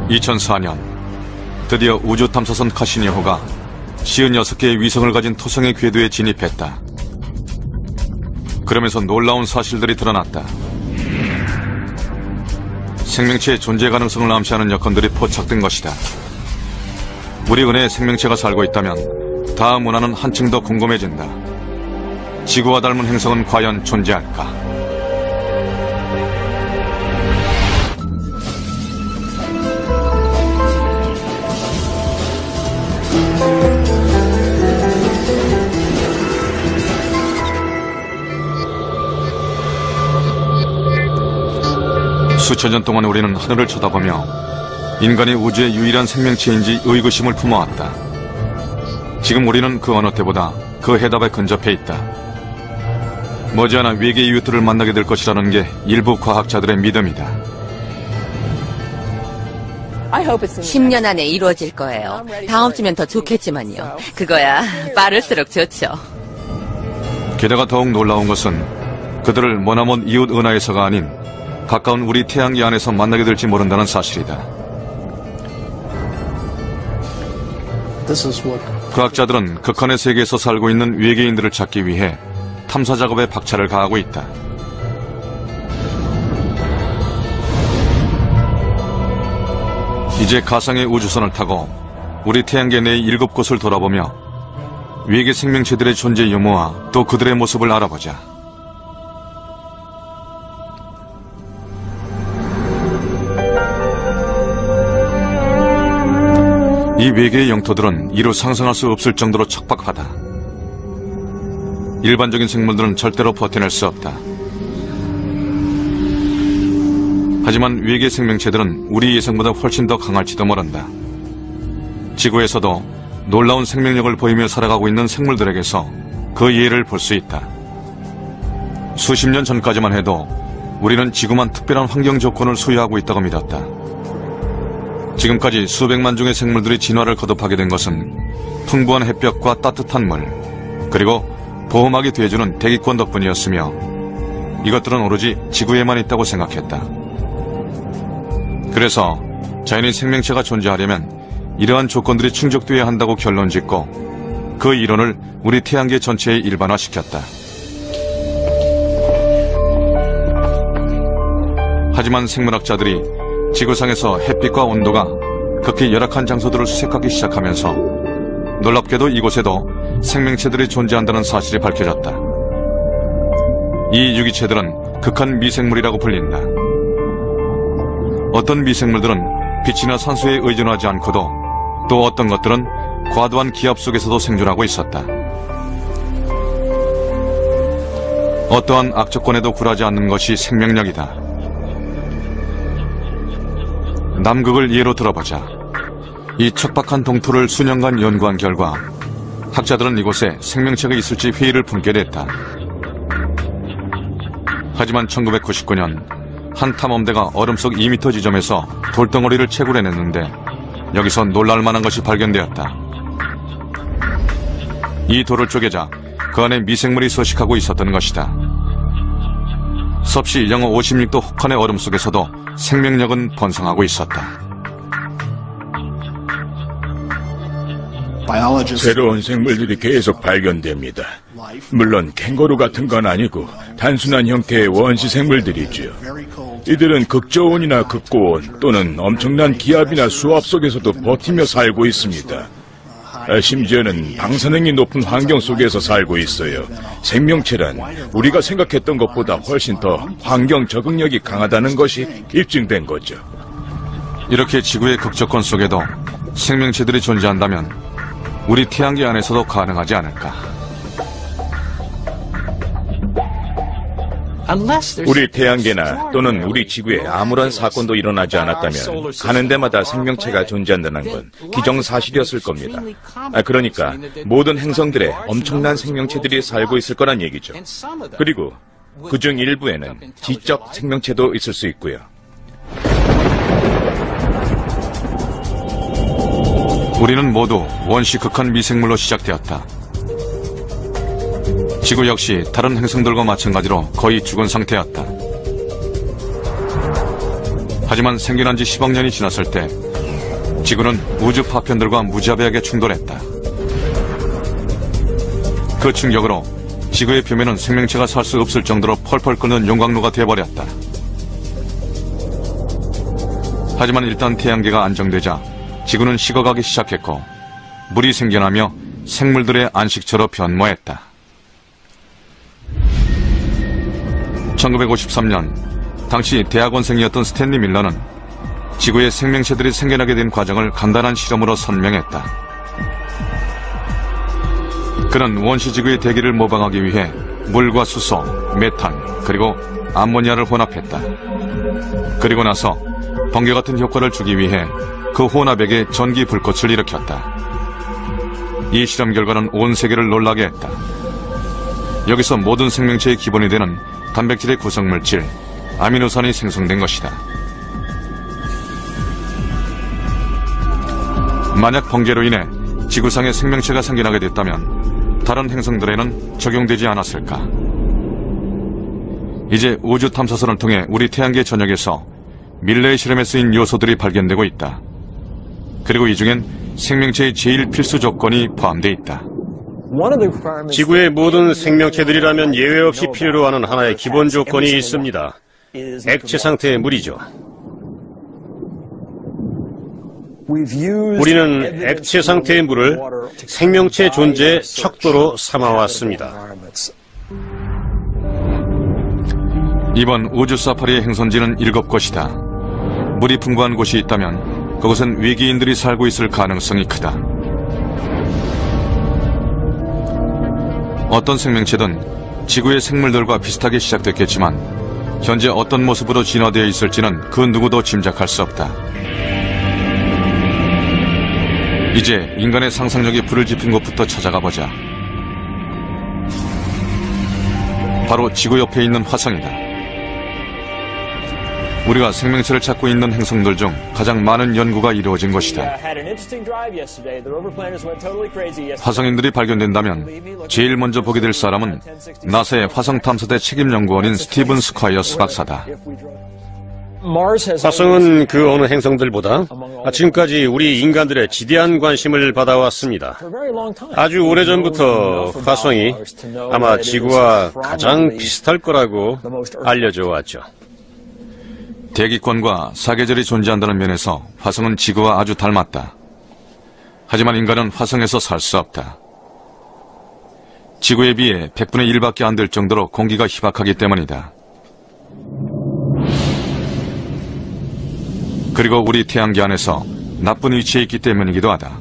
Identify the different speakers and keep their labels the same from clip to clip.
Speaker 1: 2004년 드디어 우주탐사선 카시니호가 56개의 위성을 가진 토성의 궤도에 진입했다. 그러면서 놀라운 사실들이 드러났다. 생명체의 존재 가능성을 암시하는 여건들이 포착된 것이다. 우리 은하에 생명체가 살고 있다면 다음 문화는 한층 더 궁금해진다. 지구와 닮은 행성은 과연 존재할까? 수천 년 동안 우리는 하늘을 쳐다보며 인간이 우주의 유일한 생명체인지 의구심을 품어왔다. 지금 우리는 그 어느 때보다 그 해답에 근접해 있다. 머지않아 외계 이웃들을 만나게 될 것이라는 게 일부 과학자들의 믿음이다.
Speaker 2: 10년 안에 이루어질 거예요. 다음 주면 더 좋겠지만요. 그거야 빠를수록 좋죠.
Speaker 1: 게다가 더욱 놀라운 것은 그들을 머나먼 이웃 은하에서가 아닌 가까운 우리 태양계 안에서 만나게 될지 모른다는 사실이다. 과학자들은 극한의 세계에서 살고 있는 외계인들을 찾기 위해 탐사 작업에 박차를 가하고 있다. 이제 가상의 우주선을 타고 우리 태양계 내의 7곳을 돌아보며 외계 생명체들의 존재 유무와 또 그들의 모습을 알아보자. 이 외계의 영토들은 이루 상상할 수 없을 정도로 척박하다. 일반적인 생물들은 절대로 버텨낼 수 없다. 하지만 외계 생명체들은 우리 예상보다 훨씬 더 강할지도 모른다. 지구에서도 놀라운 생명력을 보이며 살아가고 있는 생물들에게서 그 예를 볼 수 있다. 수십 년 전까지만 해도 우리는 지구만 특별한 환경 조건을 소유하고 있다고 믿었다. 지금까지 수백만 종의 생물들이 진화를 거듭하게 된 것은 풍부한 햇볕과 따뜻한 물, 그리고 보호막이 돼주는 대기권 덕분이었으며 이것들은 오로지 지구에만 있다고 생각했다. 그래서 자연의 생명체가 존재하려면 이러한 조건들이 충족되어야 한다고 결론짓고 그 이론을 우리 태양계 전체에 일반화시켰다. 하지만 생물학자들이 지구상에서 햇빛과 온도가 극히 열악한 장소들을 수색하기 시작하면서 놀랍게도 이곳에도 생명체들이 존재한다는 사실이 밝혀졌다. 이 유기체들은 극한 미생물이라고 불린다. 어떤 미생물들은 빛이나 산소에 의존하지 않고도 또 어떤 것들은 과도한 기압 속에서도 생존하고 있었다. 어떠한 악조건에도 굴하지 않는 것이 생명력이다. 남극을 예로 들어보자. 이 척박한 동토를 수년간 연구한 결과 학자들은 이곳에 생명체가 있을지 회의를 품게 됐다. 하지만 1999년 한 탐험대가 얼음 속 2m 지점에서 돌덩어리를 채굴해냈는데 여기서 놀랄만한 것이 발견되었다. 이 돌을 쪼개자 그 안에 미생물이 서식하고 있었던 것이다. 섭씨 영하 56도 혹한의 얼음 속에서도 생명력은 번성하고 있었다.
Speaker 3: 새로운 생물들이 계속 발견됩니다. 물론 캥거루 같은 건 아니고 단순한 형태의 원시 생물들이죠. 이들은 극저온이나 극고온 또는 엄청난 기압이나 수압 속에서도 버티며 살고 있습니다. 심지어는 방사능이 높은 환경 속에서 살고 있어요. 생명체란 우리가 생각했던 것보다 훨씬 더 환경 적응력이 강하다는 것이 입증된 거죠.
Speaker 1: 이렇게 지구의 극조건 속에도 생명체들이 존재한다면 우리 태양계 안에서도 가능하지 않을까?
Speaker 3: 우리 태양계나 또는 우리 지구에 아무런 사건도 일어나지 않았다면 가는 데마다 생명체가 존재한다는 건 기정사실이었을 겁니다. 그러니까 모든 행성들에 엄청난 생명체들이 살고 있을 거란 얘기죠. 그리고 그중 일부에는 지적 생명체도 있을 수 있고요.
Speaker 1: 우리는 모두 원시 극한 미생물로 시작되었다. 지구 역시 다른 행성들과 마찬가지로 거의 죽은 상태였다. 하지만 생겨난 지 10억 년이 지났을 때 지구는 우주 파편들과 무자비하게 충돌했다. 그 충격으로 지구의 표면은 생명체가 살 수 없을 정도로 펄펄 끓는 용광로가 되어버렸다. 하지만 일단 태양계가 안정되자 지구는 식어가기 시작했고 물이 생겨나며 생물들의 안식처로 변모했다. 1953년 당시 대학원생이었던 스탠리 밀러는 지구에 생명체들이 생겨나게 된 과정을 간단한 실험으로 설명했다. 그는 원시지구의 대기를 모방하기 위해 물과 수소, 메탄, 그리고 암모니아를 혼합했다. 그리고 나서 번개 같은 효과를 주기 위해 그 혼합액에 전기 불꽃을 일으켰다. 이 실험 결과는 온 세계를 놀라게 했다. 여기서 모든 생명체의 기본이 되는 단백질의 구성물질, 아미노산이 생성된 것이다. 만약 번개로 인해 지구상에 생명체가 생겨나게 됐다면 다른 행성들에는 적용되지 않았을까? 이제 우주 탐사선을 통해 우리 태양계 전역에서 밀레의 실험에 쓰인 요소들이 발견되고 있다. 그리고 이 중엔 생명체의 제일 필수 조건이 포함되어 있다.
Speaker 4: 지구의 모든 생명체들이라면 예외 없이 필요로 하는 하나의 기본 조건이 있습니다. 액체 상태의 물이죠. 우리는 액체 상태의 물을 생명체 존재의 척도로 삼아왔습니다.
Speaker 1: 이번 우주 사파리의 행선지는 7곳이다. 물이 풍부한 곳이 있다면 그곳은 외계인들이 살고 있을 가능성이 크다. 어떤 생명체든 지구의 생물들과 비슷하게 시작됐겠지만 현재 어떤 모습으로 진화되어 있을지는 그 누구도 짐작할 수 없다. 이제 인간의 상상력이 불을 지핀 곳부터 찾아가 보자. 바로 지구 옆에 있는 화성이다. 우리가 생명체를 찾고 있는 행성들 중 가장 많은 연구가 이루어진 것이다. 화성인들이 발견된다면 제일 먼저 보게 될 사람은 나사의 화성탐사대 책임연구원인 스티븐 스콰이어스 박사다.
Speaker 4: 화성은 그 어느 행성들보다 지금까지 우리 인간들의 지대한 관심을 받아왔습니다. 아주 오래전부터 화성이 아마 지구와 가장 비슷할 거라고 알려져 왔죠.
Speaker 1: 대기권과 사계절이 존재한다는 면에서 화성은 지구와 아주 닮았다. 하지만 인간은 화성에서 살 수 없다. 지구에 비해 100분의 1밖에 안 될 정도로 공기가 희박하기 때문이다. 그리고 우리 태양계 안에서 나쁜 위치에 있기 때문이기도 하다.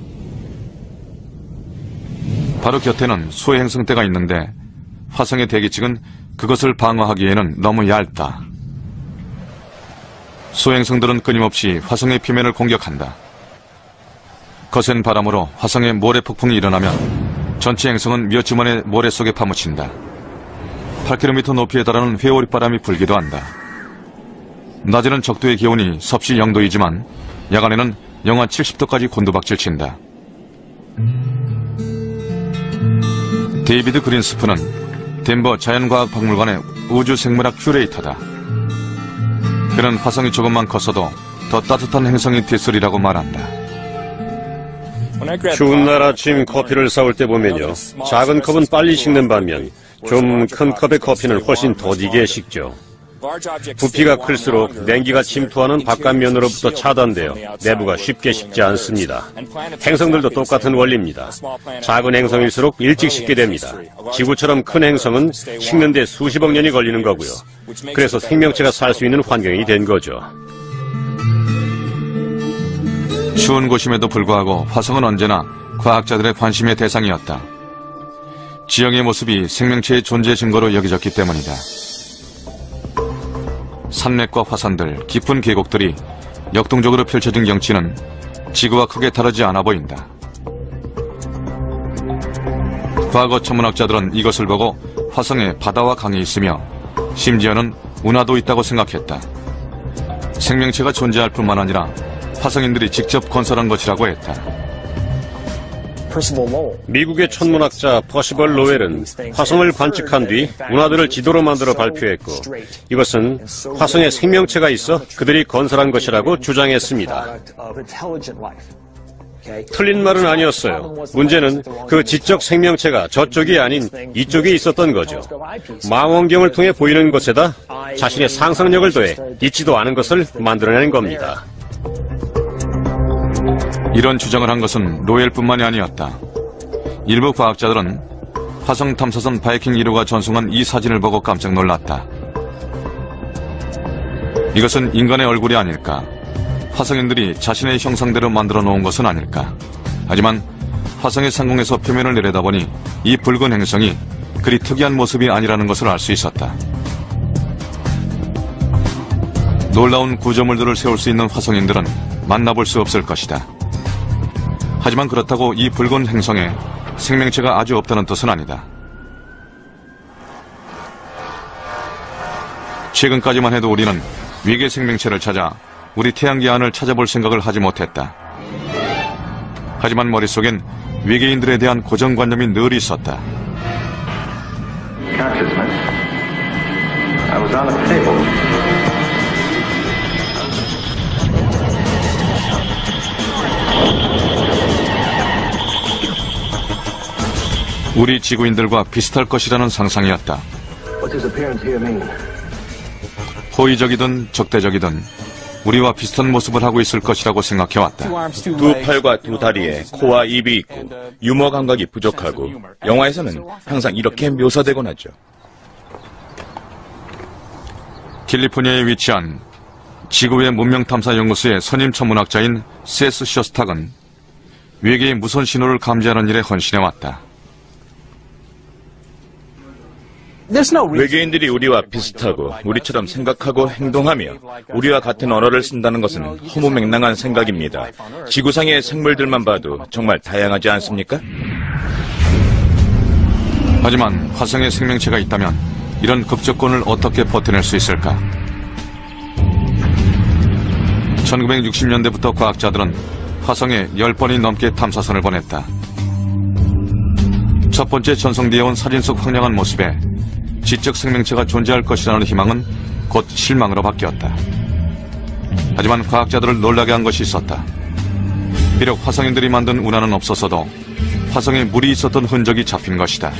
Speaker 1: 바로 곁에는 소행성대가 있는데 화성의 대기층은 그것을 방어하기에는 너무 얇다. 소행성들은 끊임없이 화성의 표면을 공격한다. 거센 바람으로 화성에 모래폭풍이 일어나면 전체 행성은 몇 주 만에 모래 속에 파묻힌다. 8km 높이에 달하는 회오리바람이 불기도 한다. 낮에는 적도의 기온이 섭씨 0도이지만 야간에는 영하 70도까지 곤두박질 친다. 데이비드 그린스프는 덴버 자연과학박물관의 우주생물학 큐레이터다. 그는 화성이 조금만 컸어도 더 따뜻한 행성이 됐으리라고 말한다.
Speaker 4: 추운 날 아침 커피를 싸올 때 보면요, 작은 컵은 빨리 식는 반면 좀 큰 컵의 커피는 훨씬 더디게 식죠. 부피가 클수록 냉기가 침투하는 바깥면으로부터 차단되어 내부가 쉽게 식지 않습니다. 행성들도 똑같은 원리입니다. 작은 행성일수록 일찍 식게 됩니다. 지구처럼 큰 행성은 식는 데 수십억 년이 걸리는 거고요. 그래서 생명체가 살 수 있는 환경이 된 거죠.
Speaker 1: 추운 곳임에도 불구하고 화성은 언제나 과학자들의 관심의 대상이었다. 지형의 모습이 생명체의 존재 증거로 여겨졌기 때문이다. 산맥과 화산들, 깊은 계곡들이 역동적으로 펼쳐진 경치는 지구와 크게 다르지 않아 보인다. 과거 천문학자들은 이것을 보고 화성에 바다와 강이 있으며 심지어는 운하도 있다고 생각했다. 생명체가 존재할 뿐만 아니라 화성인들이 직접 건설한 것이라고 했다.
Speaker 4: 미국의 천문학자 퍼시벌 로웰은 화성을 관측한 뒤 운하들을 지도로 만들어 발표했고, 이것은 화성에 생명체가 있어 그들이 건설한 것이라고 주장했습니다. 틀린 말은 아니었어요. 문제는 그 지적 생명체가 저쪽이 아닌 이쪽에 있었던 거죠. 망원경을 통해 보이는 것에다 자신의 상상력을 더해 있지도 않은 것을 만들어낸 겁니다.
Speaker 1: 이런 주장을 한 것은 로웰뿐만이 아니었다. 일부 과학자들은 화성 탐사선 바이킹 1호가 전송한 이 사진을 보고 깜짝 놀랐다. 이것은 인간의 얼굴이 아닐까? 화성인들이 자신의 형상대로 만들어 놓은 것은 아닐까? 하지만 화성의 상공에서 표면을 내려다보니 이 붉은 행성이 그리 특이한 모습이 아니라는 것을 알 수 있었다. 놀라운 구조물들을 세울 수 있는 화성인들은 만나볼 수 없을 것이다. 하지만 그렇다고 이 붉은 행성에 생명체가 아주 없다는 뜻은 아니다. 최근까지만 해도 우리는 외계 생명체를 찾아 우리 태양계 안을 찾아볼 생각을 하지 못했다. 하지만 머릿속엔 외계인들에 대한 고정관념이 늘 있었다. 우리 지구인들과 비슷할 것이라는 상상이었다. 호의적이든 적대적이든 우리와 비슷한 모습을 하고 있을 것이라고 생각해왔다.
Speaker 3: 두 팔과 두 다리에 코와 입이 있고 유머 감각이 부족하고 영화에서는 항상 이렇게 묘사되곤 하죠.
Speaker 1: 캘리포니아에 위치한 지구의 문명탐사연구소의 선임 천문학자인 세스 셔스탁은 외계의 무선 신호를 감지하는 일에 헌신해왔다.
Speaker 3: 외계인들이 우리와 비슷하고 우리처럼 생각하고 행동하며 우리와 같은 언어를 쓴다는 것은 허무맹랑한 생각입니다. 지구상의 생물들만 봐도 정말 다양하지 않습니까?
Speaker 1: 하지만 화성에 생명체가 있다면 이런 급조건을 어떻게 버텨낼 수 있을까? 1960년대부터 과학자들은 화성에 10번이 넘게 탐사선을 보냈다. 첫 번째 전송되어 온 사진 속 황량한 모습에 지적 생명체가 존재할 것이라는 희망은 곧 실망으로 바뀌었다. 하지만 과학자들을 놀라게 한 것이 있었다. 비록 화성인들이 만든 운하는 없었어도 화성에 물이 있었던 흔적이 잡힌 것이다.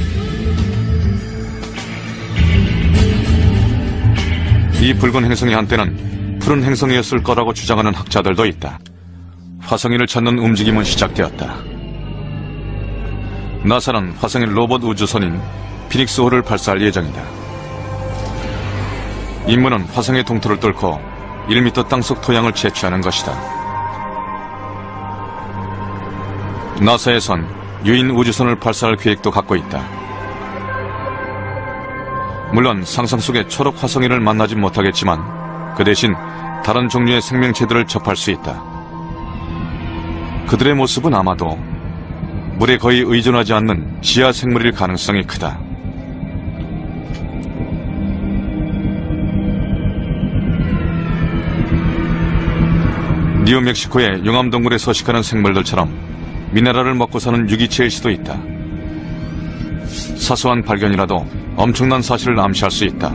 Speaker 1: 이 붉은 행성이 한때는 푸른 행성이었을 거라고 주장하는 학자들도 있다. 화성인을 찾는 움직임은 시작되었다. 나사는 화성의 로봇 우주선인 피닉스호를 발사할 예정이다. 임무는 화성의 동토를 뚫고 1m 땅속 토양을 채취하는 것이다. 나사에선 유인 우주선을 발사할 계획도 갖고 있다. 물론 상상 속의 초록 화성인을 만나진 못하겠지만 그 대신 다른 종류의 생명체들을 접할 수 있다. 그들의 모습은 아마도 물에 거의 의존하지 않는 지하 생물일 가능성이 크다. 뉴멕시코의 용암동굴에 서식하는 생물들처럼 미네랄을 먹고 사는 유기체일 수도 있다. 사소한 발견이라도 엄청난 사실을 암시할 수 있다.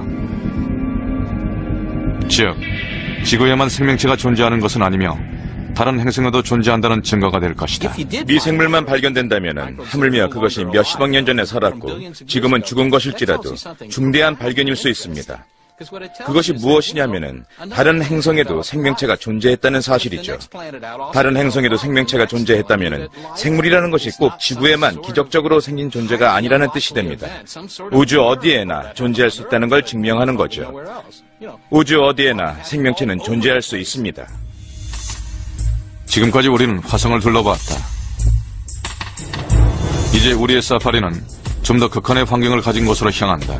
Speaker 1: 즉, 지구에만 생명체가 존재하는 것은 아니며 다른 행성에도 존재한다는 증거가 될 것이다.
Speaker 3: 미생물만 발견된다면 하물며 그것이 몇십억 년 전에 살았고 지금은 죽은 것일지라도 중대한 발견일 수 있습니다. 그것이 무엇이냐면은 다른 행성에도 생명체가 존재했다는 사실이죠. 다른 행성에도 생명체가 존재했다면은 생물이라는 것이 꼭 지구에만 기적적으로 생긴 존재가 아니라는 뜻이 됩니다. 우주 어디에나 존재할 수 있다는 걸 증명하는 거죠. 우주 어디에나 생명체는 존재할 수 있습니다.
Speaker 1: 지금까지 우리는 화성을 둘러보았다. 이제 우리의 사파리는 좀 더 극한의 환경을 가진 곳으로 향한다.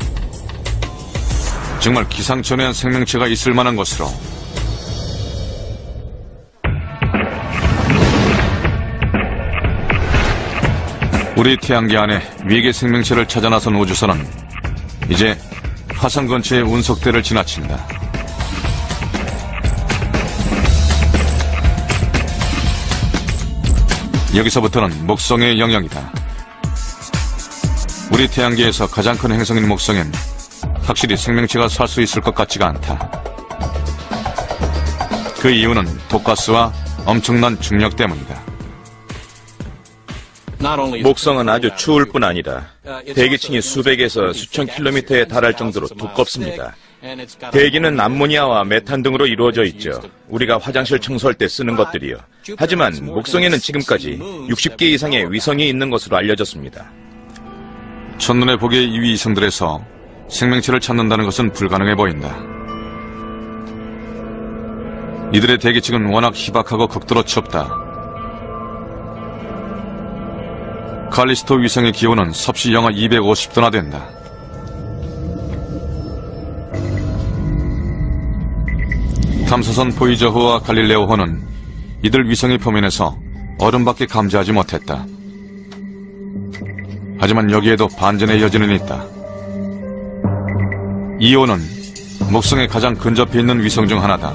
Speaker 1: 정말 기상천외한 생명체가 있을 만한 곳으로. 우리 태양계 안에 외계 생명체를 찾아 나선 우주선은 이제 화성 근처의 운석대를 지나친다. 여기서부터는 목성의 영역이다. 우리 태양계에서 가장 큰 행성인 목성엔 확실히 생명체가 살 수 있을 것 같지가 않다. 그 이유는 독가스와 엄청난 중력 때문이다.
Speaker 3: 목성은 아주 추울 뿐 아니라 대기층이 수백에서 수천 킬로미터에 달할 정도로 두껍습니다. 대기는 암모니아와 메탄 등으로 이루어져 있죠. 우리가 화장실 청소할 때 쓰는 것들이요. 하지만 목성에는 지금까지 60개 이상의 위성이 있는 것으로 알려졌습니다.
Speaker 1: 첫눈에 보기에 이 위성들에서 생명체를 찾는다는 것은 불가능해 보인다. 이들의 대기층은 워낙 희박하고 극도로 춥다. 칼리스토 위성의 기온은 섭씨 영하 250도나 된다. 탐사선 보이저호와 갈릴레오호는 이들 위성의 표면에서 얼음밖에 감지하지 못했다. 하지만 여기에도 반전의 여지는 있다. 이오는 목성에 가장 근접해 있는 위성 중 하나다.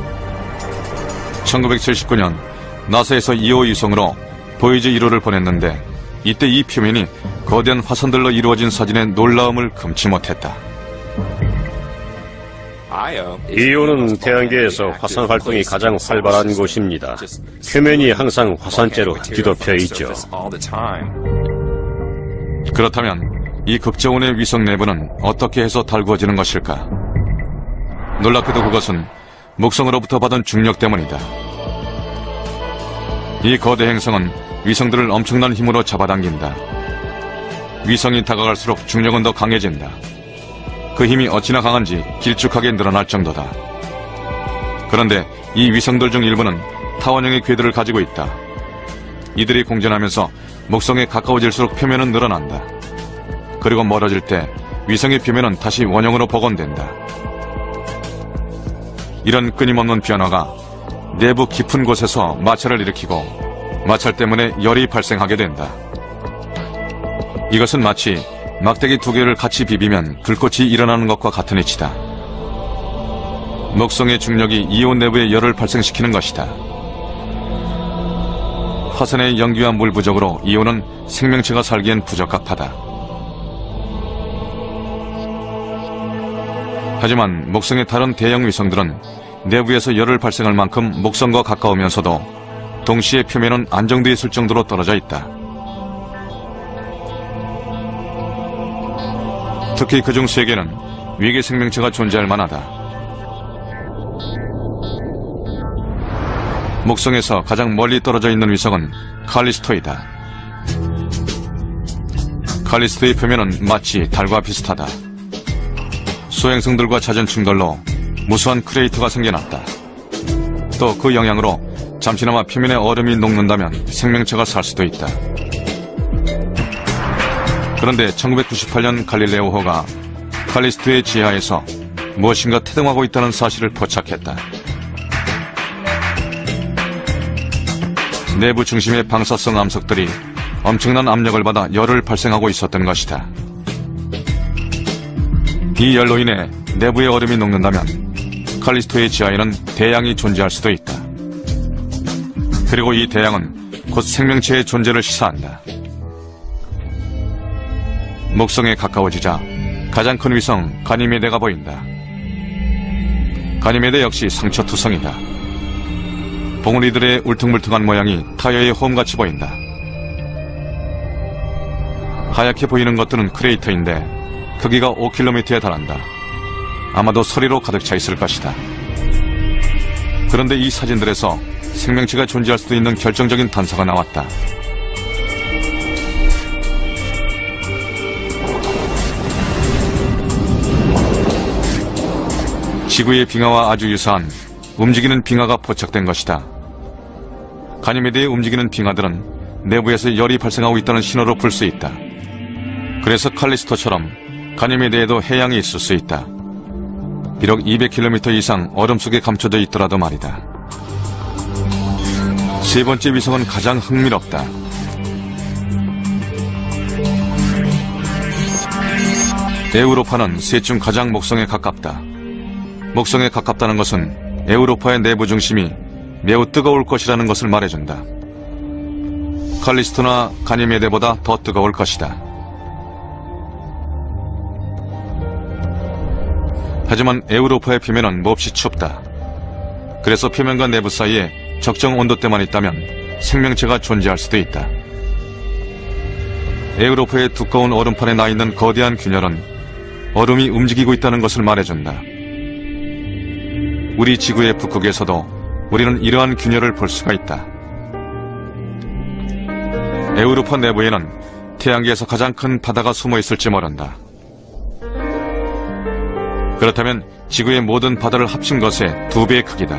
Speaker 1: 1979년 나사에서 이오 위성으로 보이즈 1호를 보냈는데 이때 이 표면이 거대한 화산들로 이루어진 사진의 놀라움을 금치 못했다.
Speaker 4: 이오는 태양계에서 화산 활동이 가장 활발한 곳입니다. 표면이 항상 화산재로 뒤덮여 있죠.
Speaker 1: 그렇다면 이 극저온의 위성 내부는 어떻게 해서 달구어지는 것일까? 놀랍게도 그것은 목성으로부터 받은 중력 때문이다. 이 거대 행성은 위성들을 엄청난 힘으로 잡아당긴다. 위성이 다가갈수록 중력은 더 강해진다. 그 힘이 어찌나 강한지 길쭉하게 늘어날 정도다. 그런데 이 위성들 중 일부는 타원형의 궤도를 가지고 있다. 이들이 공전하면서 목성에 가까워질수록 표면은 늘어난다. 그리고 멀어질 때 위성의 표면은 다시 원형으로 복원된다. 이런 끊임없는 변화가 내부 깊은 곳에서 마찰을 일으키고 마찰 때문에 열이 발생하게 된다. 이것은 마치 막대기 두 개를 같이 비비면 불꽃이 일어나는 것과 같은 이치다. 목성의 중력이 이온 내부에 열을 발생시키는 것이다. 화산의 연기와 물 부족으로 이온은 생명체가 살기엔 부적합하다. 하지만 목성의 다른 대형 위성들은 내부에서 열을 발생할 만큼 목성과 가까우면서도 동시에 표면은 안정되어 있을 정도로 떨어져 있다. 특히 그중 3개는 외계 생명체가 존재할 만하다. 목성에서 가장 멀리 떨어져 있는 위성은 칼리스토이다. 칼리스토의 표면은 마치 달과 비슷하다. 소행성들과 잦은 충돌로 무수한 크레이터가 생겨났다. 또 그 영향으로 잠시나마 표면에 얼음이 녹는다면 생명체가 살 수도 있다. 그런데 1998년 갈릴레오호가 칼리스토의 지하에서 무엇인가 태동하고 있다는 사실을 포착했다. 내부 중심의 방사성 암석들이 엄청난 압력을 받아 열을 발생하고 있었던 것이다. 이 열로 인해 내부의 얼음이 녹는다면 칼리스토의 지하에는 대양이 존재할 수도 있다. 그리고 이 대양은 곧 생명체의 존재를 시사한다. 목성에 가까워지자 가장 큰 위성 가니메데가 보인다. 가니메데 역시 상처투성이다. 봉우리들의 울퉁불퉁한 모양이 타이어의 홈같이 보인다. 하얗게 보이는 것들은 크레이터인데 크기가 5km에 달한다. 아마도 서리로 가득 차 있을 것이다. 그런데 이 사진들에서 생명체가 존재할 수도 있는 결정적인 단서가 나왔다. 지구의 빙하와 아주 유사한 움직이는 빙하가 포착된 것이다. 가니메데의 움직이는 빙하들은 내부에서 열이 발생하고 있다는 신호로 볼 수 있다. 그래서 칼리스토처럼 가니메데에도 해양이 있을 수 있다. 비록 200km 이상 얼음 속에 감춰져 있더라도 말이다. 세 번째 위성은 가장 흥미롭다. 에우로파는 셋 중 가장 목성에 가깝다. 목성에 가깝다는 것은 에우로파의 내부 중심이 매우 뜨거울 것이라는 것을 말해준다. 칼리스토나 가니메데보다 더 뜨거울 것이다. 하지만 에우로파의 표면은 몹시 춥다. 그래서 표면과 내부 사이에 적정 온도대만 있다면 생명체가 존재할 수도 있다. 에우로파의 두꺼운 얼음판에 나 있는 거대한 균열은 얼음이 움직이고 있다는 것을 말해준다. 우리 지구의 북극에서도 우리는 이러한 균열을 볼 수가 있다. 에우로파 내부에는 태양계에서 가장 큰 바다가 숨어 있을지 모른다. 그렇다면 지구의 모든 바다를 합친 것의 2배의 크기다.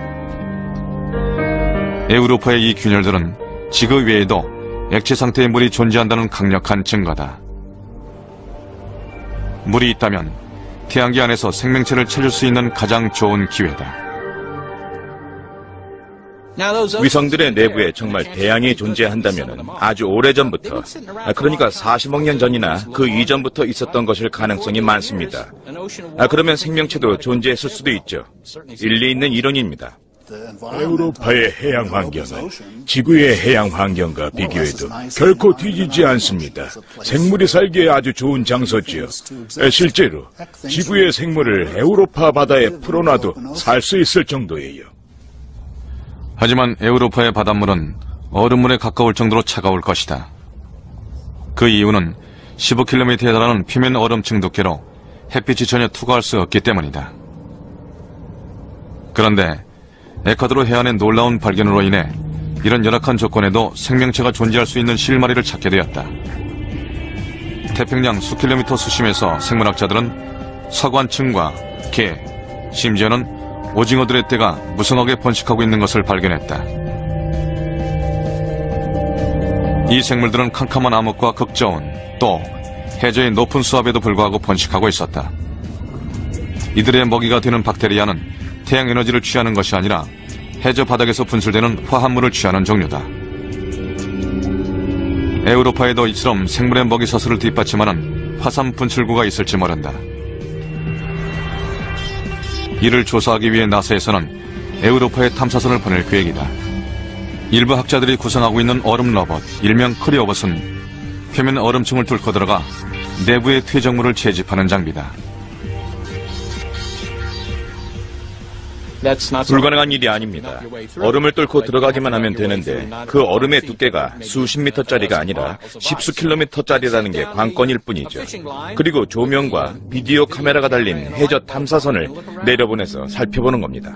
Speaker 1: 에우로파의 이 균열들은 지구 외에도 액체 상태의 물이 존재한다는 강력한 증거다. 물이 있다면 태양계 안에서 생명체를 찾을 수 있는 가장 좋은 기회다.
Speaker 3: 위성들의 내부에 정말 태양이 존재한다면 아주 오래전부터, 그러니까 40억 년 전이나 그 이전부터 있었던 것일 가능성이 많습니다. 그러면 생명체도 존재했을 수도 있죠. 일리 있는 이론입니다. 에우로파의 해양 환경은 지구의 해양 환경과 비교해도 결코 뒤지지 않습니다. 생물이 살기에 아주 좋은 장소지요. 실제로 지구의 생물을 에우로파 바다에 풀어놔도 살 수 있을 정도예요.
Speaker 1: 하지만 에우로파의 바닷물은 얼음물에 가까울 정도로 차가울 것이다. 그 이유는 15km에 달하는 표면 얼음층 두께로 햇빛이 전혀 투과할 수 없기 때문이다. 그런데 에콰도르 해안의 놀라운 발견으로 인해 이런 열악한 조건에도 생명체가 존재할 수 있는 실마리를 찾게 되었다. 태평양 수킬로미터 수심에서 생물학자들은 서관층과 개, 심지어는 오징어들의 떼가 무성하게 번식하고 있는 것을 발견했다. 이 생물들은 캄캄한 암흑과 극저온, 또 해저의 높은 수압에도 불구하고 번식하고 있었다. 이들의 먹이가 되는 박테리아는 태양 에너지를 취하는 것이 아니라 해저 바닥에서 분출되는 화합물을 취하는 종류다. 에우로파에도 이처럼 생물의 먹이 서스를 뒷받침하는 화산 분출구가 있을지 모른다. 이를 조사하기 위해 나사에서는 에우로파에 탐사선을 보낼 계획이다. 일부 학자들이 구성하고 있는 얼음 로봇, 일명 크리오봇은 표면 얼음층을 뚫고 들어가 내부의 퇴적물을 채집하는 장비다.
Speaker 3: 불가능한 일이 아닙니다. 얼음을 뚫고 들어가기만 하면 되는데 그 얼음의 두께가 수십 미터짜리가 아니라 십수 킬로미터짜리라는 게 관건일 뿐이죠. 그리고 조명과 비디오 카메라가 달린 해저 탐사선을 내려보내서 살펴보는 겁니다.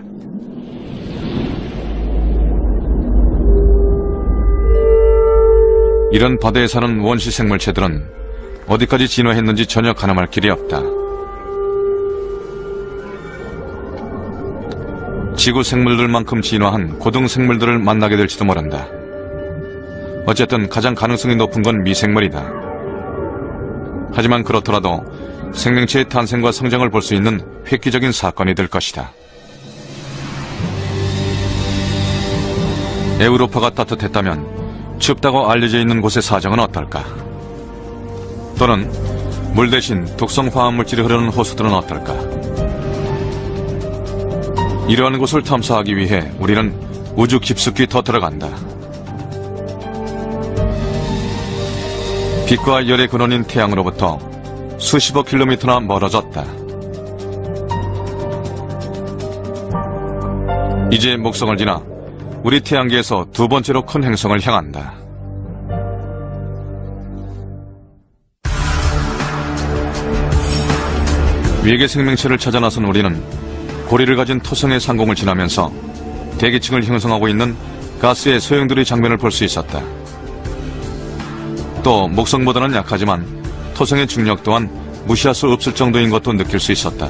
Speaker 1: 이런 바다에 사는 원시 생물체들은 어디까지 진화했는지 전혀 가늠할 길이 없다. 지구 생물들만큼 진화한 고등 생물들을 만나게 될지도 모른다. 어쨌든 가장 가능성이 높은 건 미생물이다. 하지만 그렇더라도 생명체의 탄생과 성장을 볼 수 있는 획기적인 사건이 될 것이다. 에우로파가 따뜻했다면 춥다고 알려져 있는 곳의 사정은 어떨까? 또는 물 대신 독성 화합물질이 흐르는 호수들은 어떨까? 이러한 곳을 탐사하기 위해 우리는 우주 깊숙이 더 들어간다. 빛과 열의 근원인 태양으로부터 수십억 킬로미터나 멀어졌다. 이제 목성을 지나 우리 태양계에서 두 번째로 큰 행성을 향한다. 외계 생명체를 찾아 나선 우리는 고리를 가진 토성의 상공을 지나면서 대기층을 형성하고 있는 가스의 소용돌이 장면을 볼 수 있었다. 또 목성보다는 약하지만 토성의 중력 또한 무시할 수 없을 정도인 것도 느낄 수 있었다.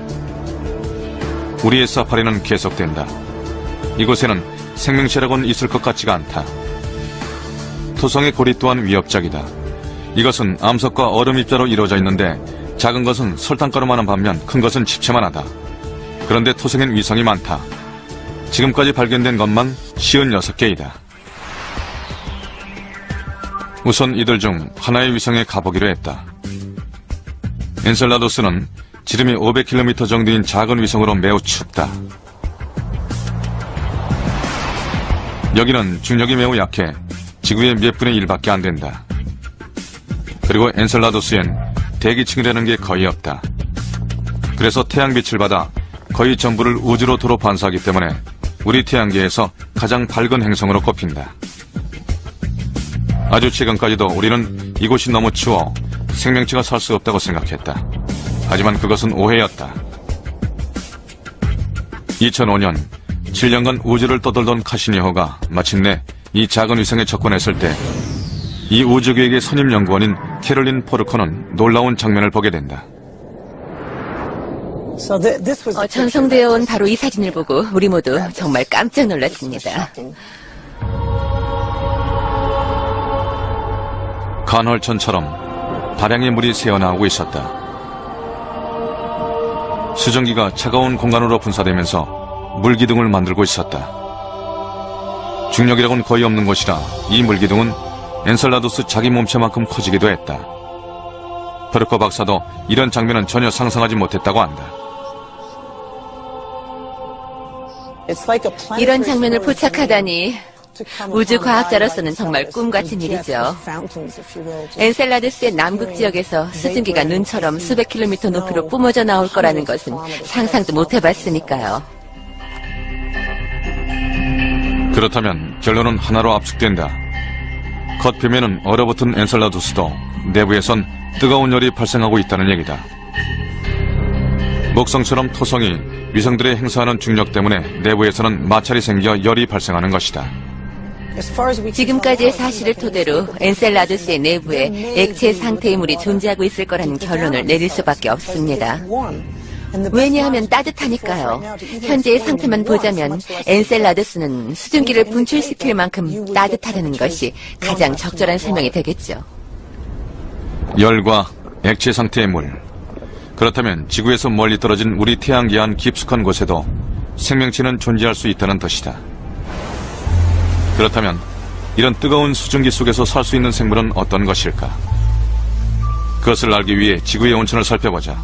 Speaker 1: 우리의 사파리는 계속된다. 이곳에는 생명체라고는 있을 것 같지가 않다. 토성의 고리 또한 위협적이다. 이것은 암석과 얼음 입자로 이루어져 있는데 작은 것은 설탕가루만한 반면 큰 것은 집채만하다. 그런데 토성엔 위성이 많다. 지금까지 발견된 것만 56개이다. 우선 이들 중 하나의 위성에 가보기로 했다. 엔셀라도스는 지름이 500km 정도인 작은 위성으로 매우 춥다. 여기는 중력이 매우 약해 지구의 몇 분의 1밖에 안 된다. 그리고 엔셀라두스엔 대기층이라는 게 거의 없다. 그래서 태양빛을 받아 거의 전부를 우주로 도로 반사하기 때문에 우리 태양계에서 가장 밝은 행성으로 꼽힌다. 아주 최근까지도 우리는 이곳이 너무 추워 생명체가 살 수 없다고 생각했다. 하지만 그것은 오해였다. 2005년 7년간 우주를 떠돌던 카시니호가 마침내 이 작은 위성에 접근했을 때 이 우주계획의 선임 연구원인 캐롤린 포르커는 놀라운 장면을 보게 된다.
Speaker 2: 전송되어 온 바로 이 사진을 보고 우리 모두 정말 깜짝 놀랐습니다.
Speaker 1: 간헐천처럼 다량의 물이 새어나오고 있었다. 수증기가 차가운 공간으로 분사되면서 물기둥을 만들고 있었다. 중력이라고는 거의 없는 것이라 이 물기둥은 엔셀라두스 자기 몸체만큼 커지기도 했다. 포르커 박사도 이런 장면은 전혀 상상하지 못했다고 한다.
Speaker 2: 이런 장면을 포착하다니 우주 과학자로서는 정말 꿈 같은 일이죠. 엔셀라두스의 남극 지역에서 수증기가 눈처럼 수백 킬로미터 높이로 뿜어져 나올 거라는 것은 상상도 못 해봤으니까요.
Speaker 1: 그렇다면 결론은 하나로 압축된다. 겉표면은 얼어붙은 엔셀라두스도 내부에선 뜨거운 열이 발생하고 있다는 얘기다. 목성처럼 토성이 위성들의 행사하는 중력 때문에 내부에서는 마찰이 생겨 열이 발생하는 것이다.
Speaker 2: 지금까지의 사실을 토대로 엔셀라두스의 내부에 액체 상태의 물이 존재하고 있을 거라는 결론을 내릴 수밖에 없습니다. 왜냐하면 따뜻하니까요. 현재의 상태만 보자면 엔셀라두스는 수증기를 분출시킬 만큼 따뜻하다는 것이 가장 적절한 설명이 되겠죠.
Speaker 1: 열과 액체 상태의 물. 그렇다면 지구에서 멀리 떨어진 우리 태양계 안 깊숙한 곳에도 생명체는 존재할 수 있다는 뜻이다. 그렇다면 이런 뜨거운 수증기 속에서 살 수 있는 생물은 어떤 것일까? 그것을 알기 위해 지구의 온천을 살펴보자.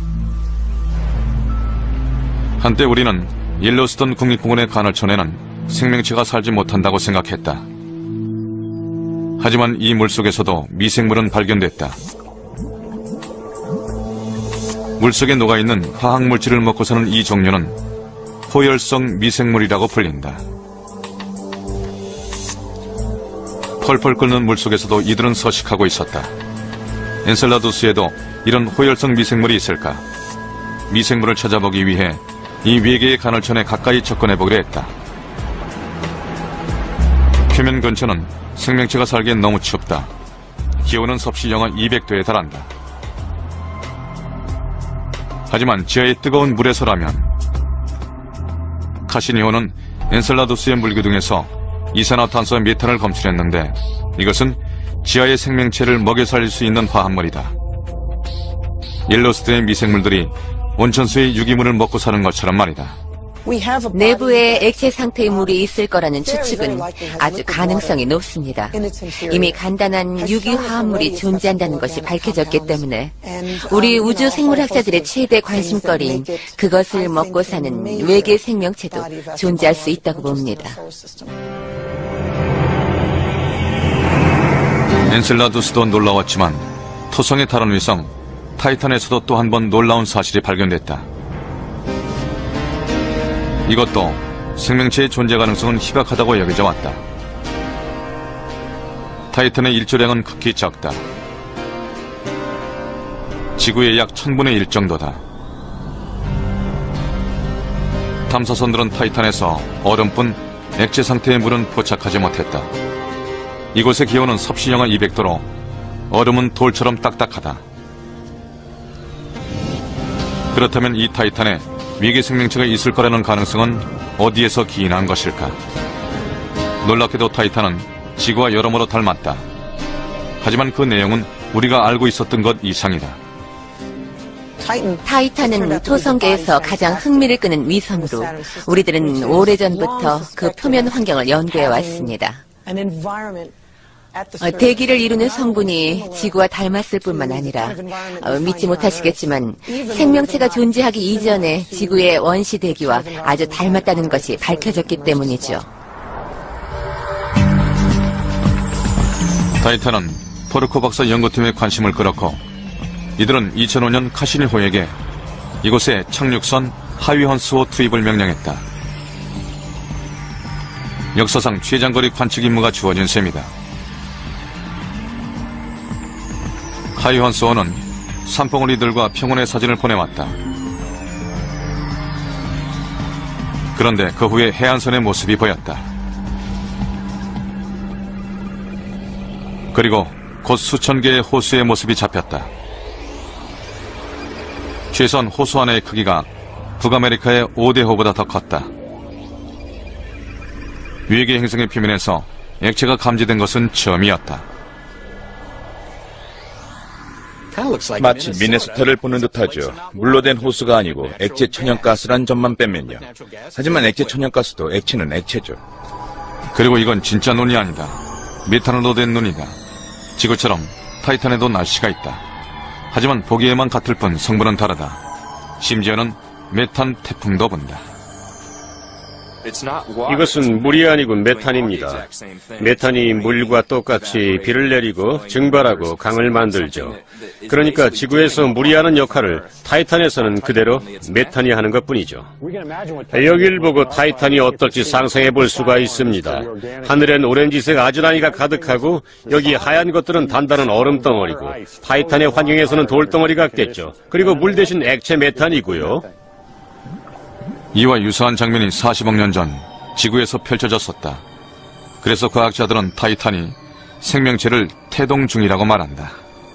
Speaker 1: 한때 우리는 옐로스톤 국립공원의 간헐천에는 생명체가 살지 못한다고 생각했다. 하지만 이 물속에서도 미생물은 발견됐다. 물속에 녹아있는 화학물질을 먹고 사는 이 종류는 호열성 미생물이라고 불린다. 펄펄 끓는 물속에서도 이들은 서식하고 있었다. 엔셀라두스에도 이런 호열성 미생물이 있을까? 미생물을 찾아보기 위해 이 외계의 간헐천에 가까이 접근해보기로 했다. 표면 근처는 생명체가 살기엔 너무 춥다. 기온은 섭씨 영하 200도에 달한다. 하지만 지하의 뜨거운 물에서라면 카시니호는 엔셀라두스의 물기둥에서 이산화탄소와 메탄을 검출했는데 이것은 지하의 생명체를 먹여 살릴 수 있는 화합물이다. 옐로스톤의 미생물들이 온천수의 유기물을 먹고 사는 것처럼 말이다.
Speaker 2: 내부에 액체 상태의 물이 있을 거라는 추측은 아주 가능성이 높습니다. 이미 간단한 유기화합물이 존재한다는 것이 밝혀졌기 때문에 우리 우주 생물학자들의 최대 관심거리인 그것을 먹고 사는 외계 생명체도 존재할 수 있다고 봅니다.
Speaker 1: 엔셀라두스도 놀라웠지만 토성의 다른 위성 타이탄에서도 또 한 번 놀라운 사실이 발견됐다. 이것도 생명체의 존재 가능성은 희박하다고 여겨져 왔다. 타이탄의 일조량은 극히 적다. 지구의 약 1000분의 1 정도다. 탐사선들은 타이탄에서 얼음뿐 액체 상태의 물은 포착하지 못했다. 이곳의 기온은 섭씨 영하 200도로 얼음은 돌처럼 딱딱하다. 그렇다면 이 타이탄에 위계 생명체가 있을 거라는 가능성은 어디에서 기인한 것일까? 놀랍게도 타이탄은 지구와 여러모로 닮았다. 하지만 그 내용은 우리가 알고 있었던 것 이상이다.
Speaker 2: 타이탄은 토성계에서 가장 흥미를 끄는 위성으로 우리들은 오래전부터 그 표면 환경을 연구해 왔습니다. 대기를 이루는 성분이 지구와 닮았을 뿐만 아니라 믿지 못하시겠지만 생명체가 존재하기 이전에 지구의 원시 대기와 아주 닮았다는 것이 밝혀졌기 때문이죠.
Speaker 1: 타이탄은 포르코 박사 연구팀의 관심을 끌었고 이들은 2005년 카시니호에게 이곳에 착륙선 하위헌수호 투입을 명령했다. 역사상 최장거리 관측 임무가 주어진 셈이다. 하위헌수호는 산봉우리들과 평원의 사진을 보내왔다. 그런데 그 후에 해안선의 모습이 보였다. 그리고 곧 수천 개의 호수의 모습이 잡혔다. 최소한 호수 하나의 크기가 북아메리카의 5대호보다 더 컸다. 위계 행성의 표면에서 액체가 감지된 것은 처음이었다.
Speaker 3: 마치 미네소타를 보는 듯하죠. 물로 된 호수가 아니고 액체 천연가스란 점만 빼면요. 하지만 액체 천연가스도 액체는 액체죠.
Speaker 1: 그리고 이건 진짜 눈이 아니다. 메탄으로 된 눈이다. 지구처럼 타이탄에도 날씨가 있다. 하지만 보기에만 같을 뿐 성분은 다르다. 심지어는 메탄 태풍도 분다.
Speaker 4: 이것은 물이 아니고 메탄입니다. 메탄이 물과 똑같이 비를 내리고 증발하고 강을 만들죠. 그러니까 지구에서 물이 하는 역할을 타이탄에서는 그대로 메탄이 하는 것뿐이죠. 여길 보고 타이탄이 어떨지 상상해 볼 수가 있습니다. 하늘엔 오렌지색 아즈나이가 가득하고 여기 하얀 것들은 단단한 얼음 덩어리고 타이탄의 환경에서는 돌덩어리 같겠죠. 그리고 물 대신 액체 메탄이고요.
Speaker 1: 이와 유사한 장면이 40억 년 전 지구에서 펼쳐졌었다. 그래서 과학자들은 타이탄이 생명체를 태동 중이라고 말한다.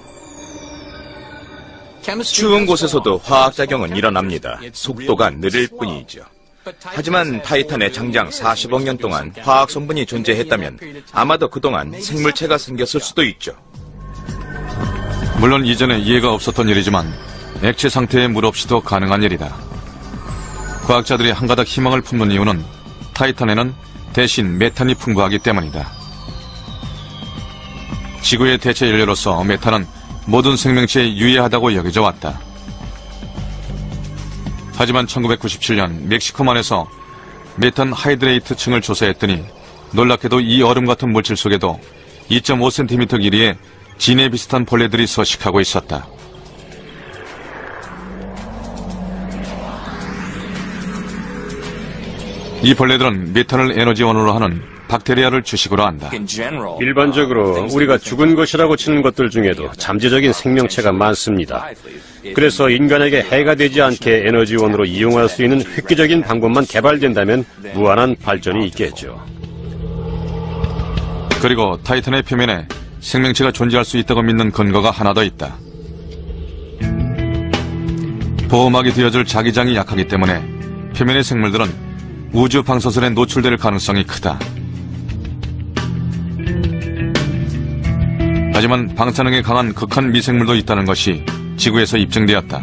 Speaker 3: 추운 곳에서도 화학작용은 일어납니다. 속도가 느릴 뿐이죠. 하지만 타이탄에 장장 40억 년 동안 화학 성분이 존재했다면 아마도 그동안 생물체가 생겼을 수도 있죠.
Speaker 1: 물론 이전에 이해가 없었던 일이지만 액체 상태의 물 없이도 가능한 일이다. 과학자들이 한가닥 희망을 품는 이유는 타이탄에는 대신 메탄이 풍부하기 때문이다. 지구의 대체 연료로서 메탄은 모든 생명체에 유해하다고 여겨져 왔다. 하지만 1997년 멕시코만에서 메탄 하이드레이트층을 조사했더니 놀랍게도 이 얼음 같은 물질 속에도 2.5cm 길이의 진해 비슷한 벌레들이 서식하고 있었다. 이 벌레들은 메탄을 에너지원으로 하는 박테리아를 주식으로 한다.
Speaker 4: 일반적으로 우리가 죽은 것이라고 치는 것들 중에도 잠재적인 생명체가 많습니다. 그래서 인간에게 해가 되지 않게 에너지원으로 이용할 수 있는 획기적인 방법만 개발된다면 무한한 발전이 있겠죠.
Speaker 1: 그리고 타이탄의 표면에 생명체가 존재할 수 있다고 믿는 근거가 하나 더 있다. 보호막이 되어줄 자기장이 약하기 때문에 표면의 생물들은 우주 방사선에 노출될 가능성이 크다. 하지만 방사능에 강한 극한 미생물도 있다는 것이 지구에서 입증되었다.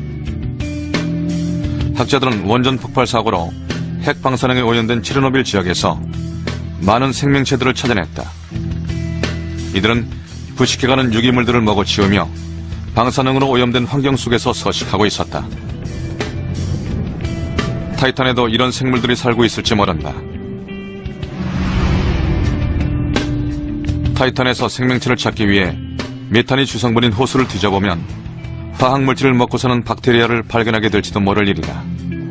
Speaker 1: 학자들은 원전 폭발 사고로 핵 방사능에 오염된 체르노빌 지역에서 많은 생명체들을 찾아냈다. 이들은 부식해가는 유기물들을 먹어치우며 방사능으로 오염된 환경 속에서 서식하고 있었다. 타이탄에도 이런 생물들이 살고 있을지 모른다. 타이탄에서 생명체를 찾기 위해 메탄이 주성분인 호수를 뒤져보면 화학물질을 먹고 사는 박테리아를 발견하게 될지도 모를 일이다.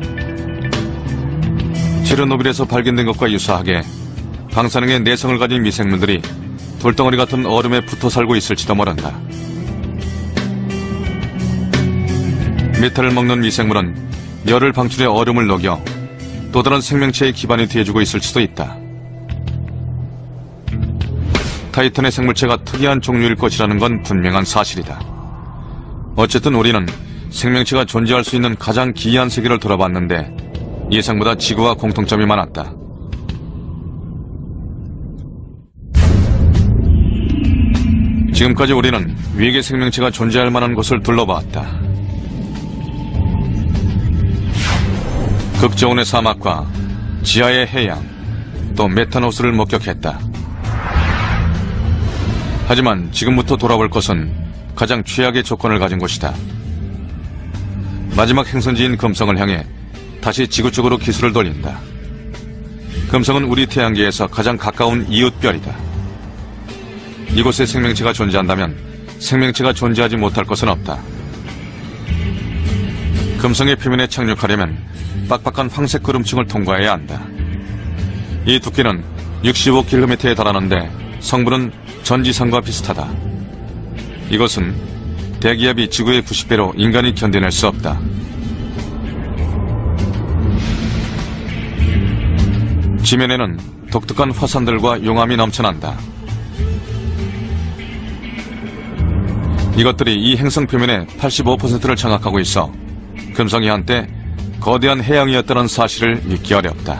Speaker 1: 체르노빌에서 발견된 것과 유사하게 방사능의 내성을 가진 미생물들이 돌덩어리 같은 얼음에 붙어 살고 있을지도 모른다. 메탄을 먹는 미생물은 열을 방출해 얼음을 녹여 또 다른 생명체의 기반이 되어주고 있을 수도 있다. 타이탄의 생물체가 특이한 종류일 것이라는 건 분명한 사실이다. 어쨌든 우리는 생명체가 존재할 수 있는 가장 기이한 세계를 돌아봤는데 예상보다 지구와 공통점이 많았다. 지금까지 우리는 외계 생명체가 존재할 만한 곳을 둘러봤다. 극저온의 사막과 지하의 해양, 또 메탄 호수를 목격했다. 하지만 지금부터 돌아볼 것은 가장 최악의 조건을 가진 곳이다. 마지막 행선지인 금성을 향해 다시 지구 쪽으로 기술을 돌린다. 금성은 우리 태양계에서 가장 가까운 이웃별이다. 이곳에 생명체가 존재한다면 생명체가 존재하지 못할 것은 없다. 금성의 표면에 착륙하려면 빡빡한 황색 구름층을 통과해야 한다. 이 두께는 65km에 달하는데 성분은 전지상과 비슷하다. 이것은 대기압이 지구의 90배로 인간이 견뎌낼 수 없다. 지면에는 독특한 화산들과 용암이 넘쳐난다. 이것들이 이 행성 표면의 85%를 장악하고 있어 금성이 한때 거대한 해양이었다는 사실을 믿기 어렵다.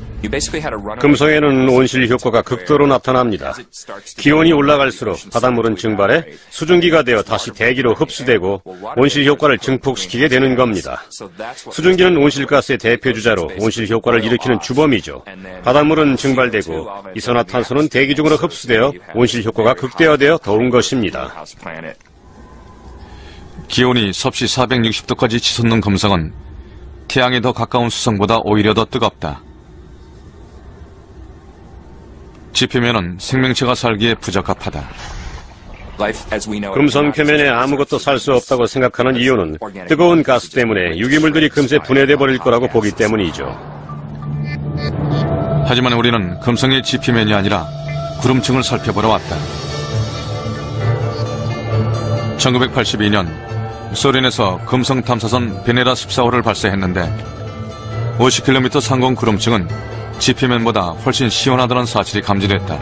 Speaker 4: 금성에는 온실 효과가 극도로 나타납니다. 기온이 올라갈수록 바닷물은 증발해 수증기가 되어 다시 대기로 흡수되고 온실 효과를 증폭시키게 되는 겁니다. 수증기는 온실가스의 대표 주자로 온실 효과를 일으키는 주범이죠. 바닷물은 증발되고 이산화탄소는 대기 중으로 흡수되어 온실 효과가 극대화되어 더운 것입니다.
Speaker 1: 기온이 섭씨 460도까지 치솟는 금성은 태양에 더 가까운 수성보다 오히려 더 뜨겁다. 지표면은 생명체가 살기에 부적합하다.
Speaker 4: 금성 표면에 아무것도 살 수 없다고 생각하는 이유는 뜨거운 가스 때문에 유기물들이 금세 분해돼 버릴 거라고 보기 때문이죠.
Speaker 1: 하지만 우리는 금성의 지표면이 아니라 구름층을 살펴보러 왔다. 1982년 소련에서 금성 탐사선 베네라 14호를 발사했는데 50km 상공 구름층은 지표면보다 훨씬 시원하다는 사실이 감지됐다.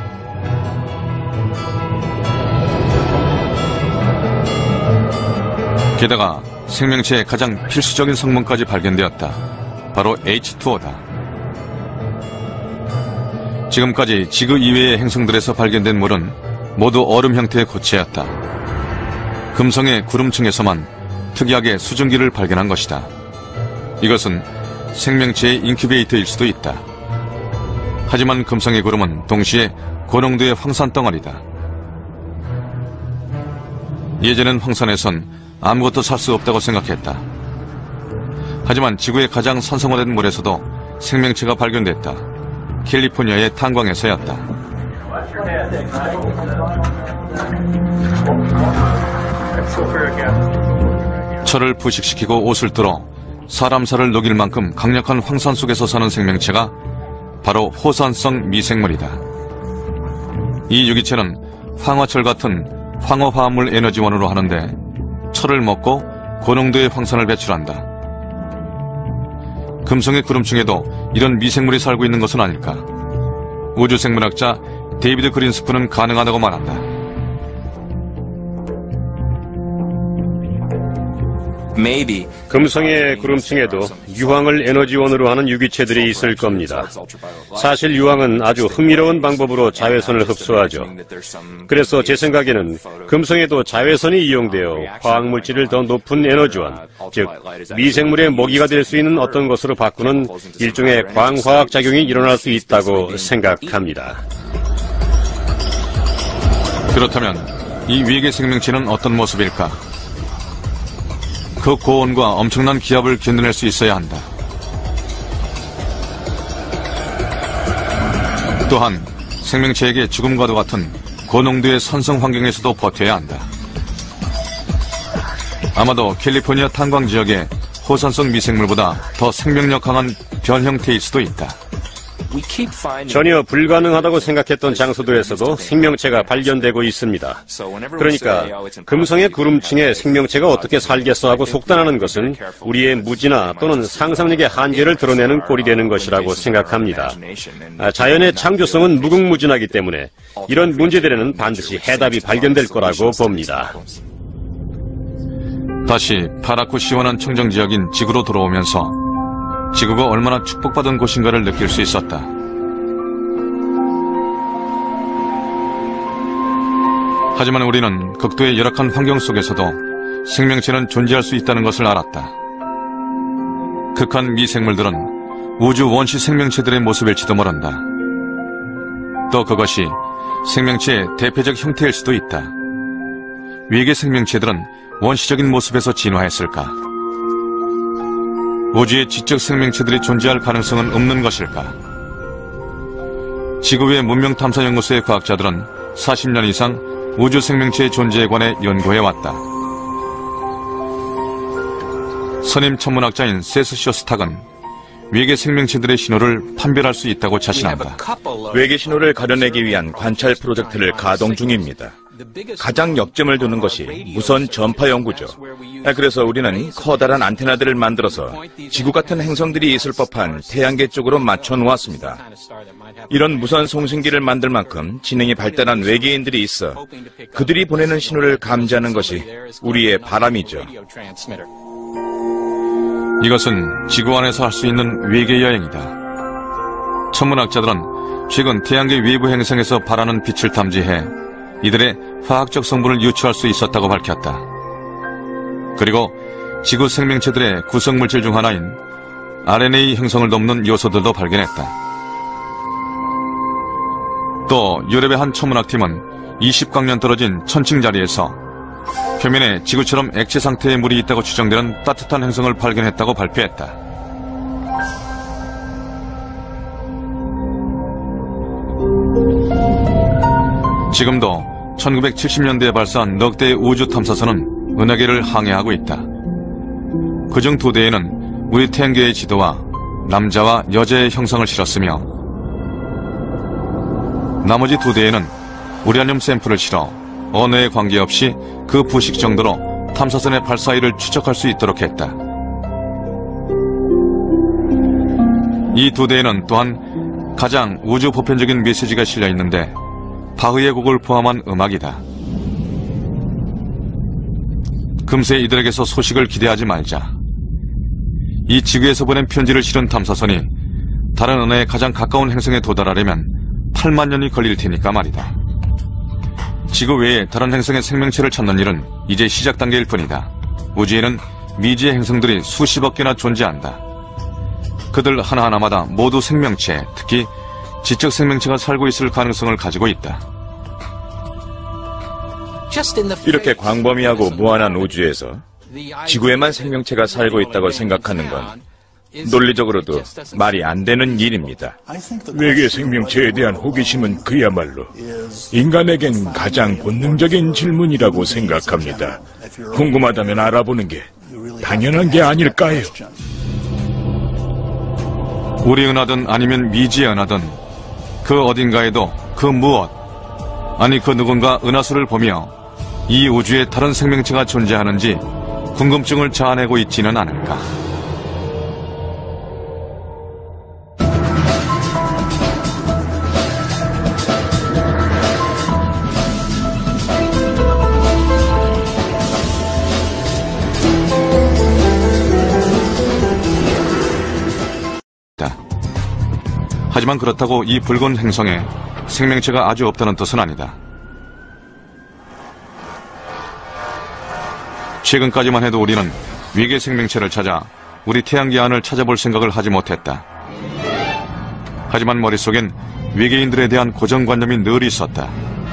Speaker 1: 게다가 생명체의 가장 필수적인 성분까지 발견되었다. 바로 H2O다. 지금까지 지구 이외의 행성들에서 발견된 물은 모두 얼음 형태의 고체였다. 금성의 구름층에서만 특이하게 수증기를 발견한 것이다. 이것은 생명체의 인큐베이터일 수도 있다. 하지만 금성의 구름은 동시에 고농도의 황산 덩어리다. 예전엔 황산에선 아무것도 살 수 없다고 생각했다. 하지만 지구의 가장 산성화된 물에서도 생명체가 발견됐다. 캘리포니아의 탄광에서였다. 철을 부식시키고 옷을 뚫어 사람 살을 녹일 만큼 강력한 황산 속에서 사는 생명체가 바로 호산성 미생물이다. 이 유기체는 황화철 같은 황화화합물 에너지원으로 하는데 철을 먹고 고농도의 황산을 배출한다. 금성의 구름층에도 이런 미생물이 살고 있는 것은 아닐까? 우주생물학자 데이비드 그린스프는 가능하다고 말한다.
Speaker 4: 금성의 구름층에도 유황을 에너지원으로 하는 유기체들이 있을 겁니다. 사실 유황은 아주 흥미로운 방법으로 자외선을 흡수하죠. 그래서 제 생각에는 금성에도 자외선이 이용되어 화학물질을 더 높은 에너지원, 즉 미생물의 먹이가 될 수 있는 어떤 것으로 바꾸는 일종의 광화학 작용이 일어날 수 있다고 생각합니다.
Speaker 1: 그렇다면 이 외계 생명체는 어떤 모습일까? 그 고온과 엄청난 기압을 견뎌낼 수 있어야 한다. 또한 생명체에게 죽음과도 같은 고농도의 산성 환경에서도 버텨야 한다. 아마도 캘리포니아 탄광 지역의 호산성 미생물보다 더 생명력 강한 변 형태일 수도 있다.
Speaker 4: 전혀 불가능하다고 생각했던 장소들에서도 생명체가 발견되고 있습니다. 그러니까 금성의 구름층에 생명체가 어떻게 살겠어 하고 속단하는 것은 우리의 무지나 또는 상상력의 한계를 드러내는 꼴이 되는 것이라고 생각합니다. 자연의 창조성은 무궁무진하기 때문에 이런 문제들에는 반드시 해답이 발견될 거라고 봅니다.
Speaker 1: 다시 파랗고 시원한 청정지역인 지구로 돌아오면서 지구가 얼마나 축복받은 곳인가를 느낄 수 있었다. 하지만 우리는 극도의 열악한 환경 속에서도 생명체는 존재할 수 있다는 것을 알았다. 극한 미생물들은 우주 원시 생명체들의 모습일지도 모른다. 또 그것이 생명체의 대표적 형태일 수도 있다. 외계 생명체들은 원시적인 모습에서 진화했을까? 우주에 지적 생명체들이 존재할 가능성은 없는 것일까? 지구외 문명탐사연구소의 과학자들은 40년 이상 우주 생명체의 존재에 관해 연구해왔다. 선임 천문학자인 세스 쇼스탁은 외계 생명체들의 신호를 판별할 수 있다고 자신한다.
Speaker 3: 외계 신호를 가려내기 위한 관찰 프로젝트를 가동 중입니다. 가장 역점을 두는 것이 무선 전파 연구죠. 그래서 우리는 커다란 안테나들을 만들어서 지구 같은 행성들이 있을 법한 태양계 쪽으로 맞춰 놓았습니다. 이런 무선 송신기를 만들 만큼 지능이 발달한 외계인들이 있어 그들이 보내는 신호를 감지하는 것이 우리의 바람이죠.
Speaker 1: 이것은 지구 안에서 할 수 있는 외계 여행이다. 천문학자들은 최근 태양계 외부 행성에서 발하는 빛을 탐지해 이들의 화학적 성분을 유추할 수 있었다고 밝혔다. 그리고 지구 생명체들의 구성물질 중 하나인 RNA 형성을 돕는 요소들도 발견했다. 또 유럽의 한 천문학팀은 20광년 떨어진 천칭 자리에서 표면에 지구처럼 액체 상태의 물이 있다고 추정되는 따뜻한 행성을 발견했다고 발표했다. 지금도 1970년대에 발사한 넉 대의 우주 탐사선은 은하계를 항해하고 있다. 그중 2대에는 우리 태양계의 지도와 남자와 여자의 형상을 실었으며 나머지 2대에는 우라늄 샘플을 실어 언어에 관계없이 그 부식 정도로 탐사선의 발사일을 추적할 수 있도록 했다. 이 2대에는 또한 가장 우주 보편적인 메시지가 실려 있는데 바흐의 곡을 포함한 음악이다. 금세 이들에게서 소식을 기대하지 말자. 이 지구에서 보낸 편지를 실은 탐사선이 다른 은하의 가장 가까운 행성에 도달하려면 8만 년이 걸릴 테니까 말이다. 지구 외에 다른 행성의 생명체를 찾는 일은 이제 시작 단계일 뿐이다. 우주에는 미지의 행성들이 수십억 개나 존재한다. 그들 하나하나마다 모두 생명체, 특히 지적 생명체가 살고 있을 가능성을 가지고 있다.
Speaker 3: 이렇게 광범위하고 무한한 우주에서 지구에만 생명체가 살고 있다고 생각하는 건 논리적으로도 말이 안 되는 일입니다. 외계 생명체에 대한 호기심은 그야말로 인간에겐 가장 본능적인 질문이라고 생각합니다. 궁금하다면 알아보는 게 당연한 게 아닐까요?
Speaker 1: 우리 은하든 아니면 미지의 은하든 그 어딘가에도 그 무엇, 아니 그 누군가 은하수를 보며 이 우주에 다른 생명체가 존재하는지 궁금증을 자아내고 있지는 않을까. 하지만 그렇다고 이 붉은 행성에 생명체가 아주 없다는 뜻은 아니다. 최근까지만 해도 우리는 외계 생명체를 찾아 우리 태양계 안을 찾아볼 생각을 하지 못했다. 하지만 머릿속엔 외계인들에 대한 고정관념이 늘 있었다.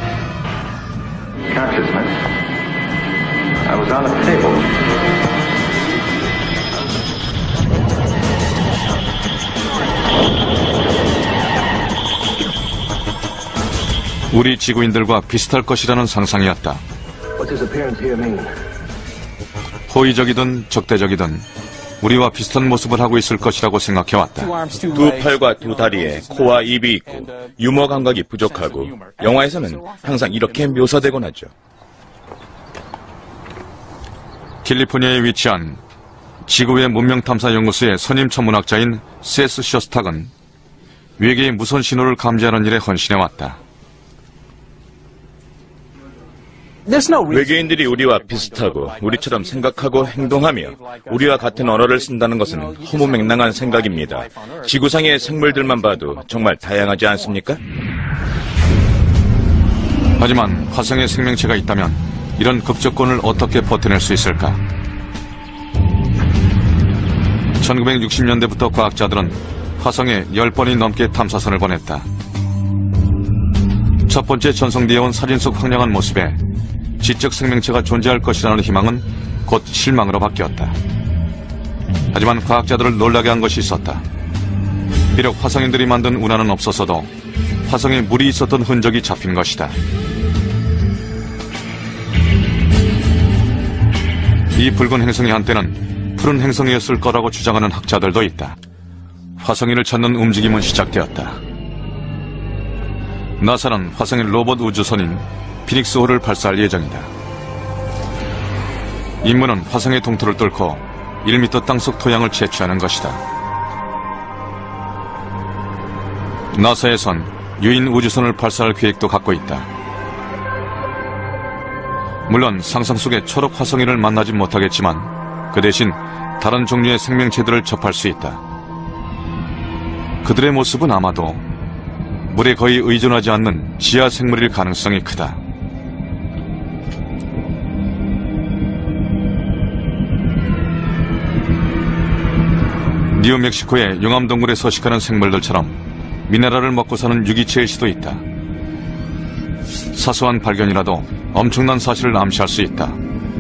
Speaker 1: 우리 지구인들과 비슷할 것이라는 상상이었다. 호의적이든 적대적이든 우리와 비슷한 모습을 하고 있을 것이라고 생각해왔다.
Speaker 3: 2 팔과 2 다리에 코와 입이 있고 유머 감각이 부족하고 영화에서는 항상 이렇게 묘사되곤 하죠.
Speaker 1: 캘리포니아에 위치한 지구의 문명탐사연구소의 선임 천문학자인 세스 쇼스탁은 외계의 무선 신호를 감지하는 일에 헌신해왔다.
Speaker 3: 외계인들이 우리와 비슷하고 우리처럼 생각하고 행동하며 우리와 같은 언어를 쓴다는 것은 허무맹랑한 생각입니다. 지구상의 생물들만 봐도 정말 다양하지 않습니까?
Speaker 1: 하지만 화성에 생명체가 있다면 이런 급조건을 어떻게 버텨낼 수 있을까? 1960년대부터 과학자들은 화성에 10번이 넘게 탐사선을 보냈다. 첫 번째 전송되어 온 사진 속 황량한 모습에 지적 생명체가 존재할 것이라는 희망은 곧 실망으로 바뀌었다. 하지만 과학자들을 놀라게 한 것이 있었다. 비록 화성인들이 만든 운하는 없었어도 화성에 물이 있었던 흔적이 잡힌 것이다. 이 붉은 행성이 한때는 푸른 행성이었을 거라고 주장하는 학자들도 있다. 화성인을 찾는 움직임은 시작되었다. 나사는 화성인 로봇 우주선인 피닉스호를 발사할 예정이다. 임무는 화성의 동토를 뚫고 1m 땅속 토양을 채취하는 것이다. 나사에선 유인 우주선을 발사할 계획도 갖고 있다. 물론 상상 속의 초록 화성인을 만나지 못하겠지만 그 대신 다른 종류의 생명체들을 접할 수 있다. 그들의 모습은 아마도 물에 거의 의존하지 않는 지하 생물일 가능성이 크다. 뉴멕시코의 용암동굴에 서식하는 생물들처럼 미네랄을 먹고 사는 유기체일 수도 있다. 사소한 발견이라도 엄청난 사실을 암시할 수 있다.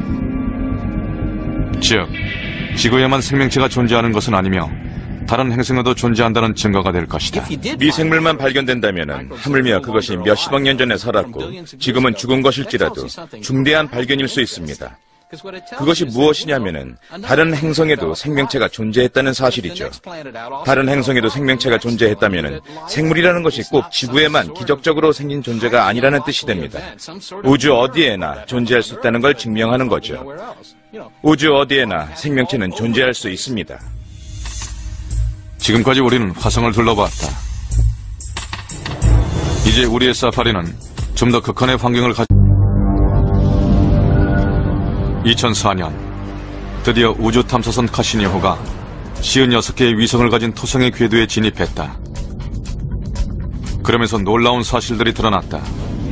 Speaker 1: 즉, 지구에만 생명체가 존재하는 것은 아니며 다른 행성에도 존재한다는 증거가 될 것이다.
Speaker 3: 미생물만 발견된다면 하물며 그것이 몇십억 년 전에 살았고 지금은 죽은 것일지라도 중대한 발견일 수 있습니다. 그것이 무엇이냐면은 다른 행성에도 생명체가 존재했다는 사실이죠. 다른 행성에도 생명체가 존재했다면은 생물이라는 것이 꼭 지구에만 기적적으로 생긴 존재가 아니라는 뜻이 됩니다. 우주 어디에나 존재할 수 있다는 걸 증명하는 거죠. 우주 어디에나 생명체는 존재할 수 있습니다.
Speaker 1: 지금까지 우리는 화성을 둘러봤다. 이제 우리의 사파리는 좀 더 극한의 환경을 2004년 드디어 우주 탐사선 카시니호가 56개의 위성을 가진 토성의 궤도에 진입했다. 그러면서 놀라운 사실들이 드러났다.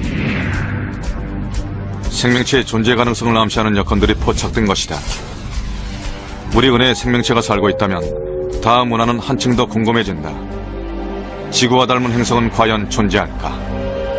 Speaker 1: 생명체의 존재 가능성을 암시하는 여건들이 포착된 것이다. 우리 은하에 생명체가 살고 있다면 다음 문화는 한층 더 궁금해진다. 지구와 닮은 행성은 과연 존재할까?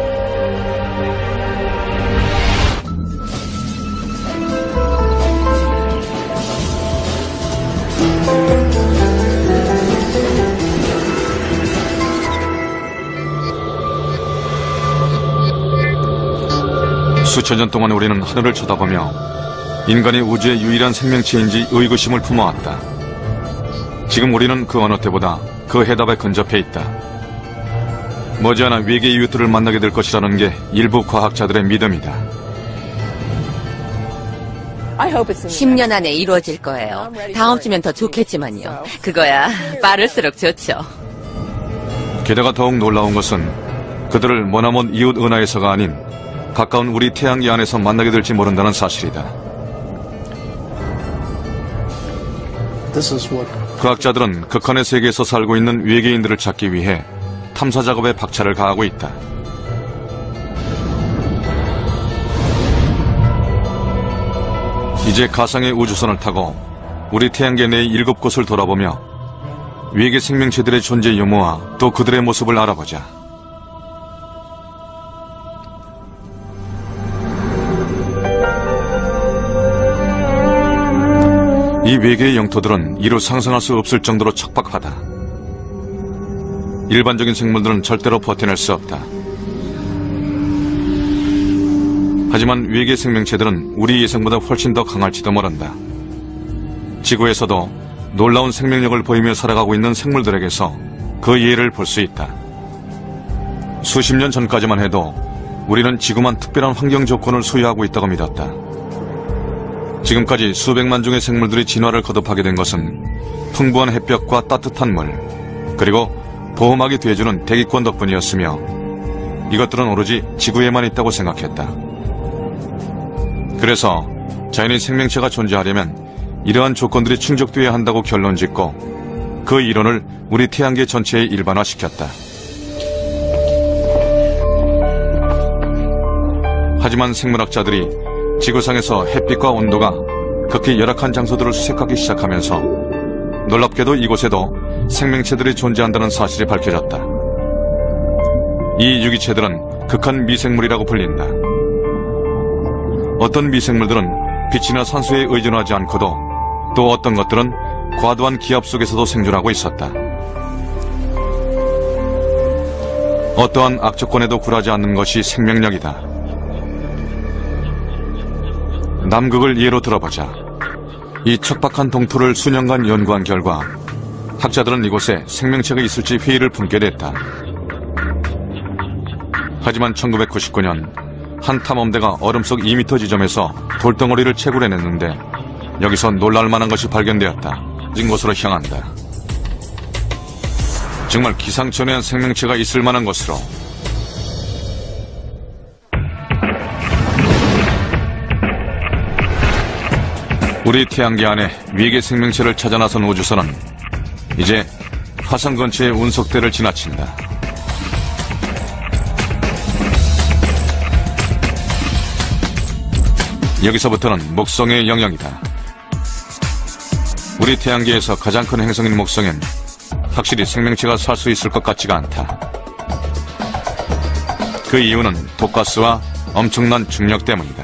Speaker 1: 수천 년 동안 우리는 하늘을 쳐다보며 인간이 우주의 유일한 생명체인지 의구심을 품어왔다. 지금 우리는 그 어느 때보다 그 해답에 근접해 있다. 머지않아 외계 이웃들을 만나게 될 것이라는 게 일부 과학자들의 믿음이다.
Speaker 2: 10년 안에 이루어질 거예요. 다음 주면 더 좋겠지만요. 그거야 빠를수록 좋죠.
Speaker 1: 게다가 더욱 놀라운 것은 그들을 머나먼 이웃 은하에서가 아닌 가까운 우리 태양계 안에서 만나게 될지 모른다는 사실이다. 과학자들은 극한의 세계에서 살고 있는 외계인들을 찾기 위해 탐사 작업에 박차를 가하고 있다. 이제 가상의 우주선을 타고 우리 태양계 내의 7곳을 돌아보며 외계 생명체들의 존재 유무와 또 그들의 모습을 알아보자. 이 외계의 영토들은 이루 상상할 수 없을 정도로 척박하다. 일반적인 생물들은 절대로 버텨낼 수 없다. 하지만 외계 생명체들은 우리 예상보다 훨씬 더 강할지도 모른다. 지구에서도 놀라운 생명력을 보이며 살아가고 있는 생물들에게서 그 예를 볼 수 있다. 수십 년 전까지만 해도 우리는 지구만 특별한 환경 조건을 소유하고 있다고 믿었다. 지금까지 수백만 종의 생물들이 진화를 거듭하게 된 것은 풍부한 햇볕과 따뜻한 물, 그리고 보호막이 돼주는 대기권 덕분이었으며 이것들은 오로지 지구에만 있다고 생각했다. 그래서 자연의 생명체가 존재하려면 이러한 조건들이 충족되어야 한다고 결론짓고 그 이론을 우리 태양계 전체에 일반화시켰다. 하지만 생물학자들이 지구상에서 햇빛과 온도가 극히 열악한 장소들을 수색하기 시작하면서 놀랍게도 이곳에도 생명체들이 존재한다는 사실이 밝혀졌다. 이 유기체들은 극한 미생물이라고 불린다. 어떤 미생물들은 빛이나 산소에 의존하지 않고도 또 어떤 것들은 과도한 기압 속에서도 생존하고 있었다. 어떠한 악조건에도 굴하지 않는 것이 생명력이다. 남극을 예로 들어보자. 이 척박한 동토를 수년간 연구한 결과 학자들은 이곳에 생명체가 있을지 회의를 품게 됐다. 하지만 1999년 한 탐험대가 얼음 속 2m 지점에서 돌덩어리를 채굴해냈는데 여기서 놀랄 만한 것이 발견되었다. 진 곳으로 향한다. 정말 기상천외한 생명체가 있을 만한 곳으로. 우리 태양계 안에 위계 생명체를 찾아 나선 우주선은 이제 화성 근처의 운석대를 지나친다. 여기서부터는 목성의 영역이다. 우리 태양계에서 가장 큰 행성인 목성엔 확실히 생명체가 살 수 있을 것 같지가 않다. 그 이유는 독가스와 엄청난 중력 때문이다.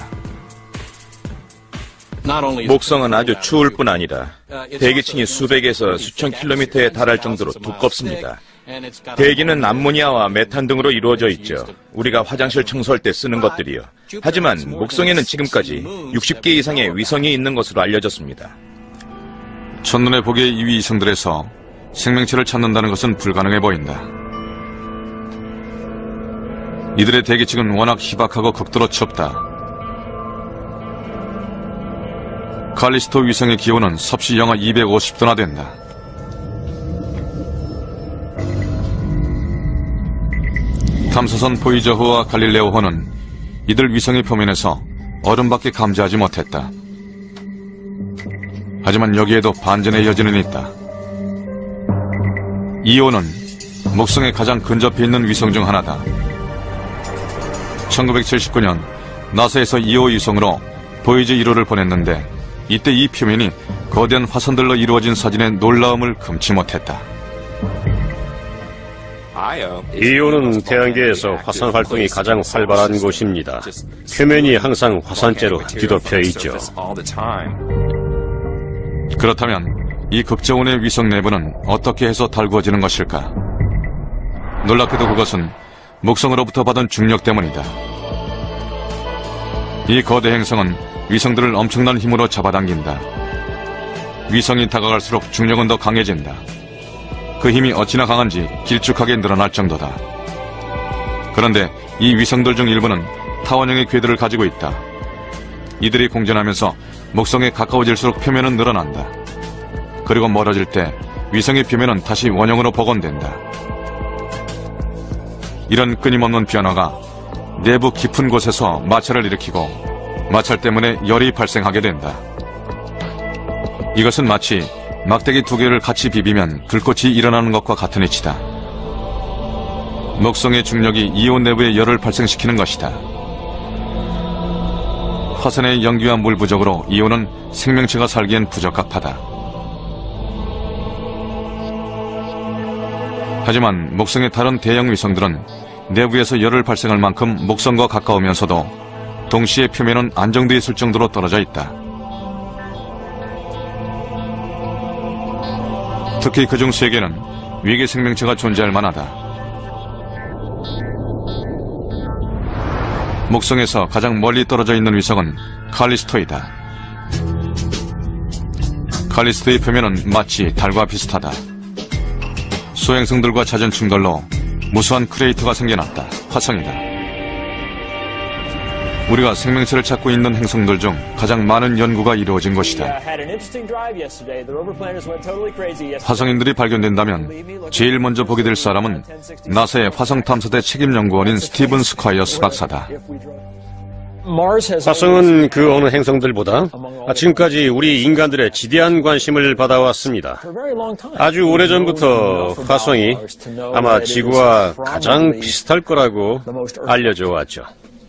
Speaker 3: 목성은 아주 추울 뿐 아니라 대기층이 수백에서 수천 킬로미터에 달할 정도로 두껍습니다. 대기는 암모니아와 메탄 등으로 이루어져 있죠. 우리가 화장실 청소할 때 쓰는 것들이요. 하지만 목성에는 지금까지 60개 이상의 위성이 있는 것으로 알려졌습니다.
Speaker 1: 첫눈에 보기에 이 위성들에서 생명체를 찾는다는 것은 불가능해 보인다. 이들의 대기층은 워낙 희박하고 극도로 좁다. 칼리스토 위성의 기온은 섭씨 영하 250도나 된다. 탐사선 보이저호와 갈릴레오호는 이들 위성의 표면에서 얼음밖에 감지하지 못했다. 하지만 여기에도 반전의 여지는 있다. 이오는 목성에 가장 근접해 있는 위성 중 하나다. 1979년 나사에서 이오 위성으로 보이즈 1호를 보냈는데 이때 이 표면이 거대한 화산들로 이루어진 사진의 놀라움을 금치 못했다.
Speaker 4: 이오는 태양계에서 화산 활동이 가장 활발한 곳입니다. 표면이 항상 화산재로 뒤덮여 있죠.
Speaker 1: 그렇다면 이 극저온의 위성 내부는 어떻게 해서 달구어지는 것일까? 놀랍게도 그것은 목성으로부터 받은 중력 때문이다. 이 거대 행성은 위성들을 엄청난 힘으로 잡아당긴다. 위성이 다가갈수록 중력은 더 강해진다. 그 힘이 어찌나 강한지 길쭉하게 늘어날 정도다. 그런데 이 위성들 중 일부는 타원형의 궤도를 가지고 있다. 이들이 공전하면서 목성에 가까워질수록 표면은 늘어난다. 그리고 멀어질 때 위성의 표면은 다시 원형으로 복원된다. 이런 끊임없는 변화가 내부 깊은 곳에서 마찰을 일으키고 마찰 때문에 열이 발생하게 된다. 이것은 마치 막대기 두 개를 같이 비비면 불꽃이 일어나는 것과 같은 이치다. 목성의 중력이 이온 내부에 열을 발생시키는 것이다. 화산의 연기와 물 부족으로 이온은 생명체가 살기엔 부적합하다. 하지만 목성의 다른 대형 위성들은 내부에서 열을 발생할 만큼 목성과 가까우면서도 동시에 표면은 안정되어 있을 정도로 떨어져 있다. 특히 그중 3개는 위계 생명체가 존재할 만하다. 목성에서 가장 멀리 떨어져 있는 위성은 칼리스토이다. 칼리스토의 표면은 마치 달과 비슷하다. 소행성들과 잦은 충돌로 무수한 크레이터가 생겨났다. 화성이다. 우리가 생명체를 찾고 있는 행성들 중 가장 많은 연구가 이루어진 곳이다. 화성인들이 발견된다면 제일 먼저 보게 될 사람은 나사의 화성탐사대 책임연구원인 스티븐 스콰이어스 박사다.
Speaker 4: 화성은 그 어느 행성들보다 지금까지 우리 인간들의 지대한 관심을 받아왔습니다. 아주 오래전부터 화성이 아마 지구와 가장 비슷할 거라고 알려져 왔죠.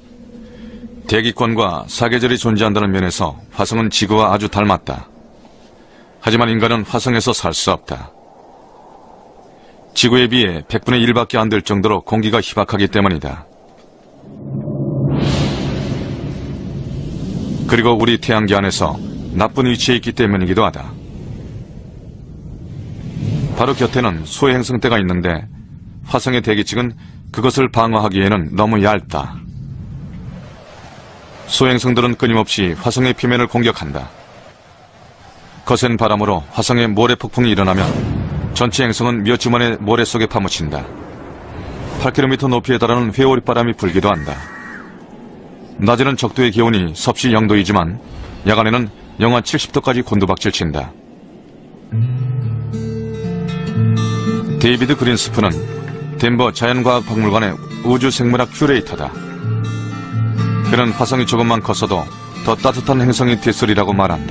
Speaker 1: 대기권과 사계절이 존재한다는 면에서 화성은 지구와 아주 닮았다. 하지만 인간은 화성에서 살 수 없다. 지구에 비해 100분의 1밖에 안 될 정도로 공기가 희박하기 때문이다. 그리고 우리 태양계 안에서 나쁜 위치에 있기 때문이기도 하다. 바로 곁에는 소행성대가 있는데 화성의 대기층은 그것을 방어하기에는 너무 얇다. 소행성들은 끊임없이 화성의 표면을 공격한다. 거센 바람으로 화성에 모래 폭풍이 일어나면 전체 행성은 몇 주 만에 모래 속에 파묻힌다. 8km 높이에 달하는 회오리 바람이 불기도 한다. 낮에는 적도의 기온이 섭씨 0도이지만 야간에는 영하 70도까지 곤두박질 친다. 데이비드 그린스프는 덴버 자연과학박물관의 우주생물학 큐레이터다. 그는 화성이 조금만 컸어도 더 따뜻한 행성이 됐으리라고 말한다.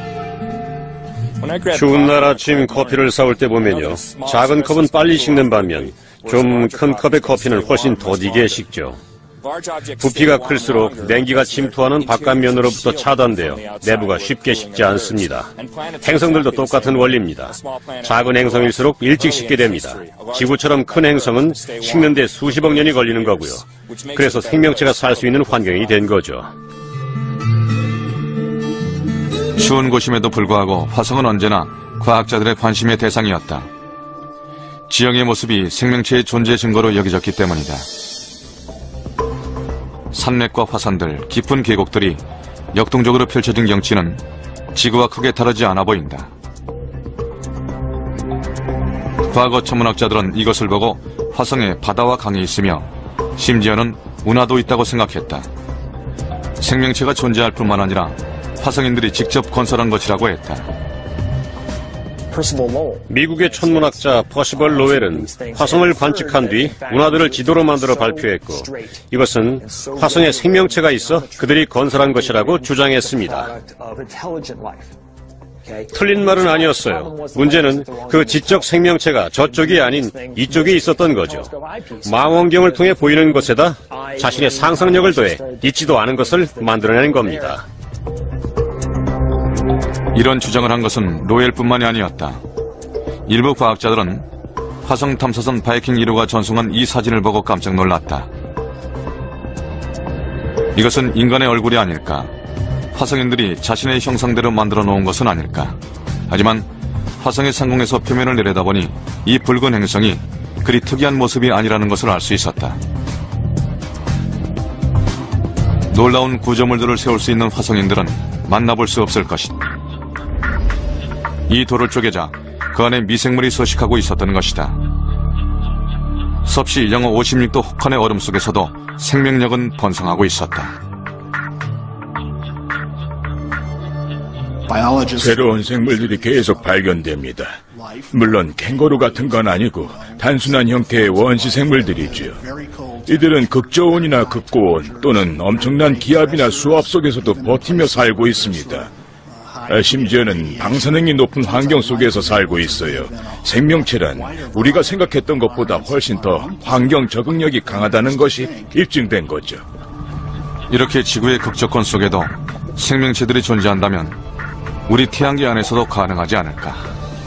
Speaker 4: 추운 날 아침 커피를 사올 때 보면요. 작은 컵은 빨리 식는 반면 좀 큰 컵의 커피는 훨씬 더디게 식죠. 부피가 클수록 냉기가 침투하는 바깥면으로부터 차단되어 내부가 쉽게 식지 않습니다. 행성들도 똑같은 원리입니다. 작은 행성일수록 일찍 식게 됩니다. 지구처럼 큰 행성은 식는데 수십억 년이 걸리는 거고요. 그래서 생명체가 살 수 있는 환경이 된 거죠.
Speaker 1: 추운 곳임에도 불구하고 화성은 언제나 과학자들의 관심의 대상이었다. 지형의 모습이 생명체의 존재 증거로 여겨졌기 때문이다. 산맥과 화산들, 깊은 계곡들이 역동적으로 펼쳐진 경치는 지구와 크게 다르지 않아 보인다. 과거 천문학자들은 이것을 보고 화성에 바다와 강이 있으며 심지어는 운하도 있다고 생각했다. 생명체가 존재할 뿐만 아니라 화성인들이 직접 건설한 것이라고 했다.
Speaker 4: 미국의 천문학자 퍼시벌 로웰은 화성을 관측한 뒤 운하들을 지도로 만들어 발표했고 이것은 화성에 생명체가 있어 그들이 건설한 것이라고 주장했습니다. 틀린 말은 아니었어요. 문제는 그 지적 생명체가 저쪽이 아닌 이쪽에 있었던 거죠. 망원경을 통해 보이는 것에다 자신의 상상력을 더해 있지도 않은 것을 만들어낸 겁니다.
Speaker 1: 이런 주장을 한 것은 로웰뿐만이 아니었다. 일부 과학자들은 화성 탐사선 바이킹 1호가 전송한 이 사진을 보고 깜짝 놀랐다. 이것은 인간의 얼굴이 아닐까? 화성인들이 자신의 형상대로 만들어 놓은 것은 아닐까? 하지만 화성의 상공에서 표면을 내려다보니 이 붉은 행성이 그리 특이한 모습이 아니라는 것을 알 수 있었다. 놀라운 구조물들을 세울 수 있는 화성인들은 만나볼 수 없을 것이다. 이 돌을 쪼개자 그 안에 미생물이 서식하고 있었던 것이다. 섭씨 영하 56도 혹한의 얼음 속에서도 생명력은 번성하고 있었다.
Speaker 3: 새로운 생물들이 계속 발견됩니다. 물론 캥거루 같은 건 아니고 단순한 형태의 원시 생물들이지요. 이들은 극저온이나 극고온 또는 엄청난 기압이나 수압 속에서도 버티며 살고 있습니다. 심지어는 방사능이 높은 환경 속에서 살고 있어요. 생명체란 우리가 생각했던 것보다 훨씬 더 환경 적응력이 강하다는 것이 입증된 거죠.
Speaker 1: 이렇게 지구의 극적권 속에도 생명체들이 존재한다면 우리 태양계 안에서도 가능하지 않을까?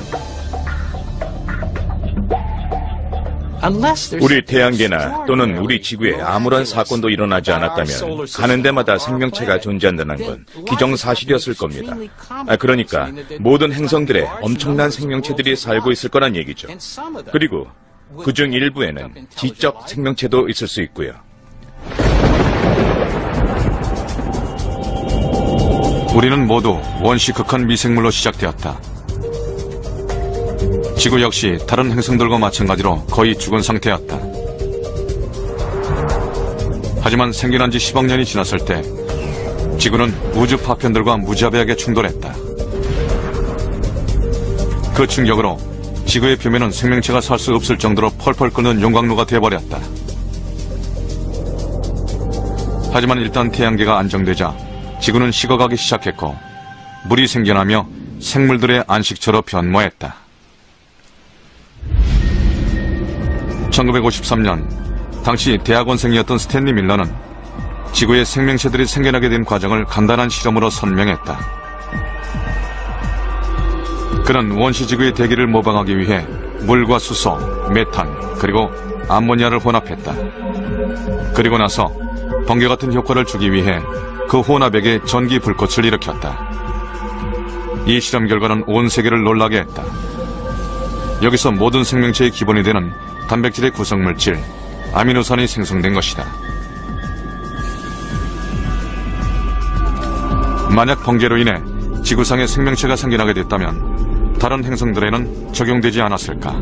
Speaker 3: 우리 태양계나 또는 우리 지구에 아무런 사건도 일어나지 않았다면 가는 데마다 생명체가 존재한다는 건 기정사실이었을 겁니다. 그러니까 모든 행성들에 엄청난 생명체들이 살고 있을 거란 얘기죠. 그리고 그중 일부에는 지적 생명체도 있을 수 있고요.
Speaker 1: 우리는 모두 원시 극한 미생물로 시작되었다. 지구 역시 다른 행성들과 마찬가지로 거의 죽은 상태였다. 하지만 생겨난 지 10억 년이 지났을 때 지구는 우주 파편들과 무자비하게 충돌했다. 그 충격으로 지구의 표면은 생명체가 살 수 없을 정도로 펄펄 끓는 용광로가 되어버렸다. 하지만 일단 태양계가 안정되자 지구는 식어가기 시작했고 물이 생겨나며 생물들의 안식처로 변모했다. 1953년 당시 대학원생이었던 스탠리 밀러는 지구에 생명체들이 생겨나게 된 과정을 간단한 실험으로 설명했다. 그는 원시지구의 대기를 모방하기 위해 물과 수소, 메탄, 그리고 암모니아를 혼합했다. 그리고 나서 번개 같은 효과를 주기 위해 그 혼합액에 전기 불꽃을 일으켰다. 이 실험 결과는 온 세계를 놀라게 했다. 여기서 모든 생명체의 기본이 되는 단백질의 구성물질, 아미노산이 생성된 것이다. 만약 번개로 인해 지구상에 생명체가 생겨나게 됐다면 다른 행성들에는 적용되지 않았을까?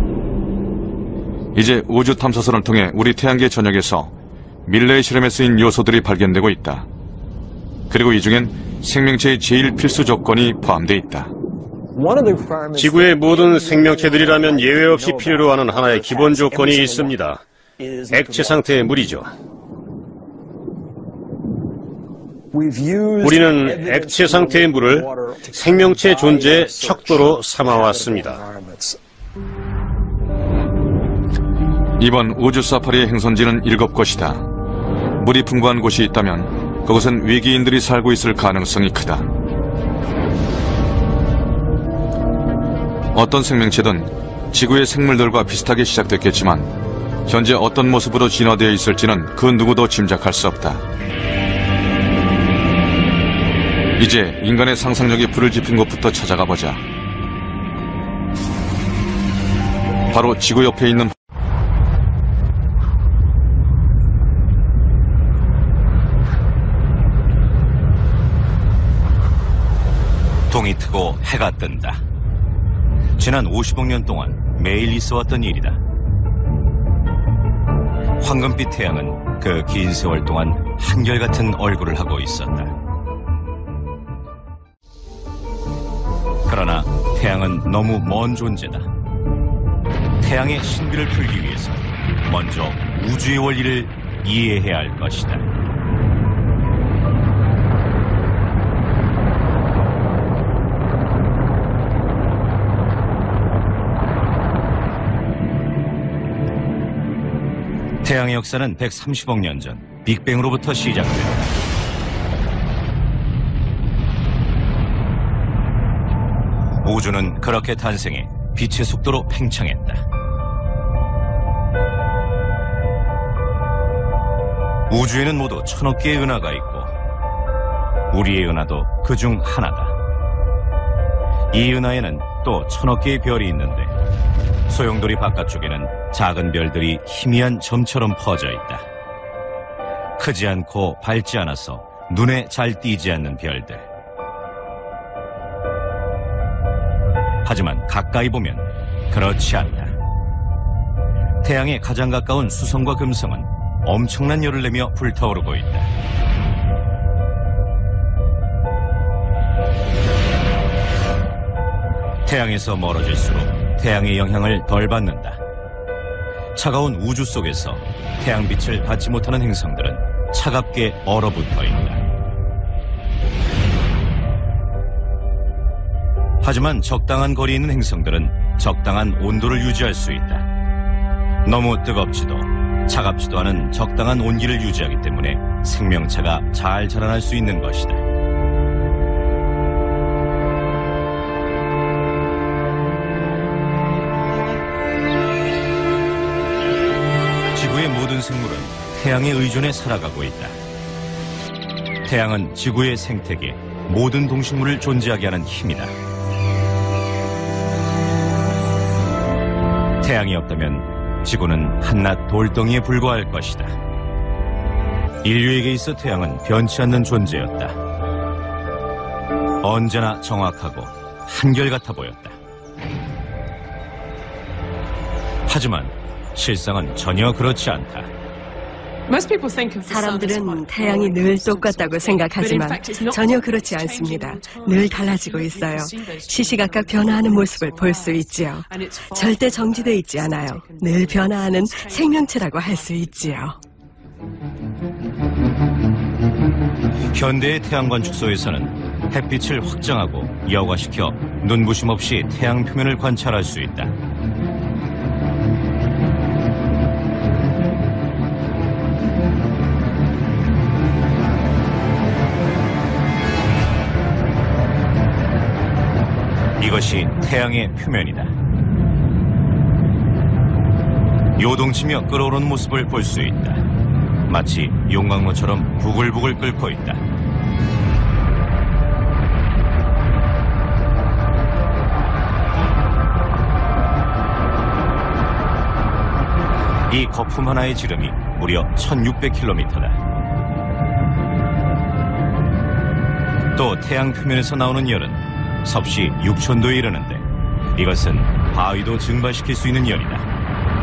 Speaker 1: 이제 우주 탐사선을 통해 우리 태양계 전역에서 밀레의 실험에 쓰인 요소들이 발견되고 있다. 그리고 이 중엔 생명체의 제일 필수 조건이 포함되어 있다.
Speaker 4: 지구의 모든 생명체들이라면 예외 없이 필요로 하는 하나의 기본 조건이 있습니다. 액체 상태의 물이죠. 우리는 액체 상태의 물을 생명체 존재의 척도로 삼아왔습니다.
Speaker 1: 이번 우주 사파리의 행선지는 7곳이다. 물이 풍부한 곳이 있다면 그곳은 외계인들이 살고 있을 가능성이 크다. 어떤 생명체든 지구의 생물들과 비슷하게 시작됐겠지만 현재 어떤 모습으로 진화되어 있을지는 그 누구도 짐작할 수 없다. 이제 인간의 상상력이 불을 지핀 곳부터 찾아가 보자. 바로 지구 옆에 있는
Speaker 5: 동이 트고 해가 뜬다. 지난 50억 년 동안 매일 있어왔던 일이다. 황금빛 태양은 그 긴 세월 동안 한결같은 얼굴을 하고 있었다. 그러나 태양은 너무 먼 존재다. 태양의 신비를 풀기 위해서 먼저 우주의 원리를 이해해야 할 것이다. 태양의 역사는 130억 년 전 빅뱅으로부터 시작된다. 우주는 그렇게 탄생해 빛의 속도로 팽창했다. 우주에는 모두 1000억 개의 은하가 있고 우리의 은하도 그중 하나다. 이 은하에는 또 1000억 개의 별이 있는데 소용돌이 바깥쪽에는 작은 별들이 희미한 점처럼 퍼져 있다. 크지 않고 밝지 않아서 눈에 잘 띄지 않는 별들. 하지만 가까이 보면 그렇지 않다. 태양에 가장 가까운 수성과 금성은 엄청난 열을 내며 불타오르고 있다. 태양에서 멀어질수록 태양의 영향을 덜 받는다. 차가운 우주 속에서 태양빛을 받지 못하는 행성들은 차갑게 얼어붙어 있다. 하지만 적당한 거리에 있는 행성들은 적당한 온도를 유지할 수 있다. 너무 뜨겁지도 차갑지도 않은 적당한 온기를 유지하기 때문에 생명체가 잘 자라날 수 있는 것이다. 지구의 모든 생물은 태양에 의존해 살아가고 있다. 태양은 지구의 생태계, 모든 동식물을 존재하게 하는 힘이다. 태양이 없다면 지구는 한낱 돌덩이에 불과할 것이다. 인류에게 있어 태양은 변치 않는 존재였다. 언제나 정확하고 한결같아 보였다. 하지만 실상은 전혀 그렇지 않다.
Speaker 6: 사람들은 태양이 늘 똑같다고 생각하지만 전혀 그렇지 않습니다. 늘 달라지고 있어요. 시시각각 변화하는 모습을 볼 수 있지요. 절대 정지돼 있지 않아요. 늘 변화하는 생명체라고 할 수 있지요.
Speaker 5: 현대의 태양관 축소에서는 햇빛을 확장하고 여과시켜 눈부심 없이 태양 표면을 관찰할 수 있다. 이것이 태양의 표면이다. 요동치며 끓어오르는 모습을 볼 수 있다. 마치 용광로처럼 부글부글 끓고 있다. 이 거품 하나의 지름이 무려 1600km다. 또 태양 표면에서 나오는 열은 섭씨 6,000도에 이르는데 이것은 바위도 증발시킬 수 있는 열이다.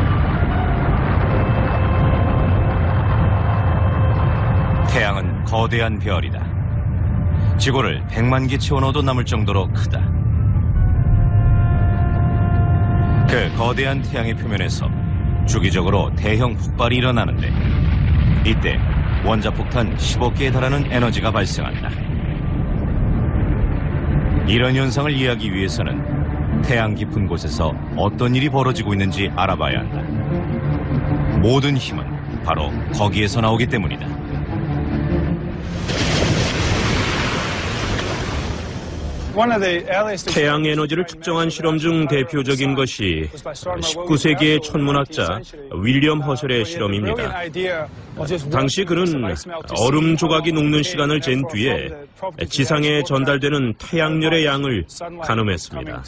Speaker 5: 태양은 거대한 별이다. 지구를 100만 개 채워넣어도 남을 정도로 크다. 그 거대한 태양의 표면에서 주기적으로 대형 폭발이 일어나는데 이때 원자폭탄 10억 개에 달하는 에너지가 발생한다. 이런 현상을 이해하기 위해서는 태양 깊은 곳에서 어떤 일이 벌어지고 있는지 알아봐야 한다. 모든 힘은 바로 거기에서 나오기 때문이다.
Speaker 7: 태양 에너지를 측정한 실험 중 대표적인 것이 19세기의 천문학자 윌리엄 허셜의 실험입니다. 당시 그는 얼음 조각이 녹는 시간을 잰 뒤에 지상에 전달되는 태양열의 양을 가늠했습니다.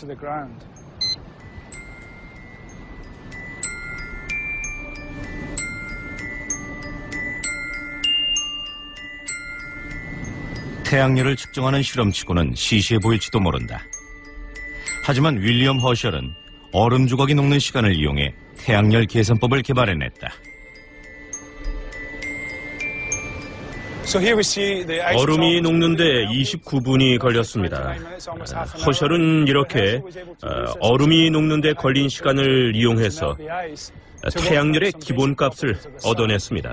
Speaker 5: 태양열을 측정하는 실험치고는 시시해 보일지도 모른다. 하지만 윌리엄 허셜은 얼음 조각이 녹는 시간을 이용해 태양열 계산법을 개발해냈다.
Speaker 7: 얼음이 녹는데 29분이 걸렸습니다. 허셜은 이렇게 얼음이 녹는데 걸린 시간을 이용해서 태양열의 기본값을 얻어냈습니다.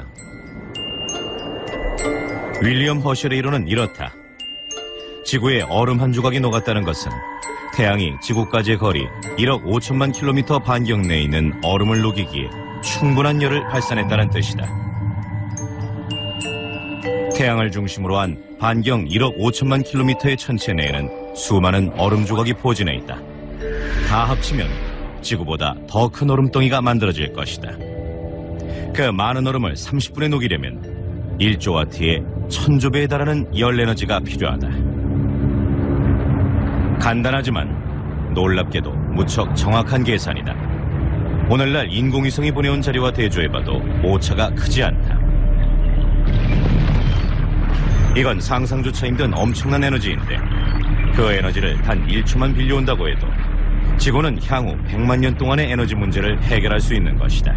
Speaker 5: 윌리엄 허셜의 이론은 이렇다. 지구에 얼음 한 조각이 녹았다는 것은 태양이 지구까지의 거리 1억 5천만 킬로미터 반경 내에 있는 얼음을 녹이기에 충분한 열을 발산했다는 뜻이다. 태양을 중심으로 한 반경 1억 5천만 킬로미터의 천체 내에는 수많은 얼음 조각이 포진해 있다. 다 합치면 지구보다 더 큰 얼음덩이가 만들어질 것이다. 그 많은 얼음을 30분에 녹이려면 1조와트의 1000조배에 달하는 열 에너지가 필요하다. 간단하지만 놀랍게도 무척 정확한 계산이다. 오늘날 인공위성이 보내온 자료와 대조해봐도 오차가 크지 않다. 이건 상상조차 힘든 엄청난 에너지인데 그 에너지를 단 1초만 빌려온다고 해도 지구는 향후 100만 년 동안의 에너지 문제를 해결할 수 있는 것이다.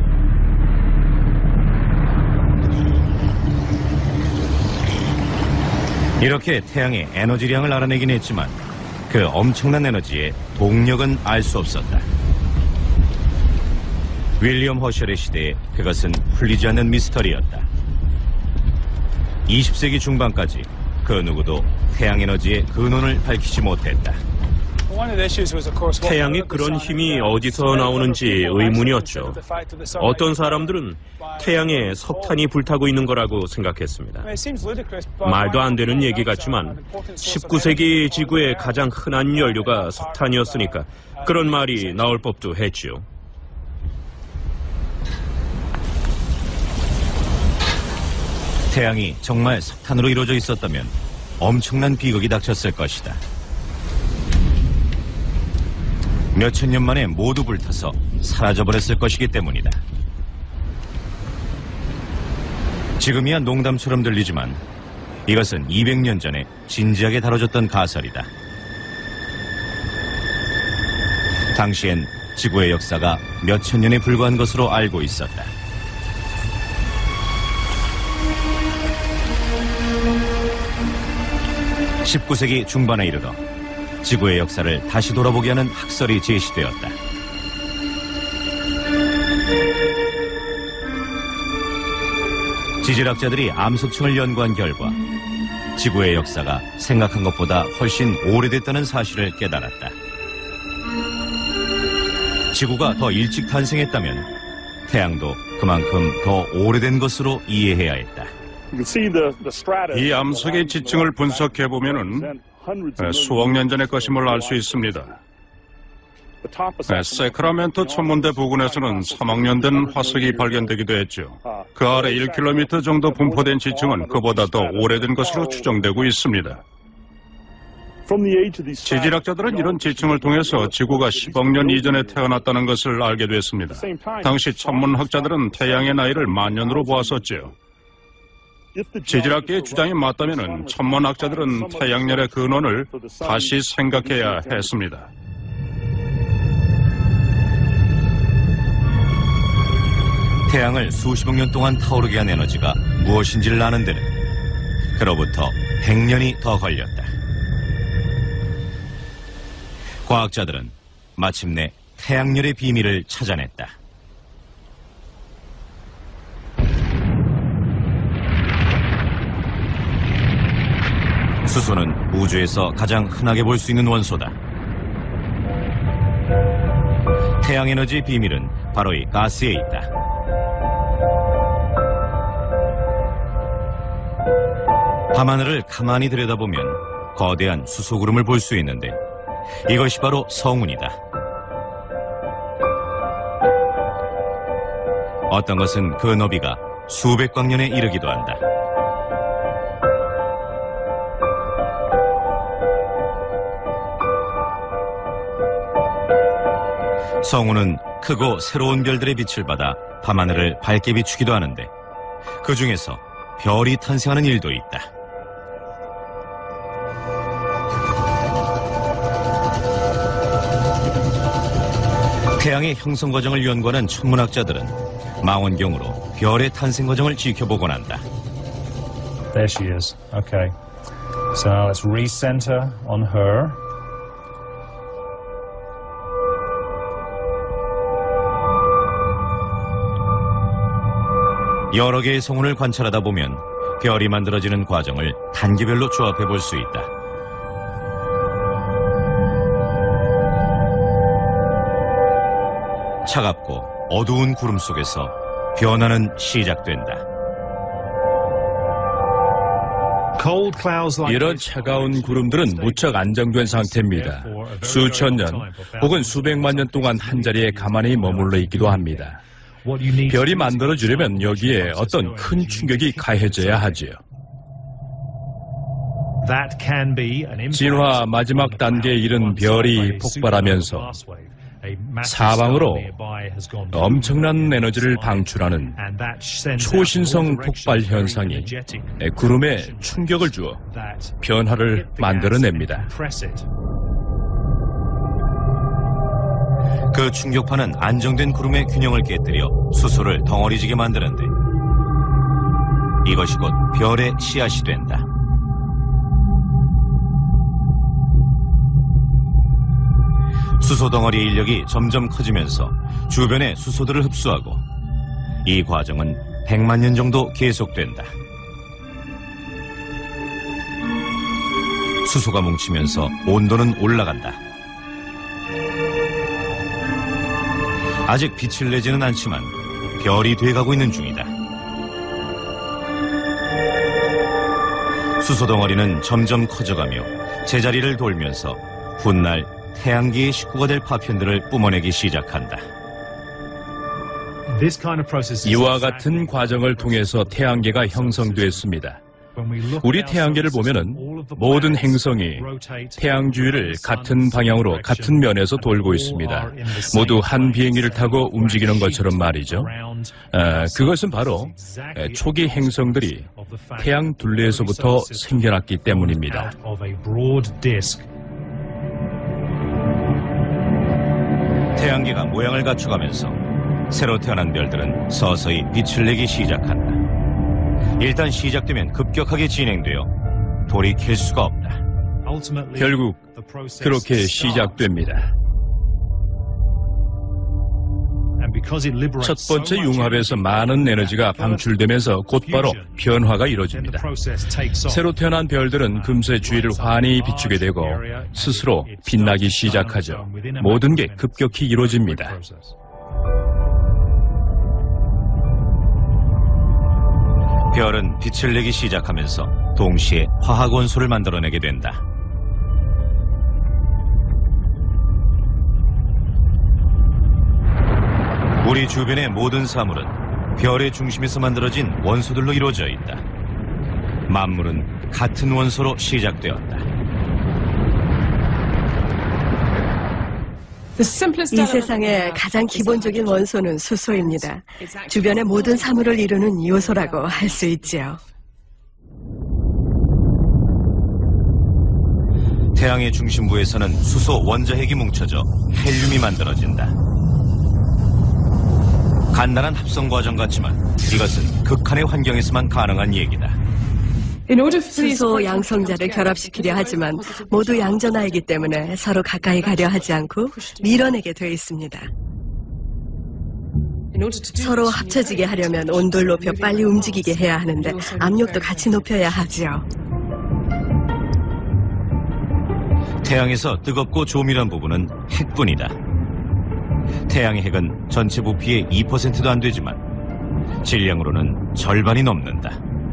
Speaker 5: 이렇게 태양의 에너지량을 알아내긴 했지만 그 엄청난 에너지의 동력은 알 수 없었다. 윌리엄 허셜의 시대에 그것은 풀리지 않는 미스터리였다. 20세기 중반까지 그 누구도 태양 에너지의 근원을 밝히지 못했다.
Speaker 7: 태양의 그런 힘이 어디서 나오는지 의문이었죠. 어떤 사람들은 태양에 석탄이 불타고 있는 거라고 생각했습니다. 말도 안 되는 얘기 같지만 19세기 지구의 가장 흔한 연료가 석탄이었으니까 그런 말이 나올 법도 했지요.
Speaker 5: 태양이 정말 석탄으로 이루어져 있었다면 엄청난 비극이 닥쳤을 것이다. 몇천 년 만에 모두 불타서 사라져버렸을 것이기 때문이다. 지금이야 농담처럼 들리지만 이것은 200년 전에 진지하게 다뤄졌던 가설이다. 당시엔 지구의 역사가 몇천 년에 불과한 것으로 알고 있었다. (19세기) 중반에 이르러 지구의 역사를 다시 돌아보게 하는 학설이 제시되었다. 지질학자들이 암석층을 연구한 결과 지구의 역사가 생각한 것보다 훨씬 오래됐다는 사실을 깨달았다. 지구가 더 일찍 탄생했다면 태양도 그만큼 더 오래된 것으로 이해해야 했다.
Speaker 8: 이 암석의 지층을 분석해보면은 수억 년 전의 것임을 알 수 있습니다. 세크라멘토 천문대 부근에서는 3억 년 된 화석이 발견되기도 했죠. 그 아래 1km 정도 분포된 지층은 그보다 더 오래된 것으로 추정되고 있습니다. 지질학자들은 이런 지층을 통해서 지구가 10억 년 이전에 태어났다는 것을 알게 됐습니다. 당시 천문학자들은 태양의 나이를 만 년으로 보았었죠. 지질학계의 주장이 맞다면 천문학자들은 태양열의 근원을 다시 생각해야 했습니다.
Speaker 5: 태양을 수십억 년 동안 타오르게 한 에너지가 무엇인지를 아는 데는 그로부터 100년이 더 걸렸다. 과학자들은 마침내 태양열의 비밀을 찾아냈다. 수소는 우주에서 가장 흔하게 볼 수 있는 원소다. 태양 에너지의 비밀은 바로 이 가스에 있다. 밤하늘을 가만히 들여다보면 거대한 수소 구름을 볼 수 있는데 이것이 바로 성운이다. 어떤 것은 그 너비가 수백 광년에 이르기도 한다. 성운은 크고 새로운 별들의 빛을 받아 밤하늘을 밝게 비추기도 하는데 그 중에서 별이 탄생하는 일도 있다. 태양의 형성 과정을 연구하는 천문학자들은 망원경으로 별의 탄생 과정을 지켜보곤 한다.
Speaker 9: There she is. Okay. So let's recenter on her.
Speaker 5: 여러 개의 성운을 관찰하다 보면 별이 만들어지는 과정을 단계별로 조합해 볼 수 있다. 차갑고 어두운 구름 속에서 변화는 시작된다.
Speaker 3: 이런 차가운 구름들은 무척 안정된 상태입니다. 수천 년 혹은 수백만 년 동안 한자리에 가만히 머물러 있기도 합니다. 별이 만들어지려면 여기에 어떤 큰 충격이 가해져야 하지요. 진화 마지막 단계에 이른 별이 폭발하면서 사방으로 엄청난 에너지를 방출하는 초신성 폭발 현상이 구름에 충격을 주어 변화를 만들어냅니다.
Speaker 5: 그 충격파는 안정된 구름의 균형을 깨뜨려 수소를 덩어리지게 만드는데 이것이 곧 별의 씨앗이 된다. 수소 덩어리의 인력이 점점 커지면서 주변의 수소들을 흡수하고 이 과정은 100만 년 정도 계속된다. 수소가 뭉치면서 온도는 올라간다. 아직 빛을 내지는 않지만 별이 돼가고 있는 중이다. 수소 덩어리는 점점 커져가며 제자리를 돌면서 훗날 태양계의 식구가 될 파편들을 뿜어내기 시작한다.
Speaker 3: 이와 같은 과정을 통해서 태양계가 형성됐습니다. 우리 태양계를 보면은 모든 행성이 태양 주위를 같은 방향으로 같은 면에서 돌고 있습니다. 모두 한 비행기를 타고 움직이는 것처럼 말이죠. 그것은 바로 초기 행성들이 태양 둘레에서부터 생겨났기 때문입니다.
Speaker 5: 태양계가 모양을 갖춰가면서 새로 태어난 별들은 서서히 빛을 내기 시작한다. 일단 시작되면 급격하게 진행되어 돌이킬 수가 없다.
Speaker 3: 결국 그렇게 시작됩니다. 첫 번째 융합에서 많은 에너지가 방출되면서 곧바로 변화가 이루어집니다. 새로 태어난 별들은 금세 주위를 환히 비추게 되고 스스로 빛나기 시작하죠. 모든 게 급격히 이루어집니다.
Speaker 5: 별은 빛을 내기 시작하면서 동시에 화학 원소를 만들어내게 된다. 우리 주변의 모든 사물은 별의 중심에서 만들어진 원소들로 이루어져 있다. 만물은 같은 원소로 시작되었다.
Speaker 6: 이 세상의 가장 기본적인 원소는 수소입니다. 주변의 모든 사물을 이루는 요소라고 할 수 있지요.
Speaker 5: 태양의 중심부에서는 수소 원자핵이 뭉쳐져 헬륨이 만들어진다. 간단한 합성 과정 같지만 이것은 극한의 환경에서만 가능한 얘기다.
Speaker 6: 수소 양성자를 결합시키려 하지만 모두 양전하이기 때문에 서로 가까이 가려 하지 않고 밀어내게 돼 있습니다. 서로 합쳐지게 하려면 온도를 높여 빨리 움직이게 해야 하는데 압력도 같이 높여야 하지요.
Speaker 5: 태양에서 뜨겁고 조밀한 부분은 핵뿐이다. 태양의 핵은 전체 부피의 2%도 안 되지만 질량으로는 절반이 넘는다.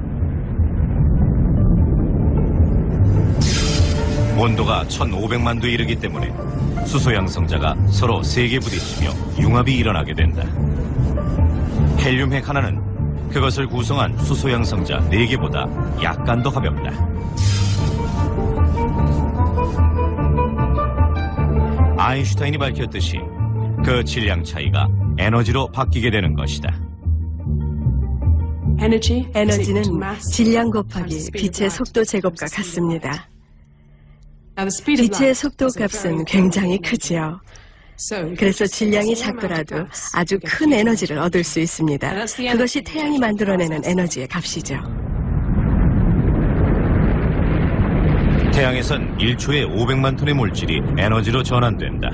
Speaker 5: 온도가 1500만 도에 이르기 때문에 수소 양성자가 서로 세게 부딪히며 융합이 일어나게 된다. 헬륨 핵 하나는 그것을 구성한 수소 양성자 4개보다 약간 더 가볍다. 아인슈타인이 밝혔듯이 그 질량 차이가 에너지로 바뀌게 되는 것이다.
Speaker 6: 에너지는 질량 곱하기 빛의 속도 제곱과 같습니다. 빛의 속도 값은 굉장히 크지요. 그래서 질량이 작더라도 아주 큰 에너지를 얻을 수 있습니다. 그것이 태양이 만들어내는 에너지의 값이죠.
Speaker 5: 태양에선 1초에 500만 톤의 물질이 에너지로 전환된다.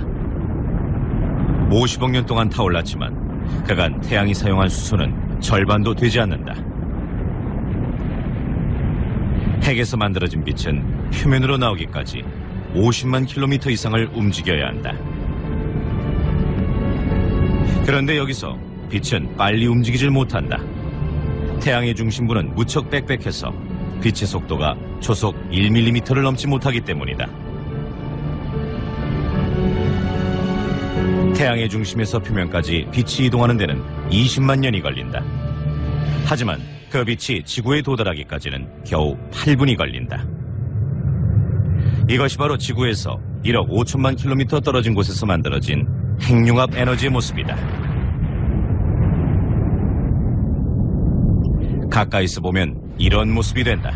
Speaker 5: 50억 년 동안 타올랐지만 그간 태양이 사용한 수소는 절반도 되지 않는다. 핵에서 만들어진 빛은 표면으로 나오기까지 50만 킬로미터 이상을 움직여야 한다. 그런데 여기서 빛은 빨리 움직이질 못한다. 태양의 중심부는 무척 빽빽해서 빛의 속도가 초속 1mm를 넘지 못하기 때문이다. 태양의 중심에서 표면까지 빛이 이동하는 데는 20만 년이 걸린다. 하지만 그 빛이 지구에 도달하기까지는 겨우 8분이 걸린다. 이것이 바로 지구에서 1억 5천만 킬로미터 떨어진 곳에서 만들어진 핵융합 에너지의 모습이다. 가까이서 보면 이런 모습이 된다.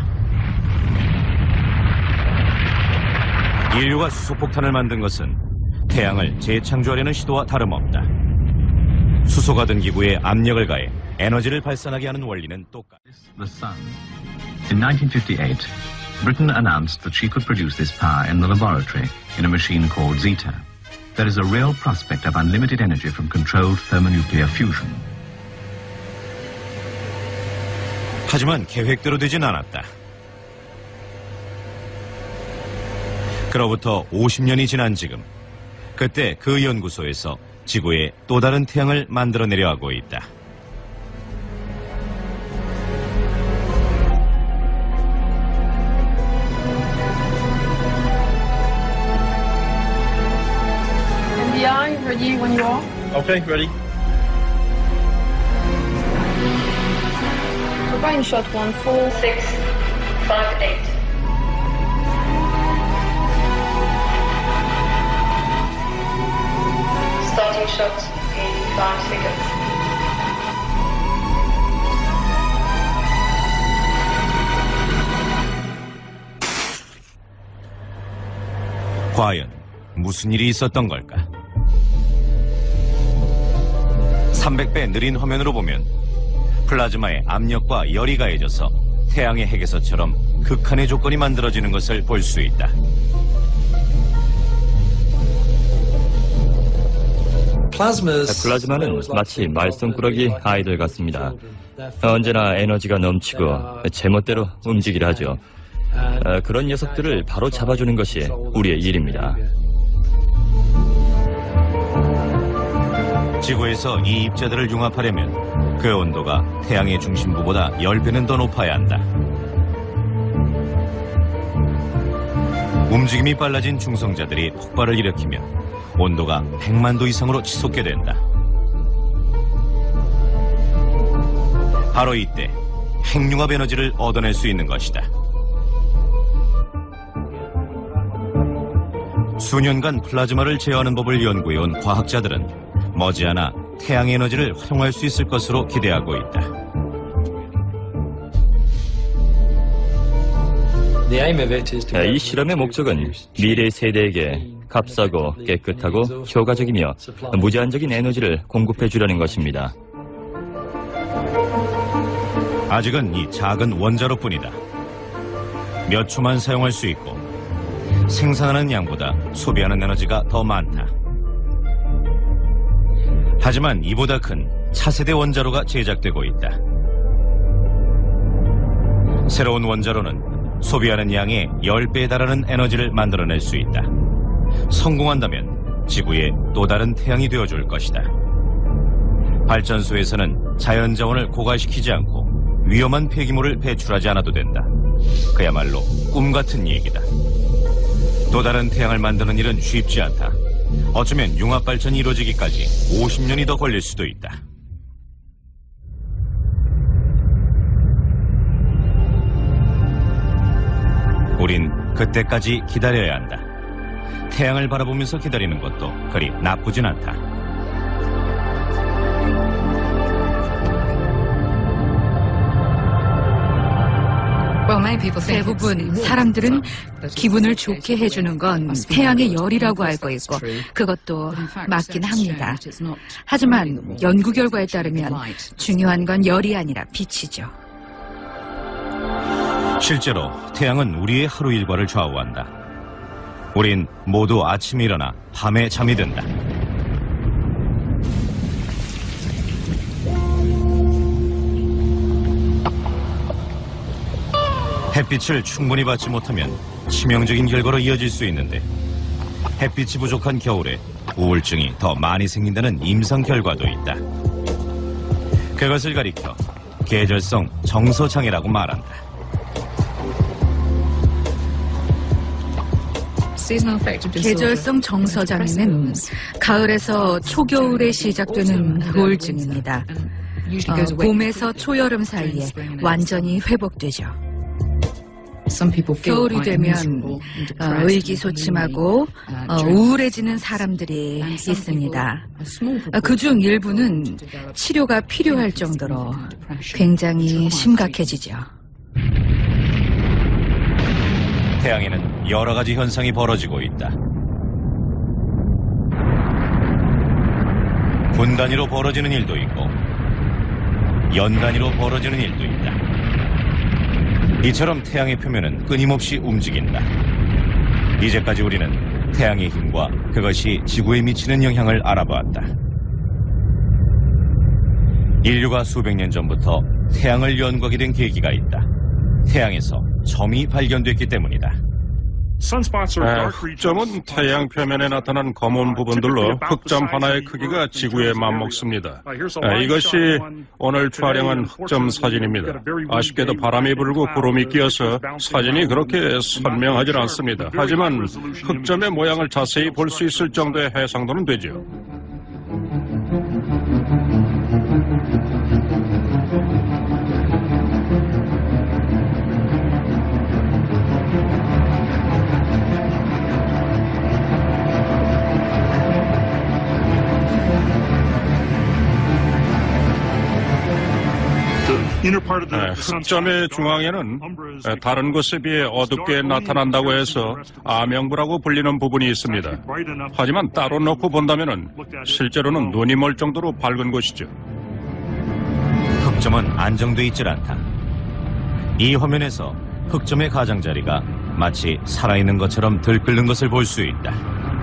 Speaker 5: 인류가 수소폭탄을 만든 것은 태양을 재창조하려는 시도와 다름없다. 수소가 든 기구에 압력을 가해 에너지를 발산하게 하는 원리는 똑같다.
Speaker 10: The sun. In 1958, Britain announced that she could produce this power in the laboratory in a machine called Zeta. There is a real prospect of unlimited energy from controlled thermonuclear fusion.
Speaker 5: 하지만 계획대로 되진 않았다. 그로부터 50년이 지난 지금, 그때 그 연구소에서 지구에 또 다른 태양을 만들어내려 하고 있다.
Speaker 11: NDI, ready when you are.
Speaker 12: Okay, ready.
Speaker 11: Turbine shot 14658. Starting shot in 5 seconds.
Speaker 5: 과연 무슨 일이 있었던 걸까? 300배 느린 화면으로 보면 플라즈마의 압력과 열이 가해져서 태양의 핵에서처럼 극한의 조건이 만들어지는 것을 볼 수 있다.
Speaker 13: 플라즈마는 마치 말썽꾸러기 아이들 같습니다. 언제나 에너지가 넘치고 제멋대로 움직이려 하죠. 그런 녀석들을 바로 잡아주는 것이 우리의 일입니다.
Speaker 5: 지구에서 이 입자들을 융합하려면 그 온도가 태양의 중심부보다 10배는 더 높아야 한다. 움직임이 빨라진 중성자들이 폭발을 일으키면 온도가 100만 도 이상으로 치솟게 된다. 바로 이때 핵융합 에너지를 얻어낼 수 있는 것이다. 수년간 플라즈마를 제어하는 법을 연구해온 과학자들은 머지않아 태양 에너지를 활용할 수 있을 것으로 기대하고 있다.
Speaker 13: 이 실험의 목적은 미래 세대에게 값싸고 깨끗하고 효과적이며 무제한적인 에너지를 공급해 주려는 것입니다.
Speaker 5: 아직은 이 작은 원자로뿐이다. 몇 초만 사용할 수 있고 생산하는 양보다 소비하는 에너지가 더 많다. 하지만 이보다 큰 차세대 원자로가 제작되고 있다. 새로운 원자로는 소비하는 양의 10배에 달하는 에너지를 만들어낼 수 있다. 성공한다면 지구의 또 다른 태양이 되어줄 것이다. 발전소에서는 자연자원을 고갈시키지 않고 위험한 폐기물을 배출하지 않아도 된다. 그야말로 꿈 같은 얘기다. 또 다른 태양을 만드는 일은 쉽지 않다. 어쩌면 융합발전이 이루어지기까지 50년이 더 걸릴 수도 있다. 우린 그때까지 기다려야 한다. 태양을 바라보면서 기다리는 것도 그리 나쁘진 않다.
Speaker 12: 대부분 사람들은 기분을 좋게 해주는 건 태양의 열이라고 알고 있고 그것도 맞긴 합니다. 하지만 연구 결과에 따르면 중요한 건 열이 아니라 빛이죠.
Speaker 5: 실제로 태양은 우리의 하루 일과를 좌우한다. 우린 모두 아침에 일어나 밤에 잠이 든다. 햇빛을 충분히 받지 못하면 치명적인 결과로 이어질 수 있는데 햇빛이 부족한 겨울에 우울증이 더 많이 생긴다는 임상 결과도 있다. 그것을 가리켜 계절성 정서장애라고 말한다.
Speaker 12: 계절성 정서장애는 가을에서 초겨울에 시작되는 우울증입니다. 봄에서 초여름 사이에 완전히 회복되죠. 겨울이 되면 의기소침하고 우울해지는 사람들이 있습니다. 그중 일부는 치료가 필요할 정도로 굉장히 심각해지죠.
Speaker 5: 태양에는 여러 가지 현상이 벌어지고 있다. 분 단위로 벌어지는 일도 있고 연 단위로 벌어지는 일도 있다. 이처럼 태양의 표면은 끊임없이 움직인다. 이제까지 우리는 태양의 힘과 그것이 지구에 미치는 영향을 알아보았다. 인류가 수백 년 전부터 태양을 연구하게 된 계기가 있다. 태양에서 점이 발견됐기 때문이다.
Speaker 8: 흑점은 태양 표면에 나타난 검은 부분들로 흑점 하나의 크기가 지구에 맞먹습니다. 이것이 오늘 촬영한 흑점 사진입니다. 아쉽게도 바람이 불고 구름이 끼어서 사진이 그렇게 선명하지 않습니다. 하지만 흑점의 모양을 자세히 볼 수 있을 정도의 해상도는 되죠. 흑점의 중앙에는 다른 곳에 비해 어둡게 나타난다고 해서 암영부라고 불리는 부분이 있습니다. 하지만 따로 놓고 본다면 실제로는 눈이 멀 정도로 밝은 곳이죠.
Speaker 5: 흑점은 안정돼 있질 않다. 이 화면에서 흑점의 가장자리가 마치 살아있는 것처럼 들끓는 것을 볼 수 있다.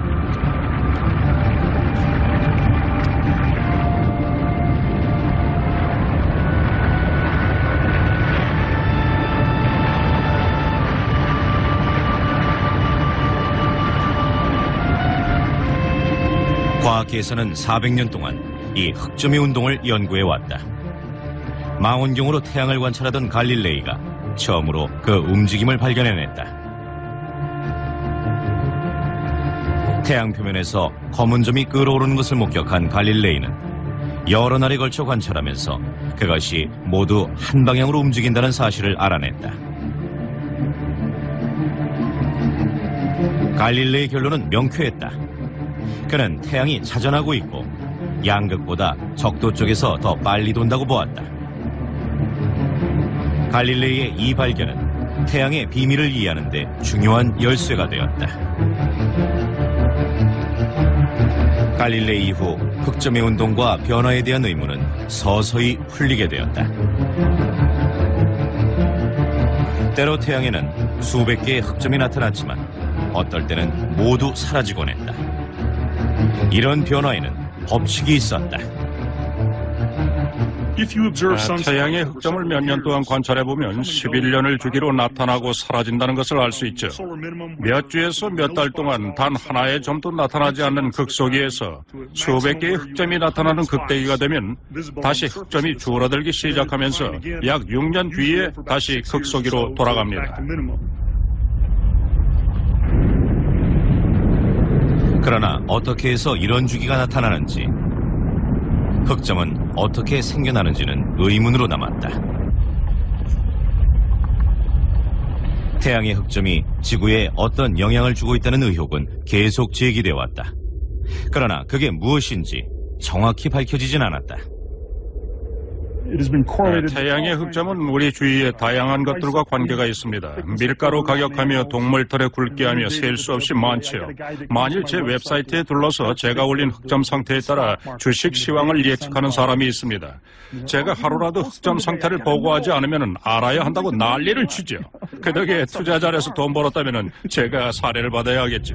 Speaker 5: 과학계에서는 400년 동안 이 흑점의 운동을 연구해왔다. 망원경으로 태양을 관찰하던 갈릴레이가 처음으로 그 움직임을 발견해냈다. 태양 표면에서 검은 점이 끓어오르는 것을 목격한 갈릴레이는 여러 날에 걸쳐 관찰하면서 그것이 모두 한 방향으로 움직인다는 사실을 알아냈다. 갈릴레이의 결론은 명쾌했다. 그는 태양이 자전하고 있고 양극보다 적도 쪽에서 더 빨리 돈다고 보았다. 갈릴레이의 이 발견은 태양의 비밀을 이해하는 데 중요한 열쇠가 되었다. 갈릴레이 이후 흑점의 운동과 변화에 대한 의문은 서서히 풀리게 되었다. 때로 태양에는 수백 개의 흑점이 나타났지만 어떨 때는 모두 사라지곤 했다. 이런 변화에는 법칙이 있었다.
Speaker 8: 태양의 흑점을 몇 년 동안 관찰해보면 11년을 주기로 나타나고 사라진다는 것을 알 수 있죠. 몇 주에서 몇 달 동안 단 하나의 점도 나타나지 않는 극소기에서 수백 개의 흑점이 나타나는 극대기가 되면 다시 흑점이 줄어들기 시작하면서 약 6년 뒤에 다시 극소기로 돌아갑니다.
Speaker 5: 그러나 어떻게 해서 이런 주기가 나타나는지, 흑점은 어떻게 생겨나는지는 의문으로 남았다. 태양의 흑점이 지구에 어떤 영향을 주고 있다는 의혹은 계속 제기되어 왔다. 그러나 그게 무엇인지 정확히 밝혀지진 않았다.
Speaker 8: 태양의 흑점은 우리 주위의 다양한 것들과 관계가 있습니다. 밀가루 가격하며 동물털에 굵게 하며 셀 수 없이 많지요. 만일 제 웹사이트에 둘러서 제가 올린 흑점 상태에 따라 주식 시황을 예측하는 사람이 있습니다. 제가 하루라도 흑점 상태를 보고하지 않으면 알아야 한다고 난리를 치죠. 그 덕에 투자 잘해서 돈 벌었다면 제가 사례를 받아야 하겠죠.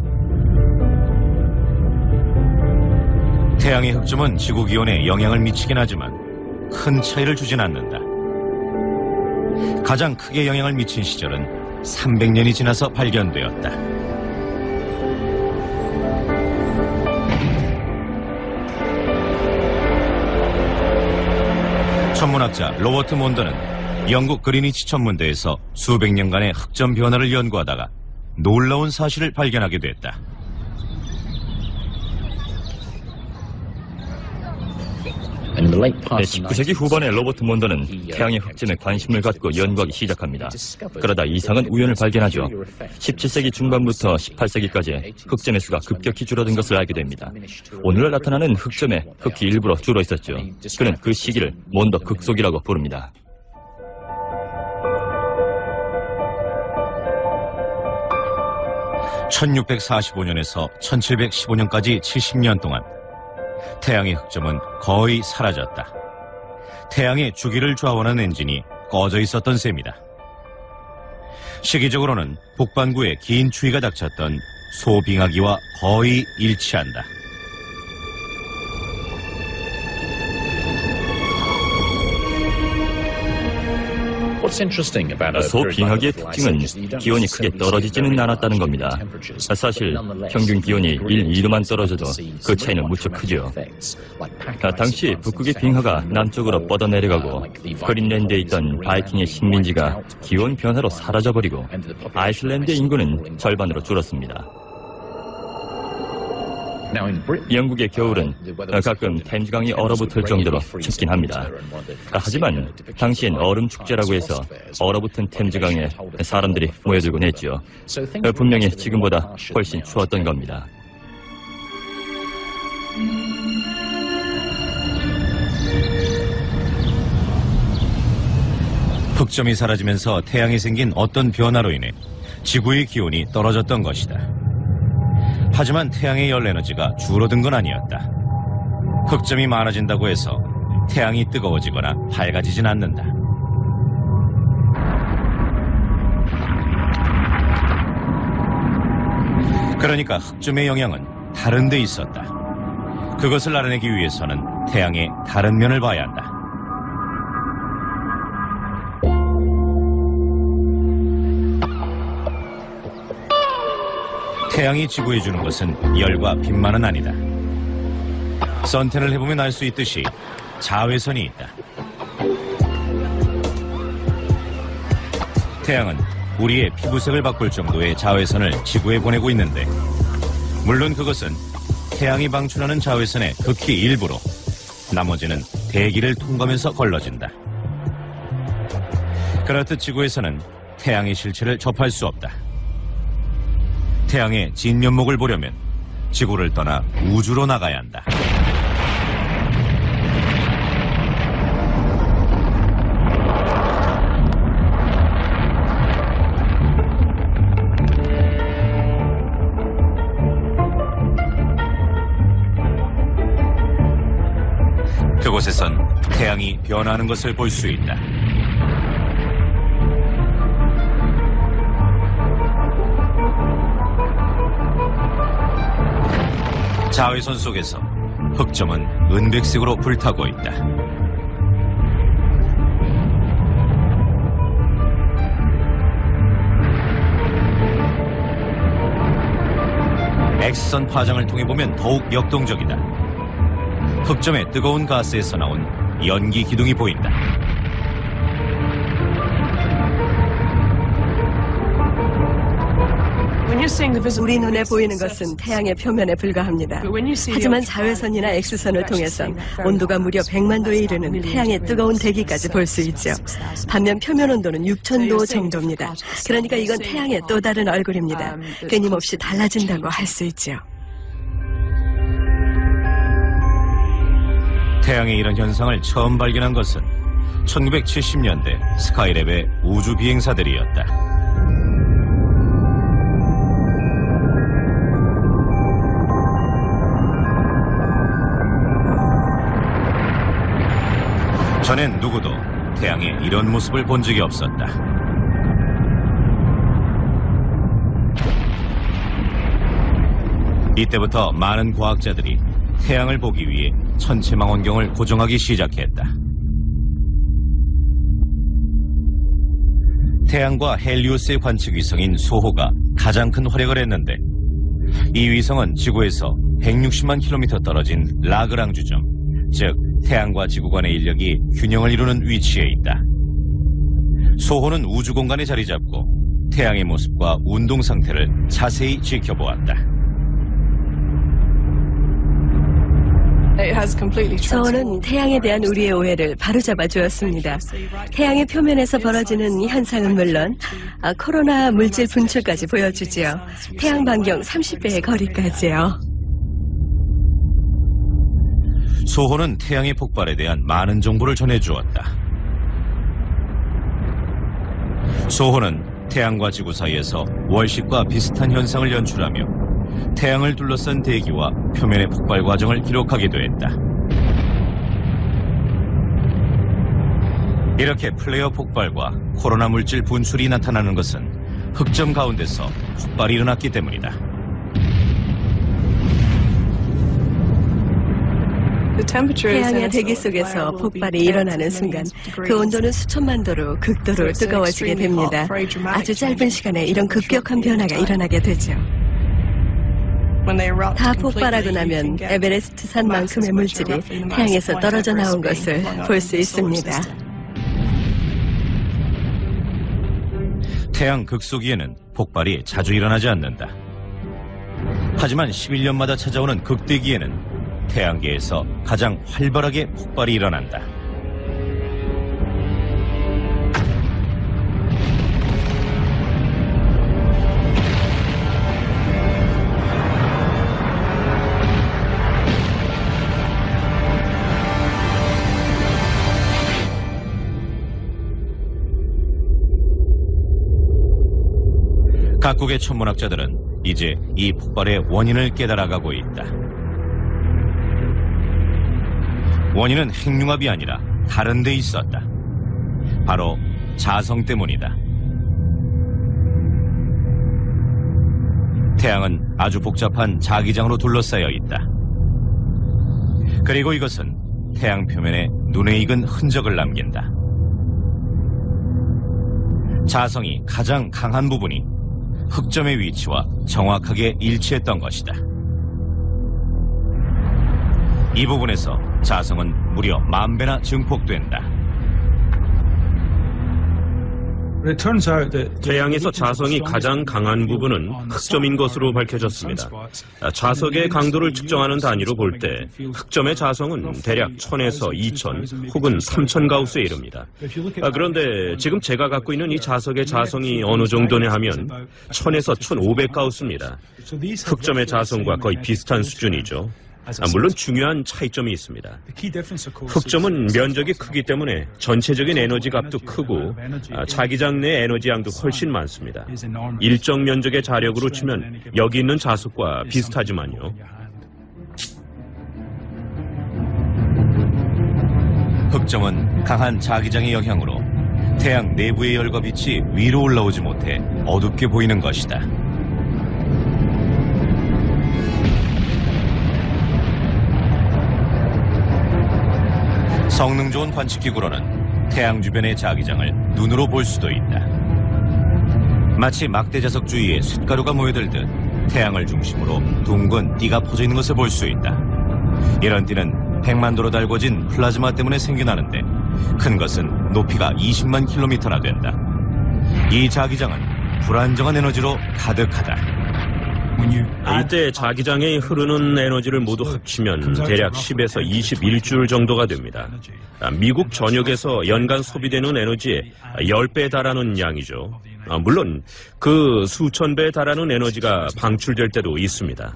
Speaker 5: 태양의 흑점은 지구 기온에 영향을 미치긴 하지만 큰 차이를 주진 않는다. 가장 크게 영향을 미친 시절은 300년이 지나서 발견되었다. 천문학자 로버트 몬더는 영국 그리니치 천문대에서 수백 년간의 흑점 변화를 연구하다가 놀라운 사실을 발견하게 됐다.
Speaker 13: 19세기 후반에 로버트 몬더는 태양의 흑점에 관심을 갖고 연구하기 시작합니다. 그러다 이상한 우연을 발견하죠. 17세기 중반부터 18세기까지 흑점의 수가 급격히 줄어든 것을 알게 됩니다. 오늘날 나타나는 흑점의 흑이 일부러 줄어 있었죠. 그는 그 시기를 몬더 극소기라고 부릅니다.
Speaker 5: (1645년에서 1715년까지) 70년 동안 태양의 흑점은 거의 사라졌다. 태양의 주기를 좌우하는 엔진이 꺼져 있었던 셈이다. 시기적으로는 북반구에 긴 추위가 닥쳤던 소빙하기와 거의 일치한다.
Speaker 13: 소빙하기의 특징은 기온이 크게 떨어지지는 않았다는 겁니다. 사실 평균 기온이 1, 2도만 떨어져도 그 차이는 무척 크죠. 당시 북극의 빙하가 남쪽으로 뻗어내려가고 그린랜드에 있던 바이킹의 식민지가 기온 변화로 사라져버리고 아이슬란드의 인구는 절반으로 줄었습니다. 영국의 겨울은 가끔 템즈강이 얼어붙을 정도로 춥긴 합니다. 하지만 당시엔 얼음 축제라고 해서 얼어붙은 템즈강에 사람들이 모여들곤 했죠. 분명히 지금보다 훨씬 추웠던 겁니다.
Speaker 5: 흑점이 사라지면서 태양에 생긴 어떤 변화로 인해 지구의 기온이 떨어졌던 것이다. 하지만 태양의 열 에너지가 줄어든 건 아니었다. 흑점이 많아진다고 해서 태양이 뜨거워지거나 밝아지진 않는다. 그러니까 흑점의 영향은 다른 데 있었다. 그것을 알아내기 위해서는 태양의 다른 면을 봐야 한다. 태양이 지구에 주는 것은 열과 빛만은 아니다. 선텐을 해보면 알 수 있듯이 자외선이 있다. 태양은 우리의 피부색을 바꿀 정도의 자외선을 지구에 보내고 있는데, 물론 그것은 태양이 방출하는 자외선의 극히 일부로, 나머지는 대기를 통과하면서 걸러진다. 그렇듯 지구에서는 태양의 실체를 접할 수 없다. 태양의 진면목을 보려면 지구를 떠나 우주로 나가야 한다. 이곳에선 태양이 변하는 것을 볼 수 있다. 자외선 속에서 흑점은 은백색으로 불타고 있다. X선 파장을 통해 보면 더욱 역동적이다. 흑점의 뜨거운 가스에서 나온 연기 기둥이 보인다.
Speaker 6: 우리 눈에 보이는 것은 태양의 표면에 불과합니다. 하지만 자외선이나 X선을 통해선 온도가 무려 100만 도에 이르는 태양의 뜨거운 대기까지 볼 수 있죠. 반면 표면 온도는 6000도 정도입니다. 그러니까 이건 태양의 또 다른 얼굴입니다. 끊임없이 달라진다고 할 수 있죠.
Speaker 5: 태양의 이런 현상을 처음 발견한 것은 1970년대 스카이랩의 우주 비행사들이었다. 전엔 누구도 태양의 이런 모습을 본 적이 없었다. 이때부터 많은 과학자들이 태양을 보기 위해 천체망원경을 고정하기 시작했다. 태양과 헬리오스의 관측 위성인 소호가 가장 큰 활약을 했는데, 이 위성은 지구에서 160만 킬로미터 떨어진 라그랑주점, 즉 태양과 지구 간의 인력이 균형을 이루는 위치에 있다. 소호는 우주 공간에 자리 잡고 태양의 모습과 운동 상태를 자세히 지켜보았다.
Speaker 6: 소호는 태양에 대한 우리의 오해를 바로잡아 주었습니다. 태양의 표면에서 벌어지는 이 현상은 물론 코로나 물질 분출까지 보여주지요. 태양 반경 30배의 거리까지요.
Speaker 5: 소호는 태양의 폭발에 대한 많은 정보를 전해주었다. 소호는 태양과 지구 사이에서 월식과 비슷한 현상을 연출하며 태양을 둘러싼 대기와 표면의 폭발 과정을 기록하기도 했다. 이렇게 플레어 폭발과 코로나 물질 분출이 나타나는 것은 흑점 가운데서 폭발이 일어났기 때문이다.
Speaker 6: 태양의 대기 속에서 폭발이 일어나는 순간 그 온도는 수천만 도로 극도로 뜨거워지게 됩니다. 아주 짧은 시간에 이런 급격한 변화가 일어나게 되죠. 다 폭발하고 나면 에베레스트 산만큼의 물질이 태양에서 떨어져 나온 것을 볼 수 있습니다.
Speaker 5: 태양 극소기에는 폭발이 자주 일어나지 않는다. 하지만 11년마다 찾아오는 극대기에는 태양계에서 가장 활발하게 폭발이 일어난다. 각국의 천문학자들은 이제 이 폭발의 원인을 깨달아가고 있다. 원인은 핵융합이 아니라 다른 데 있었다. 바로 자성 때문이다. 태양은 아주 복잡한 자기장으로 둘러싸여 있다. 그리고 이것은 태양 표면에 눈에 익은 흔적을 남긴다. 자성이 가장 강한 부분이 흑점의 위치와 정확하게 일치했던 것이다. 이 부분에서 자성은 무려 10,000배나 증폭된다.
Speaker 7: 태양에서 자성이 가장 강한 부분은 흑점인 것으로 밝혀졌습니다. 자석의 강도를 측정하는 단위로 볼 때 흑점의 자성은 대략 1000에서 2000 혹은 3000 가우스에 이릅니다. 그런데 지금 제가 갖고 있는 이 자석의 자성이 어느 정도냐 하면 1000에서 1500 가우스입니다. 흑점의 자성과 거의 비슷한 수준이죠. 물론 중요한 차이점이 있습니다. 흑점은 면적이 크기 때문에 전체적인 에너지 값도 크고 자기장 내 에너지 양도 훨씬 많습니다. 일정 면적의 자력으로 치면 여기 있는 자석과 비슷하지만요.
Speaker 5: 흑점은 강한 자기장의 영향으로 태양 내부의 열과 빛이 위로 올라오지 못해 어둡게 보이는 것이다. 성능 좋은 관측기구로는 태양 주변의 자기장을 눈으로 볼 수도 있다. 마치 막대자석 주위에 쇳가루가 모여들듯 태양을 중심으로 둥근 띠가 퍼져 있는 것을 볼 수 있다. 이런 띠는 100만 도로 달궈진 플라즈마 때문에 생겨나는데 큰 것은 높이가 20만 킬로미터나 된다. 이 자기장은 불안정한 에너지로 가득하다.
Speaker 7: 이때 자기장에 흐르는 에너지를 모두 합치면 대략 10에서 21줄 정도가 됩니다. 미국 전역에서 연간 소비되는 에너지의 10배에 달하는 양이죠. 물론 그 수천 배에 달하는 에너지가 방출될 때도 있습니다.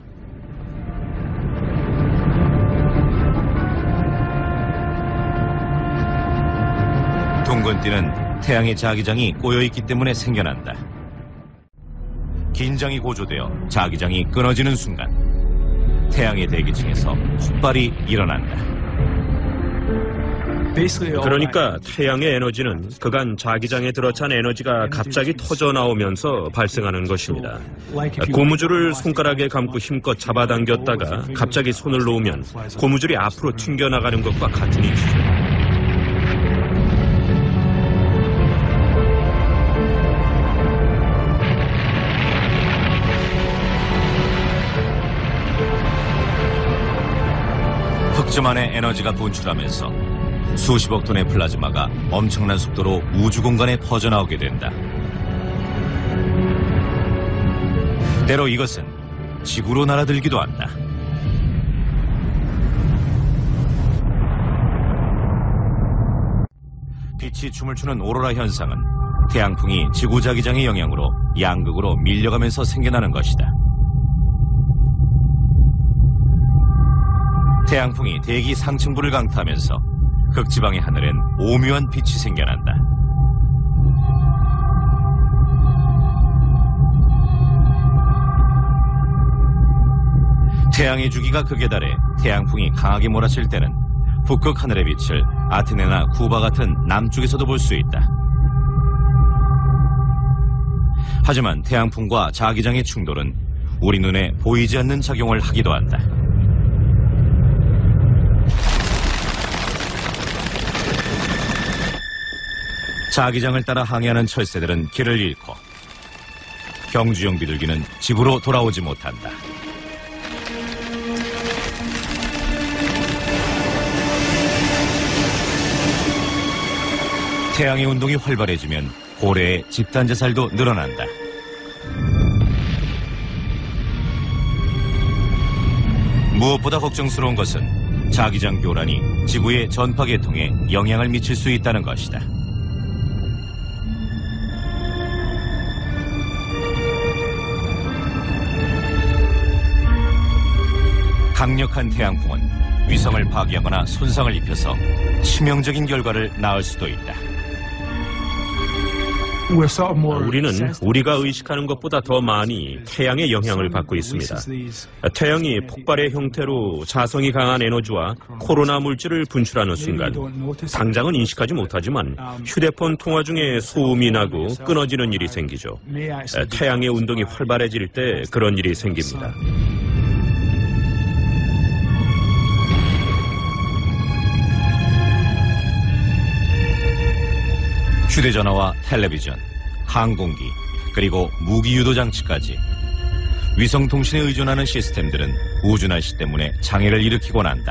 Speaker 5: 둥근 띠는 태양의 자기장이 꼬여있기 때문에 생겨난다. 긴장이 고조되어 자기장이 끊어지는 순간 태양의 대기층에서 폭발이 일어난다.
Speaker 7: 그러니까 태양의 에너지는 그간 자기장에 들어찬 에너지가 갑자기 터져 나오면서 발생하는 것입니다. 고무줄을 손가락에 감고 힘껏 잡아당겼다가 갑자기 손을 놓으면 고무줄이 앞으로 튕겨나가는 것과 같은 이치죠.
Speaker 5: 흑점 안에 에너지가 분출하면서 수십억 톤의 플라즈마가 엄청난 속도로 우주 공간에 퍼져나오게 된다. 때로 이것은 지구로 날아들기도 한다. 빛이 춤을 추는 오로라 현상은 태양풍이 지구 자기장의 영향으로 양극으로 밀려가면서 생겨나는 것이다. 태양풍이 대기 상층부를 강타하면서 극지방의 하늘엔 오묘한 빛이 생겨난다. 태양의 주기가 극에 달해 태양풍이 강하게 몰아칠 때는 북극 하늘의 빛을 아테네나 쿠바 같은 남쪽에서도 볼 수 있다. 하지만 태양풍과 자기장의 충돌은 우리 눈에 보이지 않는 작용을 하기도 한다. 자기장을 따라 항해하는 철새들은 길을 잃고 경주용 비둘기는 집으로 돌아오지 못한다. 태양의 운동이 활발해지면 고래의 집단 자살도 늘어난다. 무엇보다 걱정스러운 것은 자기장 교란이 지구의 전파 계통에 영향을 미칠 수 있다는 것이다. 강력한 태양풍은 위성을 파괴하거나 손상을 입혀서 치명적인 결과를 낳을 수도 있다.
Speaker 7: 우리는 우리가 의식하는 것보다 더 많이 태양의 영향을 받고 있습니다. 태양이 폭발의 형태로 자성이 강한 에너지와 코로나 물질을 분출하는 순간 당장은 인식하지 못하지만 휴대폰 통화 중에 소음이 나고 끊어지는 일이 생기죠. 태양의 운동이 활발해질 때 그런 일이 생깁니다.
Speaker 5: 휴대전화와 텔레비전, 항공기, 그리고 무기 유도 장치까지 위성통신에 의존하는 시스템들은 우주날씨 때문에 장애를 일으키곤 한다.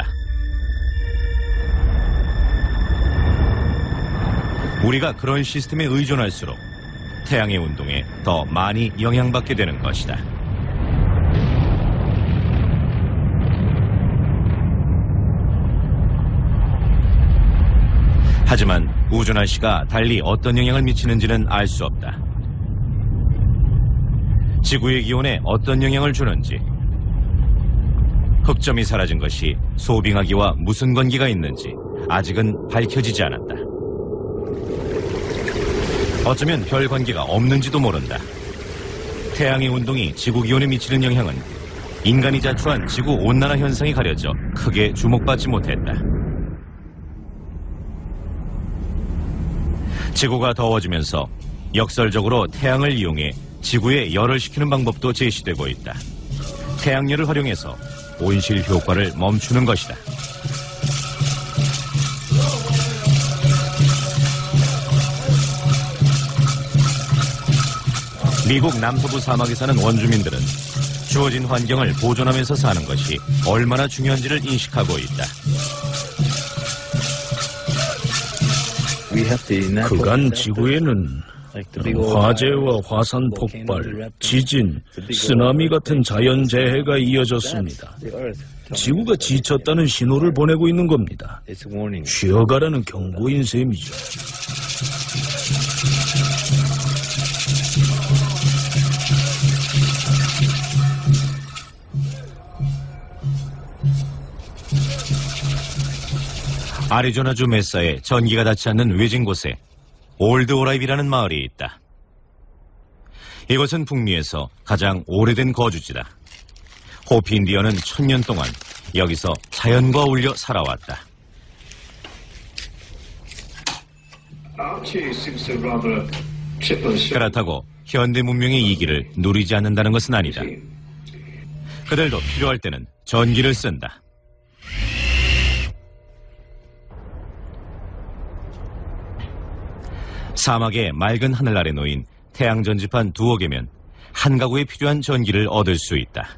Speaker 5: 우리가 그런 시스템에 의존할수록 태양의 운동에 더 많이 영향받게 되는 것이다. 하지만 우주날씨가 달리 어떤 영향을 미치는지는 알 수 없다. 지구의 기온에 어떤 영향을 주는지, 흑점이 사라진 것이 소빙하기와 무슨 관계가 있는지 아직은 밝혀지지 않았다. 어쩌면 별 관계가 없는지도 모른다. 태양의 운동이 지구 기온에 미치는 영향은 인간이 자초한 지구 온난화 현상이 가려져 크게 주목받지 못했다. 지구가 더워지면서 역설적으로 태양을 이용해 지구에 열을 식히는 방법도 제시되고 있다. 태양열을 활용해서 온실 효과를 멈추는 것이다. 미국 남서부 사막에 사는 원주민들은 주어진 환경을 보존하면서 사는 것이 얼마나 중요한지를 인식하고 있다.
Speaker 14: 그간 지구에는 화재와 화산 폭발, 지진, 쓰나미 같은 자연재해가 이어졌습니다. 지구가 지쳤다는 신호를 보내고 있는 겁니다. 쉬어가라는 경고인 셈이죠.
Speaker 5: 아리조나주 메사에 전기가 닿지 않는 외진 곳에 올드 오라이비라는 마을이 있다. 이곳은 북미에서 가장 오래된 거주지다. 호피 인디언은 1000년 동안 여기서 자연과 어울려 살아왔다. 그렇다고 현대 문명의 이기를 누리지 않는다는 것은 아니다. 그들도 필요할 때는 전기를 쓴다. 사막의 맑은 하늘 아래 놓인 태양 전지판 2개 한 가구에 필요한 전기를 얻을 수 있다.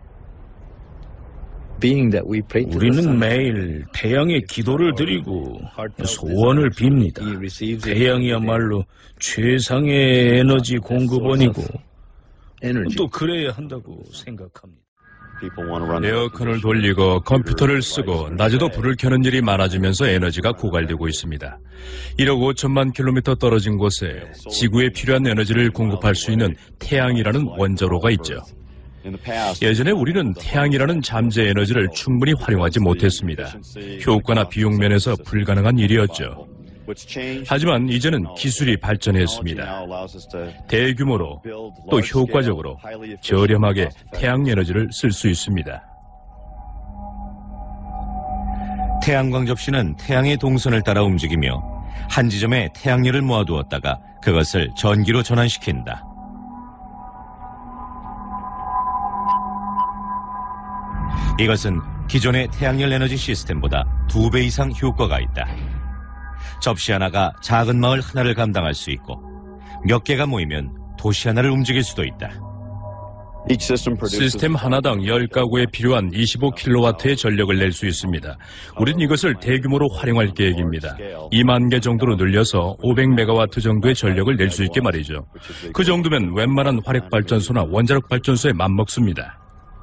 Speaker 14: 우리는 매일 태양에 기도를 드리고 소원을 빕니다. 태양이야말로 최상의 에너지 공급원이고 또 그래야 한다고 생각합니다.
Speaker 8: 에어컨을 돌리고 컴퓨터를 쓰고 낮에도 불을 켜는 일이 많아지면서 에너지가 고갈되고 있습니다. 1억 5천만 킬로미터 떨어진 곳에 지구에 필요한 에너지를 공급할 수 있는 태양이라는 원자로가 있죠. 예전에 우리는 태양이라는 잠재 에너지를 충분히 활용하지 못했습니다. 효과나 비용 면에서 불가능한 일이었죠. 하지만 이제는 기술이 발전했습니다. 대규모로 또 효과적으로 저렴하게 태양 에너지를 쓸 수 있습니다.
Speaker 5: 태양광 접시는 태양의 동선을 따라 움직이며 한 지점에 태양열을 모아두었다가 그것을 전기로 전환시킨다. 이것은 기존의 태양열 에너지 시스템보다 2배 이상 효과가 있다. 접시 하나가 작은 마을 하나를 감당할 수 있고 몇 개가 모이면 도시 하나를 움직일 수도 있다.
Speaker 8: 시스템 하나당 10가구에 필요한 25kW의 전력을 낼 수 있습니다. 우린 이것을 대규모로 활용할 계획입니다. 2만 개 정도로 늘려서 500메가와트 정도의 전력을 낼 수 있게 말이죠. 그 정도면 웬만한 화력발전소나 원자력 발전소에 맞먹습니다.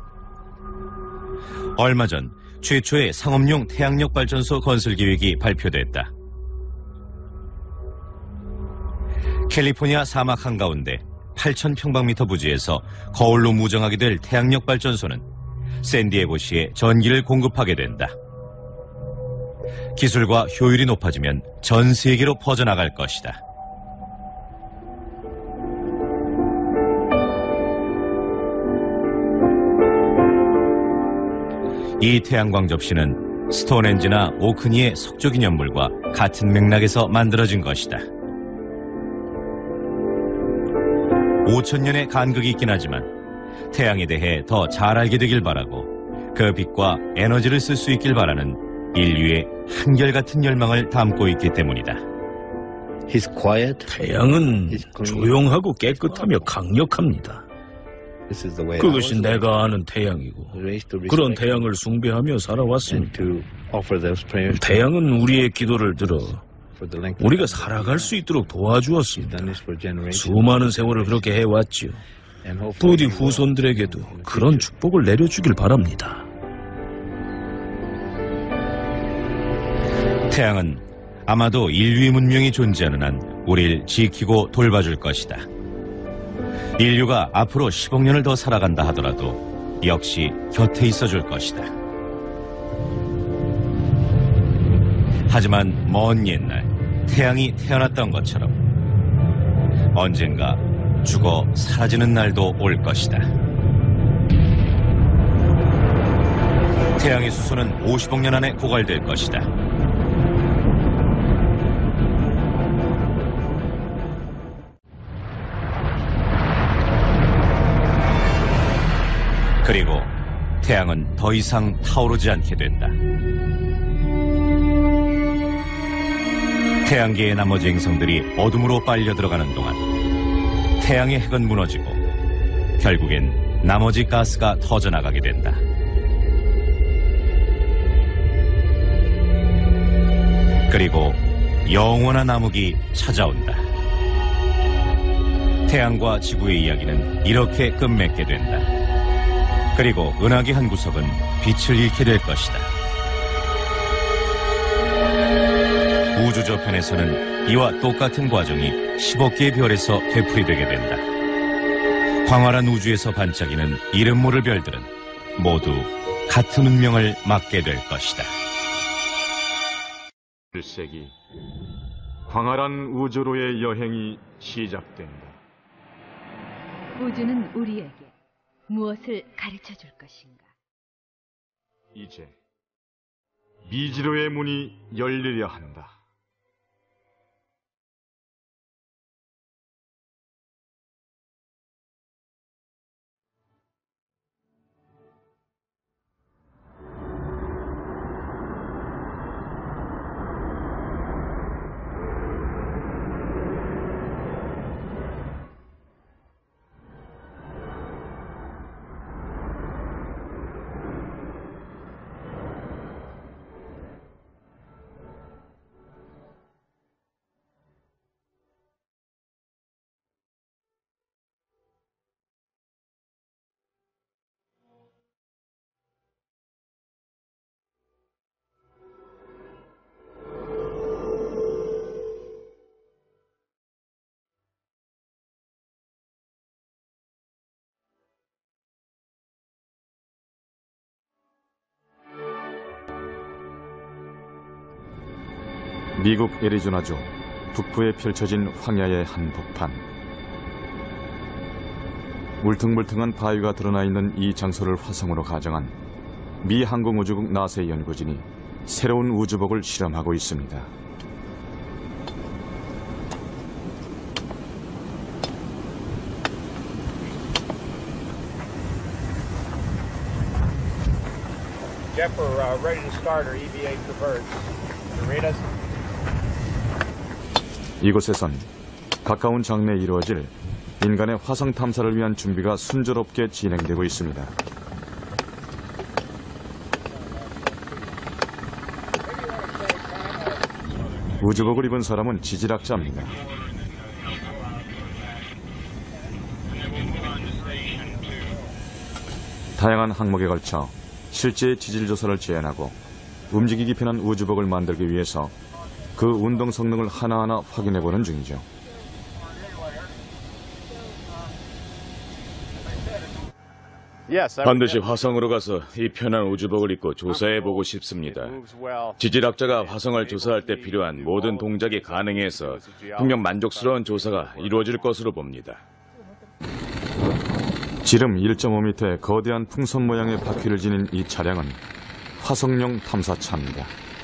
Speaker 5: 얼마 전 최초의 상업용 태양력 발전소 건설 계획이 발표됐다. 캘리포니아 사막 한가운데 8,000평방미터 부지에서 거울로 무정하게 될 태양력 발전소는 샌디에고시에 전기를 공급하게 된다. 기술과 효율이 높아지면 전 세계로 퍼져나갈 것이다. 이 태양광 접시는 스톤헨지나 오크니의 석조 기념물과 같은 맥락에서 만들어진 것이다. 5000년의 간극이 있긴 하지만 태양에 대해 더 잘 알게 되길 바라고 그 빛과 에너지를 쓸 수 있길 바라는 인류의 한결같은 열망을 담고 있기 때문이다.
Speaker 14: 태양은 조용하고 깨끗하며 강력합니다. 그것이 내가 아는 태양이고 그런 태양을 숭배하며 살아왔습니다. 태양은 우리의 기도를 들어 우리가 살아갈 수 있도록 도와주었습니다. 수많은 세월을 그렇게 해왔지요. 부디 후손들에게도 그런 축복을 내려주길 바랍니다.
Speaker 5: 태양은 아마도 인류의 문명이 존재하는 한 우리를 지키고 돌봐줄 것이다. 인류가 앞으로 10억 년을 더 살아간다 하더라도 역시 곁에 있어줄 것이다. 하지만 먼 옛날 태양이 태어났던 것처럼 언젠가 죽어 사라지는 날도 올 것이다. 태양의 수소는 50억 년 안에 고갈될 것이다. 그리고 태양은 더 이상 타오르지 않게 된다. 태양계의 나머지 행성들이 어둠으로 빨려 들어가는 동안 태양의 핵은 무너지고 결국엔 나머지 가스가 터져나가게 된다. 그리고 영원한 암흑이 찾아온다. 태양과 지구의 이야기는 이렇게 끝맺게 된다. 그리고 은하계 한 구석은 빛을 잃게 될 것이다. 우주 저편에서는 이와 똑같은 과정이 10억 개의 별에서 되풀이되게 된다. 광활한 우주에서 반짝이는 이름 모를 별들은 모두 같은 운명을 맞게 될 것이다.
Speaker 1: 1세기 광활한 우주로의 여행이 시작된다.
Speaker 15: 우주는 우리에게 무엇을 가르쳐 줄 것인가?
Speaker 1: 이제 미지로의 문이 열리려 한다. 미국 애리조나주 북부에 펼쳐진 황야의 한복판. 울퉁불퉁한 바위가 드러나 있는 이 장소를 화성으로 가정한 미 항공우주국 나사의 연구진이 새로운 우주복을 실험하고 있습니다.
Speaker 16: Jeff, we're ready to start our EVA traverse. You read us?
Speaker 1: 이곳에선 가까운 장래에 이루어질 인간의 화성 탐사를 위한 준비가 순조롭게 진행되고 있습니다. 우주복을 입은 사람은 지질학자입니다. 다양한 항목에 걸쳐 실제의 지질 조사를 재현하고 움직이기 편한 우주복을 만들기 위해서 그 운동 성능을 하나하나 확인해보는 중이죠.
Speaker 3: 반드시 화성으로 가서 이 편한 우주복을 입고 조사해보고 싶습니다. 지질학자가 화성을 조사할 때 필요한 모든 동작이 가능해서 분명 만족스러운 조사가 이루어질 것으로 봅니다.
Speaker 1: 지름 1.5m의 거대한 풍선 모양의 바퀴를 지닌 이 차량은 화성용 탐사차입니다.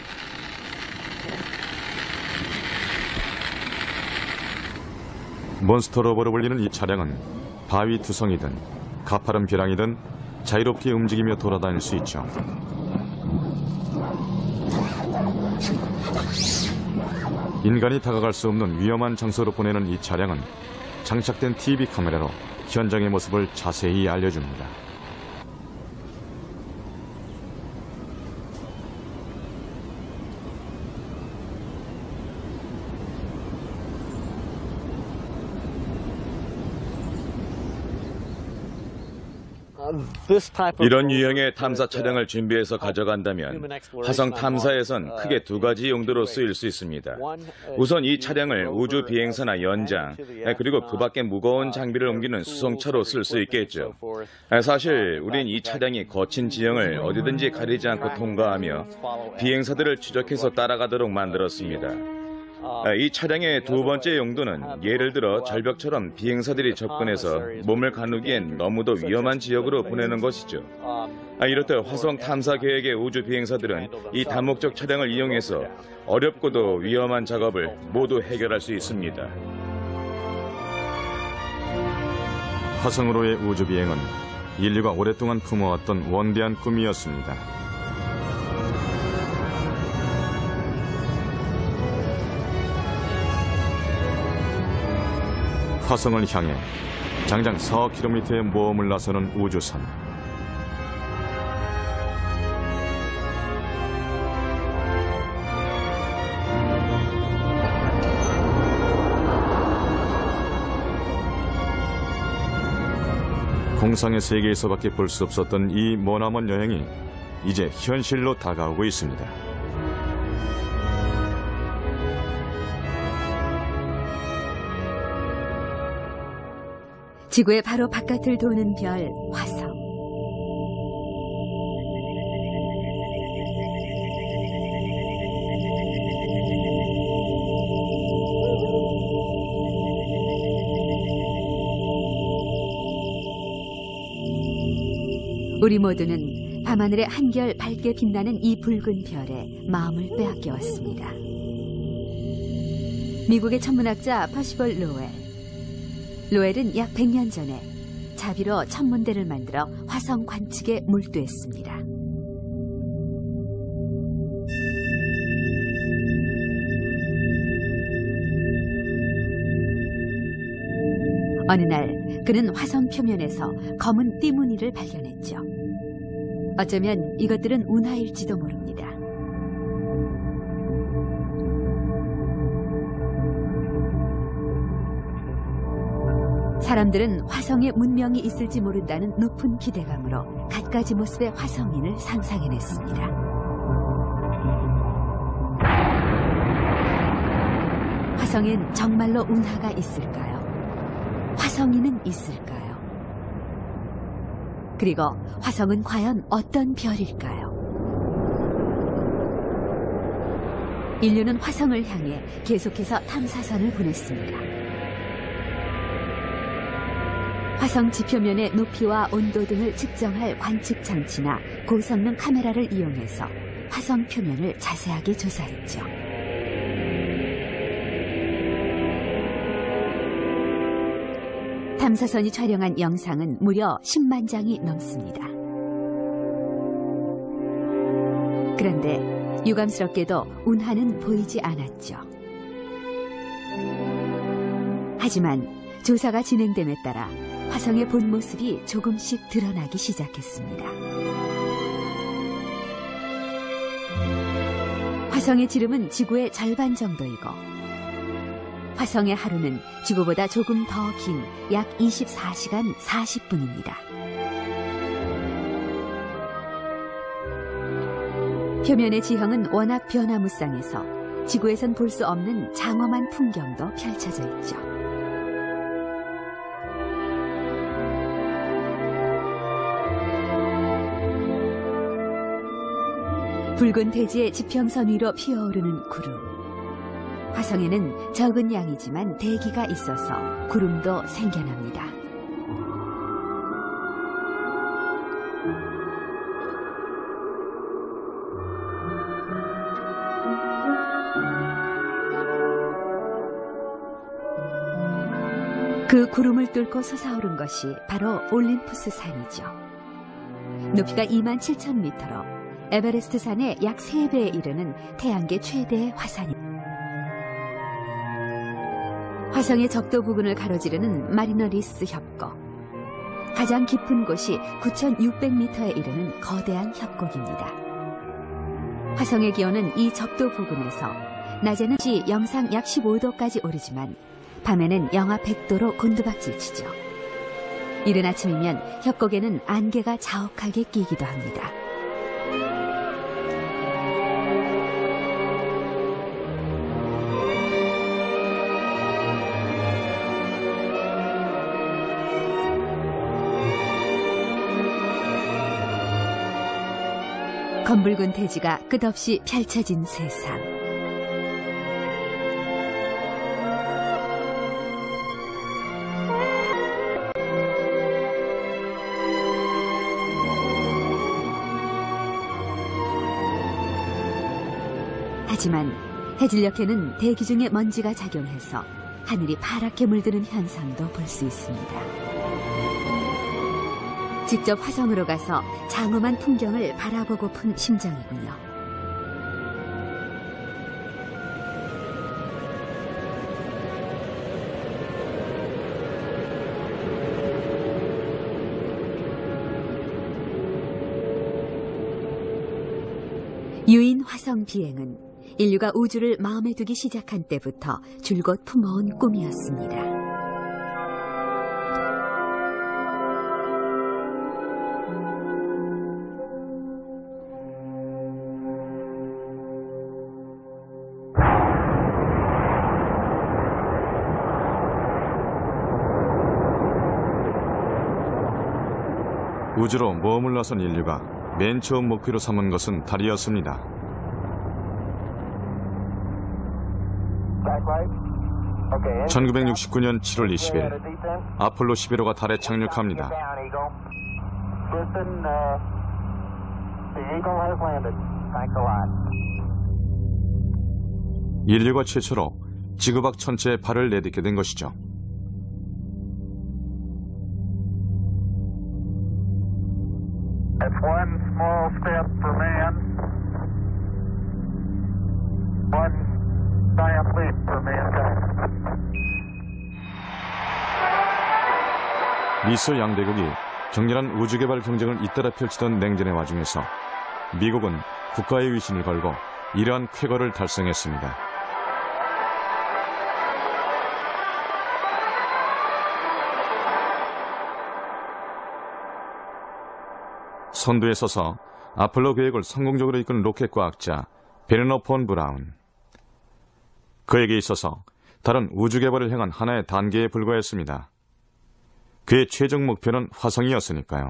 Speaker 1: 몬스터 로버로 불리는 이 차량은 바위 투성이든 가파른 벼랑이든 자유롭게 움직이며 돌아다닐 수 있죠. 인간이 다가갈 수 없는 위험한 장소로 보내는 이 차량은 장착된 TV 카메라로 현장의 모습을 자세히 알려줍니다.
Speaker 3: 이런 유형의 탐사 차량을 준비해서 가져간다면 화성 탐사에선 크게 두 가지 용도로 쓰일 수 있습니다. 우선 이 차량을 우주 비행사나 연장, 그리고 그 밖에 무거운 장비를 옮기는 수송차로 쓸 수 있겠죠. 사실 우린 이 차량이 거친 지형을 어디든지 가리지 않고 통과하며 비행사들을 추적해서 따라가도록 만들었습니다. 이 차량의 두 번째 용도는 예를 들어 절벽처럼 비행사들이 접근해서 몸을 가누기엔 너무도 위험한 지역으로 보내는 것이죠. 이렇듯 화성 탐사 계획의 우주 비행사들은 이 다목적 차량을 이용해서 어렵고도 위험한 작업을 모두 해결할 수 있습니다.
Speaker 1: 화성으로의 우주 비행은 인류가 오랫동안 품어왔던 원대한 꿈이었습니다. 화성을 향해 장장 4km의 모험을 나서는 우주선. 공상의 세계에서밖에 볼 수 없었던 이 머나먼 여행이 이제 현실로 다가오고 있습니다.
Speaker 17: 지구의 바로 바깥을 도는 별, 화성. 우리 모두는 밤하늘의 한결 밝게 빛나는 이 붉은 별에 마음을 빼앗겨왔습니다. 미국의 천문학자 퍼시벌 로웰. 로웰은 약 100년 전에 자비로 천문대를 만들어 화성 관측에 몰두했습니다. 어느 날 그는 화성 표면에서 검은 띠무늬를 발견했죠. 어쩌면 이것들은 운하일지도 모릅니다. 사람들은 화성에 문명이 있을지 모른다는 높은 기대감으로 갖가지 모습의 화성인을 상상해냈습니다. 화성엔 정말로 운하가 있을까요? 화성인은 있을까요? 그리고 화성은 과연 어떤 별일까요? 인류는 화성을 향해 계속해서 탐사선을 보냈습니다. 화성 지표면의 높이와 온도 등을 측정할 관측 장치나 고성능 카메라를 이용해서 화성 표면을 자세하게 조사했죠. 탐사선이 촬영한 영상은 무려 10만 장이 넘습니다. 그런데 유감스럽게도 운하는 보이지 않았죠. 하지만 조사가 진행됨에 따라 화성의 본 모습이 조금씩 드러나기 시작했습니다. 화성의 지름은 지구의 절반 정도이고 화성의 하루는 지구보다 조금 더 긴 약 24시간 40분입니다. 표면의 지형은 워낙 변화무쌍해서 지구에선 볼 수 없는 장엄한 풍경도 펼쳐져 있죠. 붉은 대지의 지평선 위로 피어오르는 구름. 화성에는 적은 양이지만 대기가 있어서 구름도 생겨납니다. 그 구름을 뚫고 솟아오른 것이 바로 올림푸스 산이죠. 높이가 27,000m로 에베레스트 산의 약 3배에 이르는 태양계 최대의 화산입니다. 화성의 적도 부근을 가로지르는 마리너리스 협곡. 가장 깊은 곳이 9,600m에 이르는 거대한 협곡입니다. 화성의 기온은 이 적도 부근에서 낮에는 영상 약 15도까지 오르지만 밤에는 영하 100도로 곤두박질치죠. 이른 아침이면 협곡에는 안개가 자욱하게 끼기도 합니다. 검붉은 대지가 끝없이 펼쳐진 세상. 하지만 해질녘에는 대기 중에 먼지가 작용해서 하늘이 파랗게 물드는 현상도 볼 수 있습니다. 직접 화성으로 가서 장엄한 풍경을 바라보고픈 심정이군요. 유인 화성 비행은 인류가 우주를 마음에 두기 시작한 때부터 줄곧 품어온 꿈이었습니다.
Speaker 1: 우주로 모험을 나선 인류가 맨 처음 목표로 삼은 것은 달이었습니다. (1969년 7월 20일) 아폴로 11호가 달에 착륙합니다. 인류가 최초로 지구 밖 천체에 발을 내딛게 된 것이죠.
Speaker 16: It's one small step for man, one giant leap for mankind.
Speaker 1: 미소 양대국이 격렬한 우주개발 경쟁을 잇따라 펼치던 냉전의 와중에서 미국은 국가의 위신을 걸고 이러한 쾌거를 달성했습니다. 선두에 서서 아폴로 계획을 성공적으로 이끈 로켓 과학자 베르너 폰 브라운. 그에게 있어서 달은 우주 개발을 향한 하나의 단계에 불과했습니다. 그의 최종 목표는 화성이었으니까요.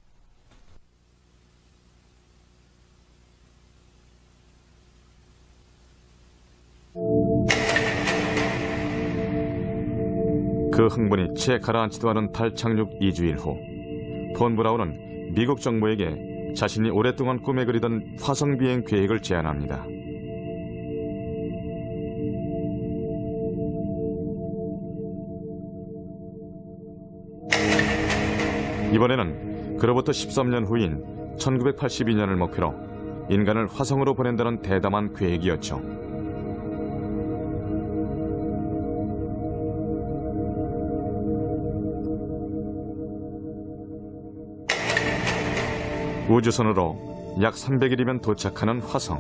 Speaker 1: 그 흥분이 채 가라앉지도 않은 달 착륙 2주일 후, 폰 브라운은 미국 정부에게 자신이 오랫동안 꿈에 그리던 화성 비행 계획을 제안합니다. 이번에는 그로부터 13년 후인 1982년을 목표로 인간을 화성으로 보낸다는 대담한 계획이었죠. 우주선으로 약 300일이면 도착하는 화성.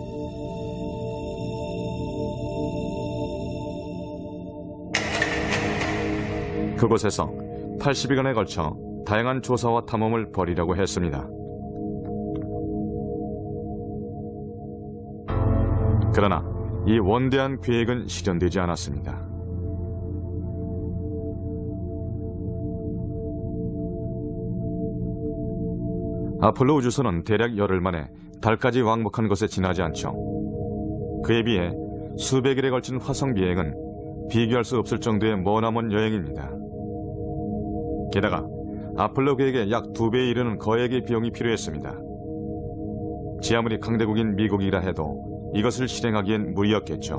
Speaker 1: 그곳에서 80일간에 걸쳐 다양한 조사와 탐험을 벌이려고 했습니다. 그러나 이 원대한 계획은 실현되지 않았습니다. 아폴로 우주선은 대략 열흘 만에 달까지 왕복한 것에 지나지 않죠. 그에 비해 수백 일에 걸친 화성 비행은 비교할 수 없을 정도의 머나먼 여행입니다. 게다가 아폴로 계획의 약 2배에 이르는 거액의 비용이 필요했습니다. 지 아무리 강대국인 미국이라 해도 이것을 실행하기엔 무리였겠죠.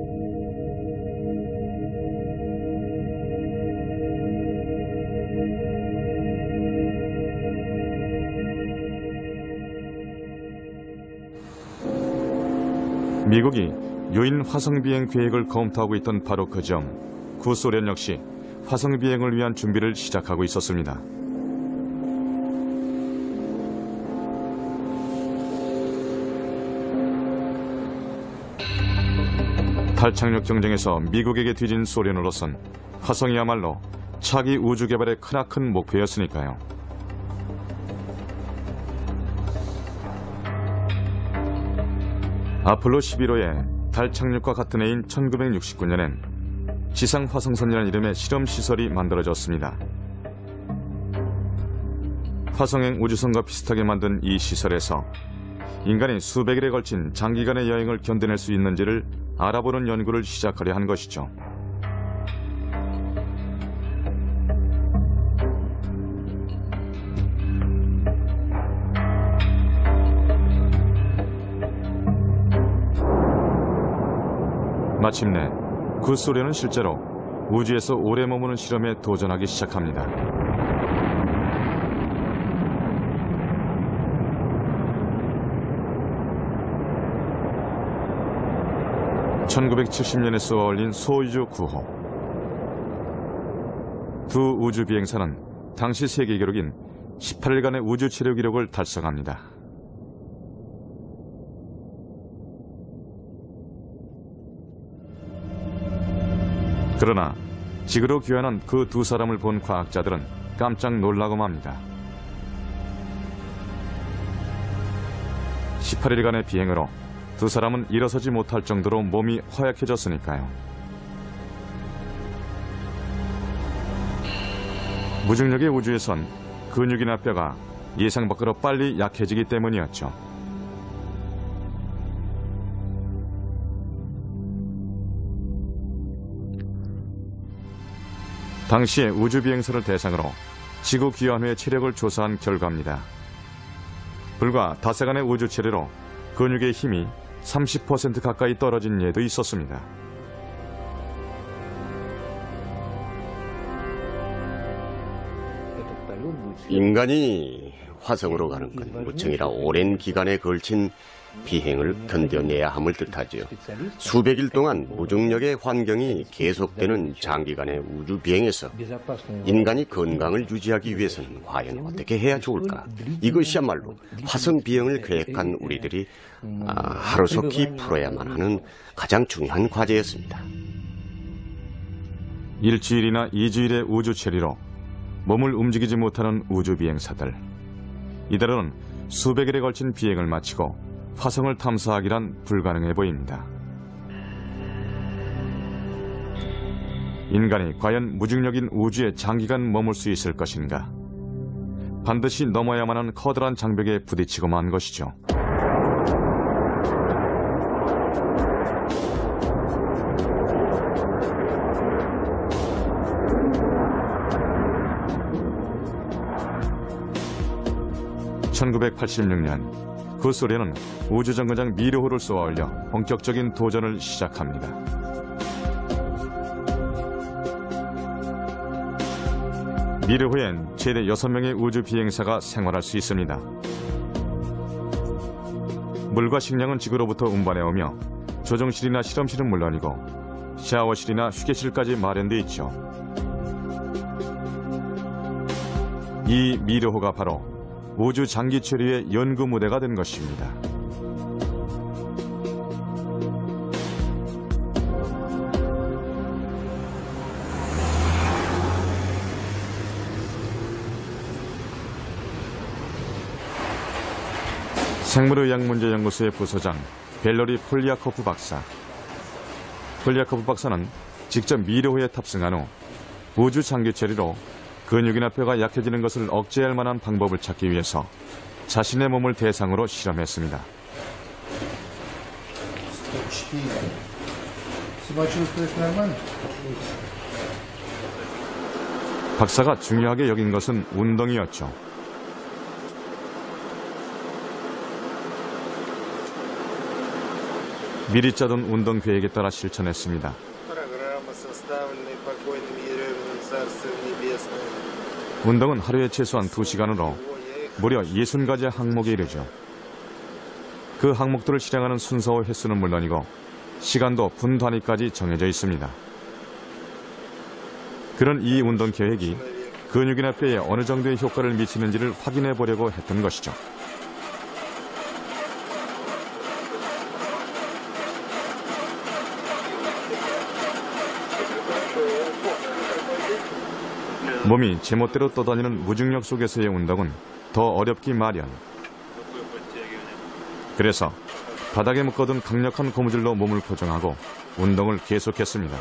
Speaker 1: 미국이 유인 화성 비행 계획을 검토하고 있던 바로 그 점, 구소련 역시 화성 비행을 위한 준비를 시작하고 있었습니다. 달 착륙 경쟁에서 미국에게 뒤진 소련으로선 화성이야말로 차기 우주 개발의 크나큰 목표였으니까요. 아폴로 11호의 달 착륙과 같은 해인 1969년엔 지상 화성선이라는 이름의 실험시설이 만들어졌습니다. 화성행 우주선과 비슷하게 만든 이 시설에서 인간이 수백일에 걸친 장기간의 여행을 견뎌낼 수 있는지를 알아보는 연구를 시작하려 한 것이죠. 마침내 구소련은 실제로 우주에서 오래 머무는 실험에 도전하기 시작합니다. 1970년에 쏘아 올린 소유주 9호. 두 우주 비행사는 당시 세계 기록인 18일간의 우주 체류 기록을 달성합니다. 그러나 지구로 귀환한 그 두 사람을 본 과학자들은 깜짝 놀라고 맙니다. 18일간의 비행으로 두 사람은 일어서지 못할 정도로 몸이 허약해졌으니까요. 무중력의 우주에선 근육이나 뼈가 예상 밖으로 빨리 약해지기 때문이었죠. 당시의 우주 비행사를 대상으로 지구 귀환 후의 체력을 조사한 결과입니다. 불과 닷새간의 우주 체류로 근육의 힘이 30% 가까이 떨어진 예도 있었습니다.
Speaker 18: 인간이 화성으로 가는 건 무척이나 오랜 기간에 걸친 비행을 견뎌내야 함을 뜻하지요. 수백일 동안 무중력의 환경이 계속되는 장기간의 우주 비행에서 인간이 건강을 유지하기 위해서는 과연 어떻게 해야 좋을까? 이것이야말로 화성 비행을 계획한 우리들이 하루속히 풀어야만 하는 가장 중요한 과제였습니다.
Speaker 1: 일주일이나 2주일의 우주 체류로 몸을 움직이지 못하는 우주 비행사들. 이대로는 수백일에 걸친 비행을 마치고 화성을 탐사하기란 불가능해 보입니다. 인간이 과연 무중력인 우주에 장기간 머물 수 있을 것인가? 반드시 넘어야만 하는 커다란 장벽에 부딪히고 만 것이죠. (1986년) 그 소련은 우주정거장 미르호를 쏘아올려 본격적인 도전을 시작합니다. 미르호엔 최대 6명의 우주 비행사가 생활할 수 있습니다. 물과 식량은 지구로부터 운반해오며 조종실이나 실험실은 물론이고 샤워실이나 휴게실까지 마련돼 있죠. 이 미르호가 바로 우주 장기 체류의 연구 무대가 된 것입니다. 생물의학문제연구소의 부소장 벨로리 폴리아코프 박사. 폴리아코프 박사는 직접 미르호에 탑승한 후 우주 장기 체류로 근육이나 뼈가 약해지는 것을 억제할 만한 방법을 찾기 위해서 자신의 몸을 대상으로 실험했습니다. 박사가 중요하게 여긴 것은 운동이었죠. 미리 짜둔 운동 계획에 따라 실천했습니다. 운동은 하루에 최소한 2시간으로 무려 60가지 항목에 이르죠. 그 항목들을 실행하는 순서와 횟수는 물론이고 시간도 분 단위까지 정해져 있습니다. 그런 이 운동 계획이 근육이나 뼈에 어느 정도의 효과를 미치는지를 확인해 보려고 했던 것이죠. 몸이 제멋대로 떠다니는 무중력 속에서의 운동은 더 어렵기 마련. 그래서 바닥에 묶어둔 강력한 고무줄로 몸을 고정하고 운동을 계속했습니다.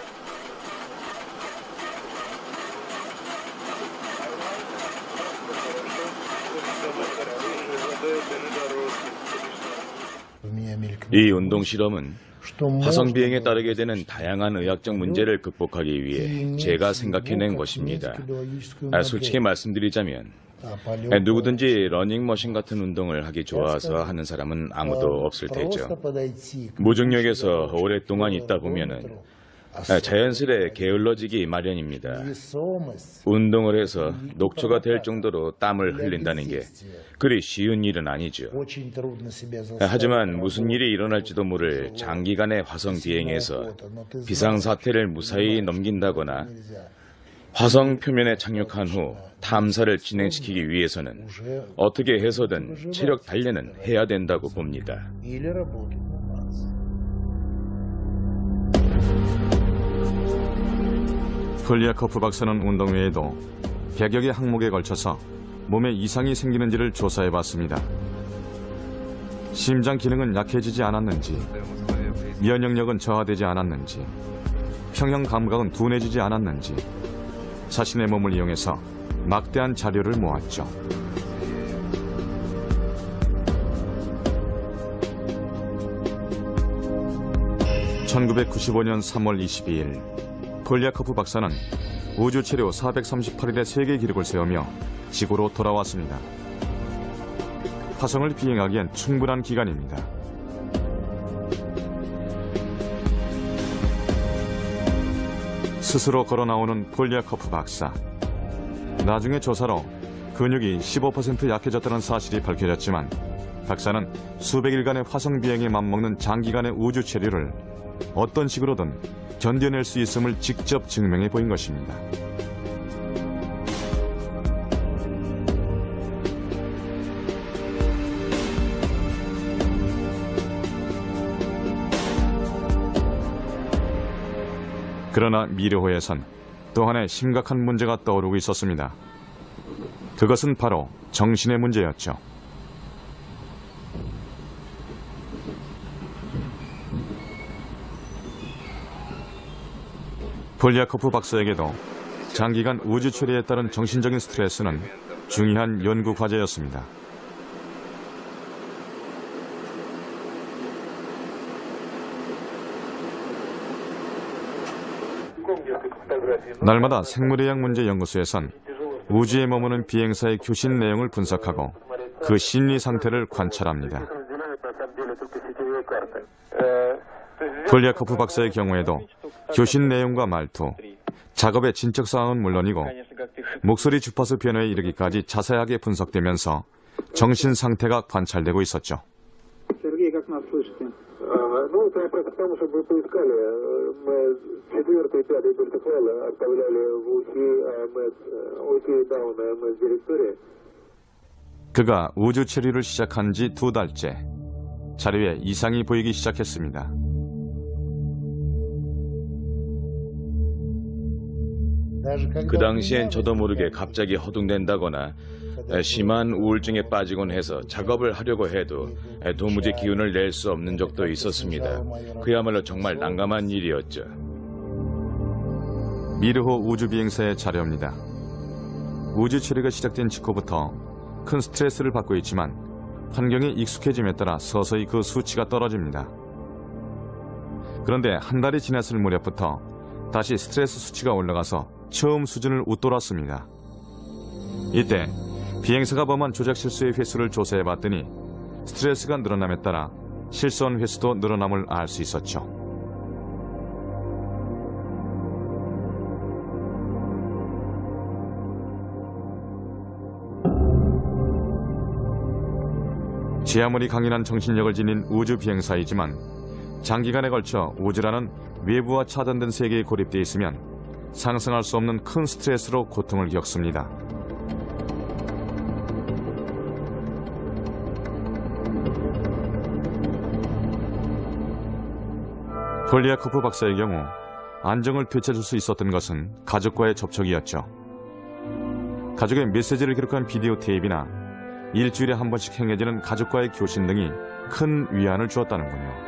Speaker 3: 이 운동 실험은 화성 비행에 따르게 되는 다양한 의학적 문제를 극복하기 위해 제가 생각해낸 것입니다. 솔직히 말씀드리자면 누구든지 러닝머신 같은 운동을 하기 좋아서 하는 사람은 아무도 없을 테죠. 무중력에서 오랫동안 있다 보면은 자연스레 게을러지기 마련입니다. 운동을 해서 녹초가 될 정도로 땀을 흘린다는 게 그리 쉬운 일은 아니죠. 하지만 무슨 일이 일어날지도 모를 장기간의 화성 비행에서 비상사태를 무사히 넘긴다거나 화성 표면에 착륙한 후 탐사를 진행시키기 위해서는 어떻게 해서든 체력 단련은 해야 된다고 봅니다.
Speaker 1: 폴리아코프 박사는 운동 외에도 100여 개 항목에 걸쳐서 몸에 이상이 생기는지를 조사해봤습니다. 심장 기능은 약해지지 않았는지, 면역력은 저하되지 않았는지, 평형 감각은 둔해지지 않았는지 자신의 몸을 이용해서 막대한 자료를 모았죠. (1995년 3월 22일) 폴리아코프 박사는 우주 체류 438일의 세계 기록을 세우며 지구로 돌아왔습니다. 화성을 비행하기엔 충분한 기간입니다. 스스로 걸어 나오는 폴리아코프 박사. 나중에 조사로 근육이 15% 약해졌다는 사실이 밝혀졌지만 박사는 수백일간의 화성 비행에 맞먹는 장기간의 우주 체류를 어떤 식으로든 견뎌낼 수 있음을 직접 증명해 보인 것입니다. 그러나 미르호에선 또 하나의 심각한 문제가 떠오르고 있었습니다. 그것은 바로 정신의 문제였죠. 폴리아코프 박사에게도 장기간 우주 체류에 따른 정신적인 스트레스는 중요한 연구 과제였습니다. 날마다 생물의학 문제 연구소에선 우주에 머무는 비행사의 교신 내용을 분석하고 그 심리 상태를 관찰합니다. 폴리아코프 박사의 경우에도 교신 내용과 말투, 작업의 진척 사항은 물론이고 목소리 주파수 변화에 이르기까지 자세하게 분석되면서 정신 상태가 관찰되고 있었죠. 그가 우주 체류를 시작한 지 2달째 자료에 이상이 보이기 시작했습니다.
Speaker 3: 그 당시엔 저도 모르게 갑자기 허둥댄다거나 심한 우울증에 빠지곤 해서 작업을 하려고 해도 도무지 기운을 낼 수 없는 적도 있었습니다. 그야말로 정말 난감한 일이었죠.
Speaker 1: 미르호 우주비행사의 자료입니다. 우주 체류가 시작된 직후부터 큰 스트레스를 받고 있지만 환경에 익숙해짐에 따라 서서히 그 수치가 떨어집니다. 그런데 한 달이 지났을 무렵부터 다시 스트레스 수치가 올라가서 처음 수준을 웃돌았습니다. 이때 비행사가 범한 조작 실수의 횟수를 조사해봤더니 스트레스가 늘어남에 따라 실수한 횟수도 늘어남을 알 수 있었죠. 제 아무리 강인한 정신력을 지닌 우주 비행사이지만 장기간에 걸쳐 우주라는 외부와 차단된 세계에 고립되어 있으면 상상할 수 없는 큰 스트레스로 고통을 겪습니다. 폴리아코프 박사의 경우 안정을 되찾을 수 있었던 것은 가족과의 접촉이었죠. 가족의 메시지를 기록한 비디오 테이프나 일주일에 한 번씩 행해지는 가족과의 교신 등이 큰 위안을 주었다는군요.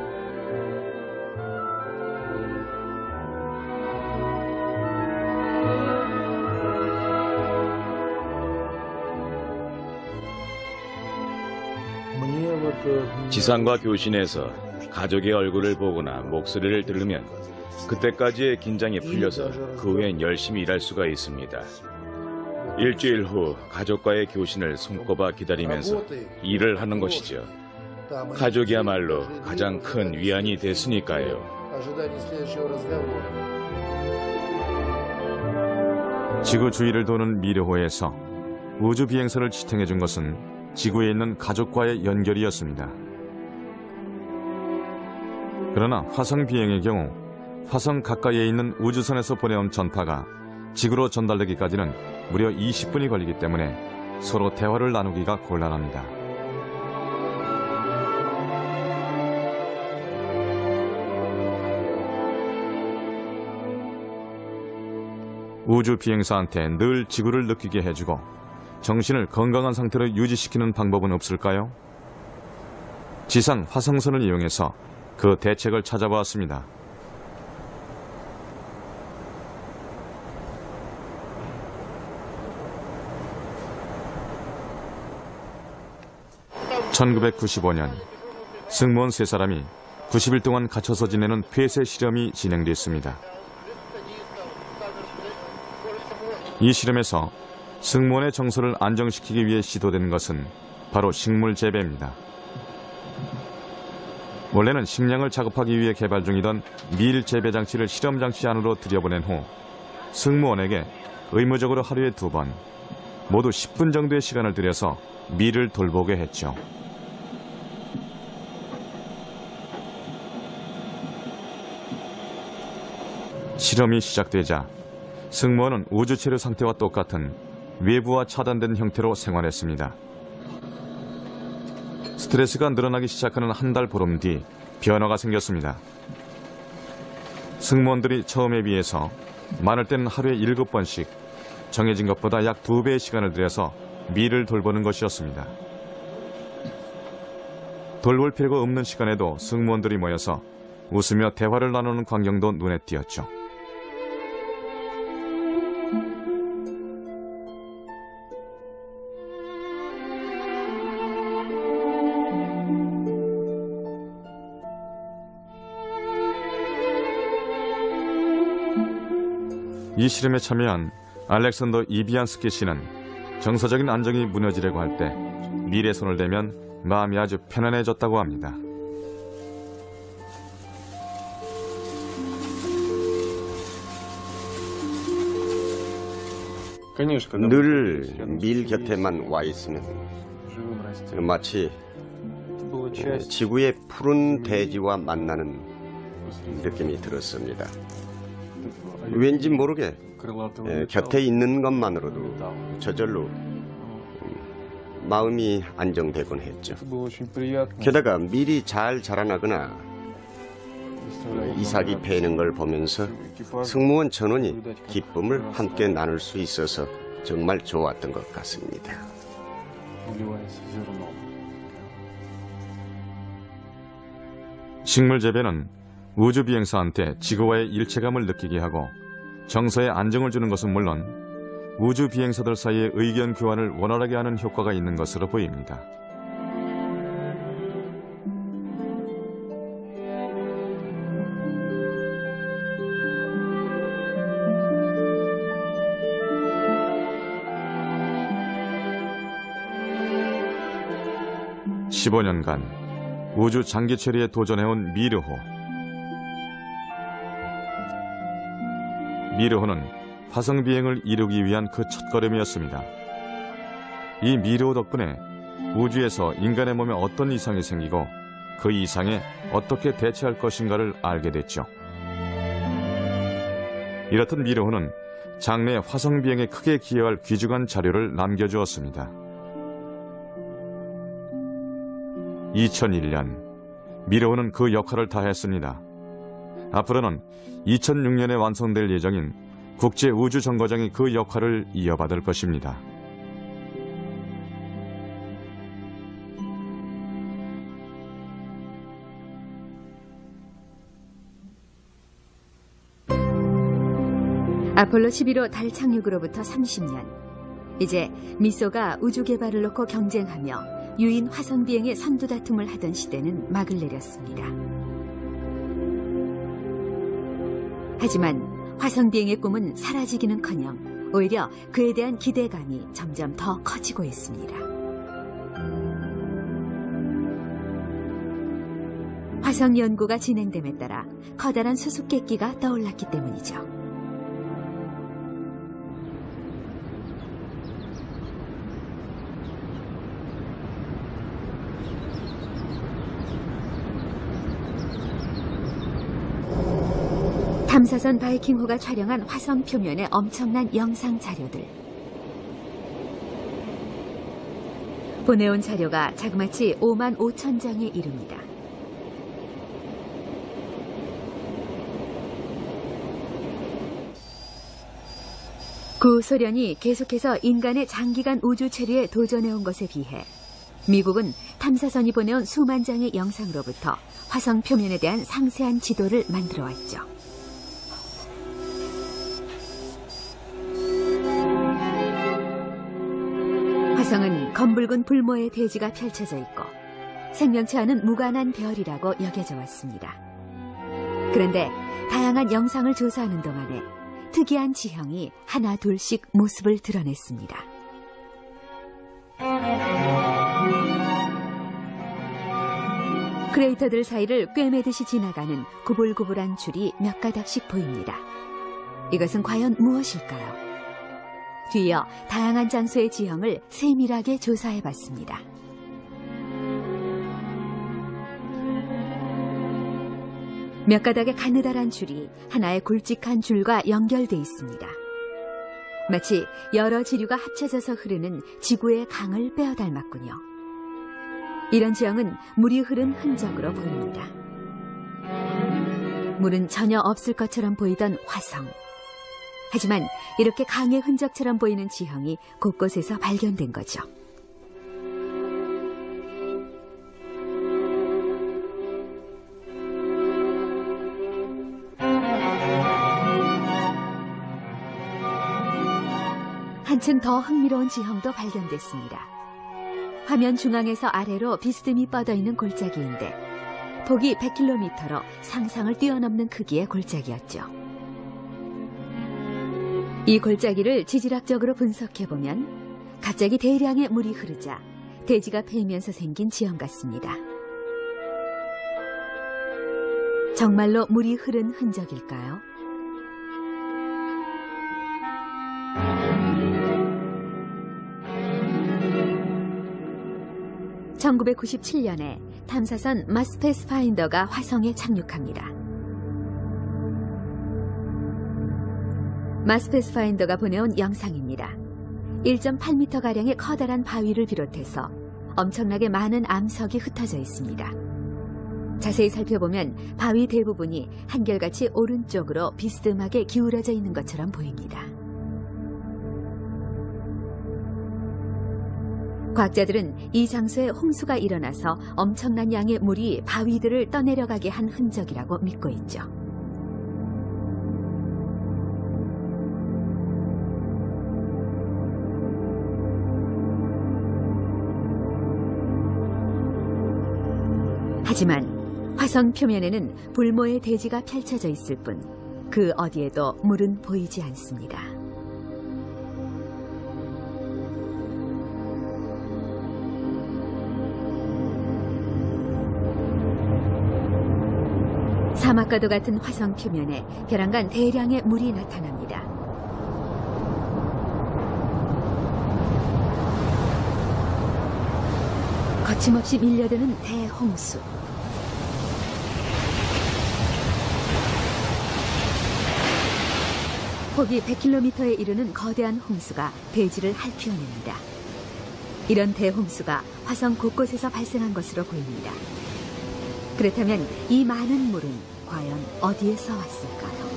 Speaker 3: 지상과 교신에서 가족의 얼굴을 보거나 목소리를 들으면 그때까지의 긴장이 풀려서 그 후엔 열심히 일할 수가 있습니다. 일주일 후 가족과의 교신을 손꼽아 기다리면서 일을 하는 것이죠. 가족이야말로 가장 큰 위안이 됐으니까요.
Speaker 1: 지구 주위를 도는 미르호에서 우주 비행선을 지탱해준 것은 지구에 있는 가족과의 연결이었습니다. 그러나 화성 비행의 경우 화성 가까이에 있는 우주선에서 보내온 전파가 지구로 전달되기까지는 무려 20분이 걸리기 때문에 서로 대화를 나누기가 곤란합니다. 우주 비행사한테 늘 지구를 느끼게 해주고 정신을 건강한 상태로 유지시키는 방법은 없을까요? 지상 화성선을 이용해서 그 대책을 찾아보았습니다. (1995년) 승무원 3사람이 90일 동안 갇혀서 지내는 폐쇄 실험이 진행됐습니다. 이 실험에서 승무원의 정서를 안정시키기 위해 시도된 것은 바로 식물 재배입니다. 원래는 식량을 작업하기 위해 개발 중이던 밀 재배 장치를 실험 장치 안으로 들여보낸 후 승무원에게 의무적으로 하루에 2번, 모두 10분 정도의 시간을 들여서 밀을 돌보게 했죠. 실험이 시작되자 승무원은 우주체류 상태와 똑같은 외부와 차단된 형태로 생활했습니다. 스트레스가 늘어나기 시작하는 한 달 보름 뒤 변화가 생겼습니다. 승무원들이 처음에 비해서 많을 때는 하루에 7번씩 정해진 것보다 약 2배의 시간을 들여서 밀을 돌보는 것이었습니다. 돌볼 필요가 없는 시간에도 승무원들이 모여서 웃으며 대화를 나누는 광경도 눈에 띄었죠. 이 실험에 참여한 알렉산더 이비안스키 씨는 정서적인 안정이 무너지려고 할 때 밀에 손을 대면 마음이 아주 편안해졌다고 합니다.
Speaker 18: 늘 밀 곁에만 와 있으면 마치 지구의 푸른 대지와 만나는 느낌이 들었습니다. 왠지 모르게 곁에 있는 것만으로도 저절로 마음이 안정되곤 했죠. 게다가 밀이 잘 자라나거나 이삭이 패는 걸 보면서 승무원 전원이 기쁨을 함께 나눌 수 있어서 정말 좋았던 것 같습니다.
Speaker 1: 식물 재배는 우주 비행사한테 지구와의 일체감을 느끼게 하고 정서에 안정을 주는 것은 물론 우주 비행사들 사이의 의견 교환을 원활하게 하는 효과가 있는 것으로 보입니다. (15년간) 우주 장기 체류에 도전해온 미르호. 미르호는 화성 비행을 이루기 위한 그 첫걸음이었습니다. 이 미르호 덕분에 우주에서 인간의 몸에 어떤 이상이 생기고 그 이상에 어떻게 대처할 것인가를 알게 됐죠. 이렇듯 미르호는 장래 화성 비행에 크게 기여할 귀중한 자료를 남겨주었습니다. 2001년 미르호는 그 역할을 다했습니다. 앞으로는 2006년에 완성될 예정인 국제우주정거장이 그 역할을 이어받을 것입니다.
Speaker 17: 아폴로 11호 달 착륙으로부터 30년. 이제 미소가 우주 개발을 놓고 경쟁하며 유인 화성 비행의 선두 다툼을 하던 시대는 막을 내렸습니다. 하지만 화성 비행의 꿈은 사라지기는커녕 오히려 그에 대한 기대감이 점점 더 커지고 있습니다. 화성 연구가 진행됨에 따라 커다란 수수께끼가 떠올랐기 때문이죠. 탐사선 바이킹호가 촬영한 화성 표면의 엄청난 영상 자료들. 보내온 자료가 자그마치 5만 5천 장에 이릅니다. 구소련이 계속해서 인간의 장기간 우주 체류에 도전해온 것에 비해 미국은 탐사선이 보내온 수만 장의 영상으로부터 화성 표면에 대한 상세한 지도를 만들어 왔죠. 화성은 검붉은 불모의 대지가 펼쳐져 있고 생명체와는 무관한 별이라고 여겨져 왔습니다. 그런데 다양한 영상을 조사하는 동안에 특이한 지형이 하나 둘씩 모습을 드러냈습니다. 크레이터들 사이를 꿰매듯이 지나가는 구불구불한 줄이 몇 가닥씩 보입니다. 이것은 과연 무엇일까요? 뒤이어 다양한 장소의 지형을 세밀하게 조사해봤습니다. 몇 가닥의 가느다란 줄이 하나의 굵직한 줄과 연결돼 있습니다. 마치 여러 지류가 합쳐져서 흐르는 지구의 강을 빼어 닮았군요. 이런 지형은 물이 흐른 흔적으로 보입니다. 물은 전혀 없을 것처럼 보이던 화성. 하지만 이렇게 강의 흔적처럼 보이는 지형이 곳곳에서 발견된 거죠. 한층 더 흥미로운 지형도 발견됐습니다. 화면 중앙에서 아래로 비스듬히 뻗어있는 골짜기인데 폭이 100km로 상상을 뛰어넘는 크기의 골짜기였죠. 이 골짜기를 지질학적으로 분석해보면 갑자기 대량의 물이 흐르자 대지가 패이면서 생긴 지형 같습니다. 정말로 물이 흐른 흔적일까요? (1997년에) 탐사선 마스 패스파인더가 화성에 착륙합니다. 마스 패스파인더가 보내온 영상입니다. 1.8m가량의 커다란 바위를 비롯해서 엄청나게 많은 암석이 흩어져 있습니다. 자세히 살펴보면 바위 대부분이 한결같이 오른쪽으로 비스듬하게 기울어져 있는 것처럼 보입니다. 과학자들은 이 장소에 홍수가 일어나서 엄청난 양의 물이 바위들을 떠내려가게 한 흔적이라고 믿고 있죠. 하지만 화성 표면에는 불모의 대지가 펼쳐져 있을 뿐 그 어디에도 물은 보이지 않습니다. 사막과도 같은 화성 표면에 벼랑간 대량의 물이 나타납니다. 거침없이 밀려드는 대홍수. 폭이 100km에 이르는 거대한 홍수가 대지를 핥히어냅니다. 이런 대홍수가 화성 곳곳에서 발생한 것으로 보입니다. 그렇다면 이 많은 물은 과연 어디에서 왔을까요?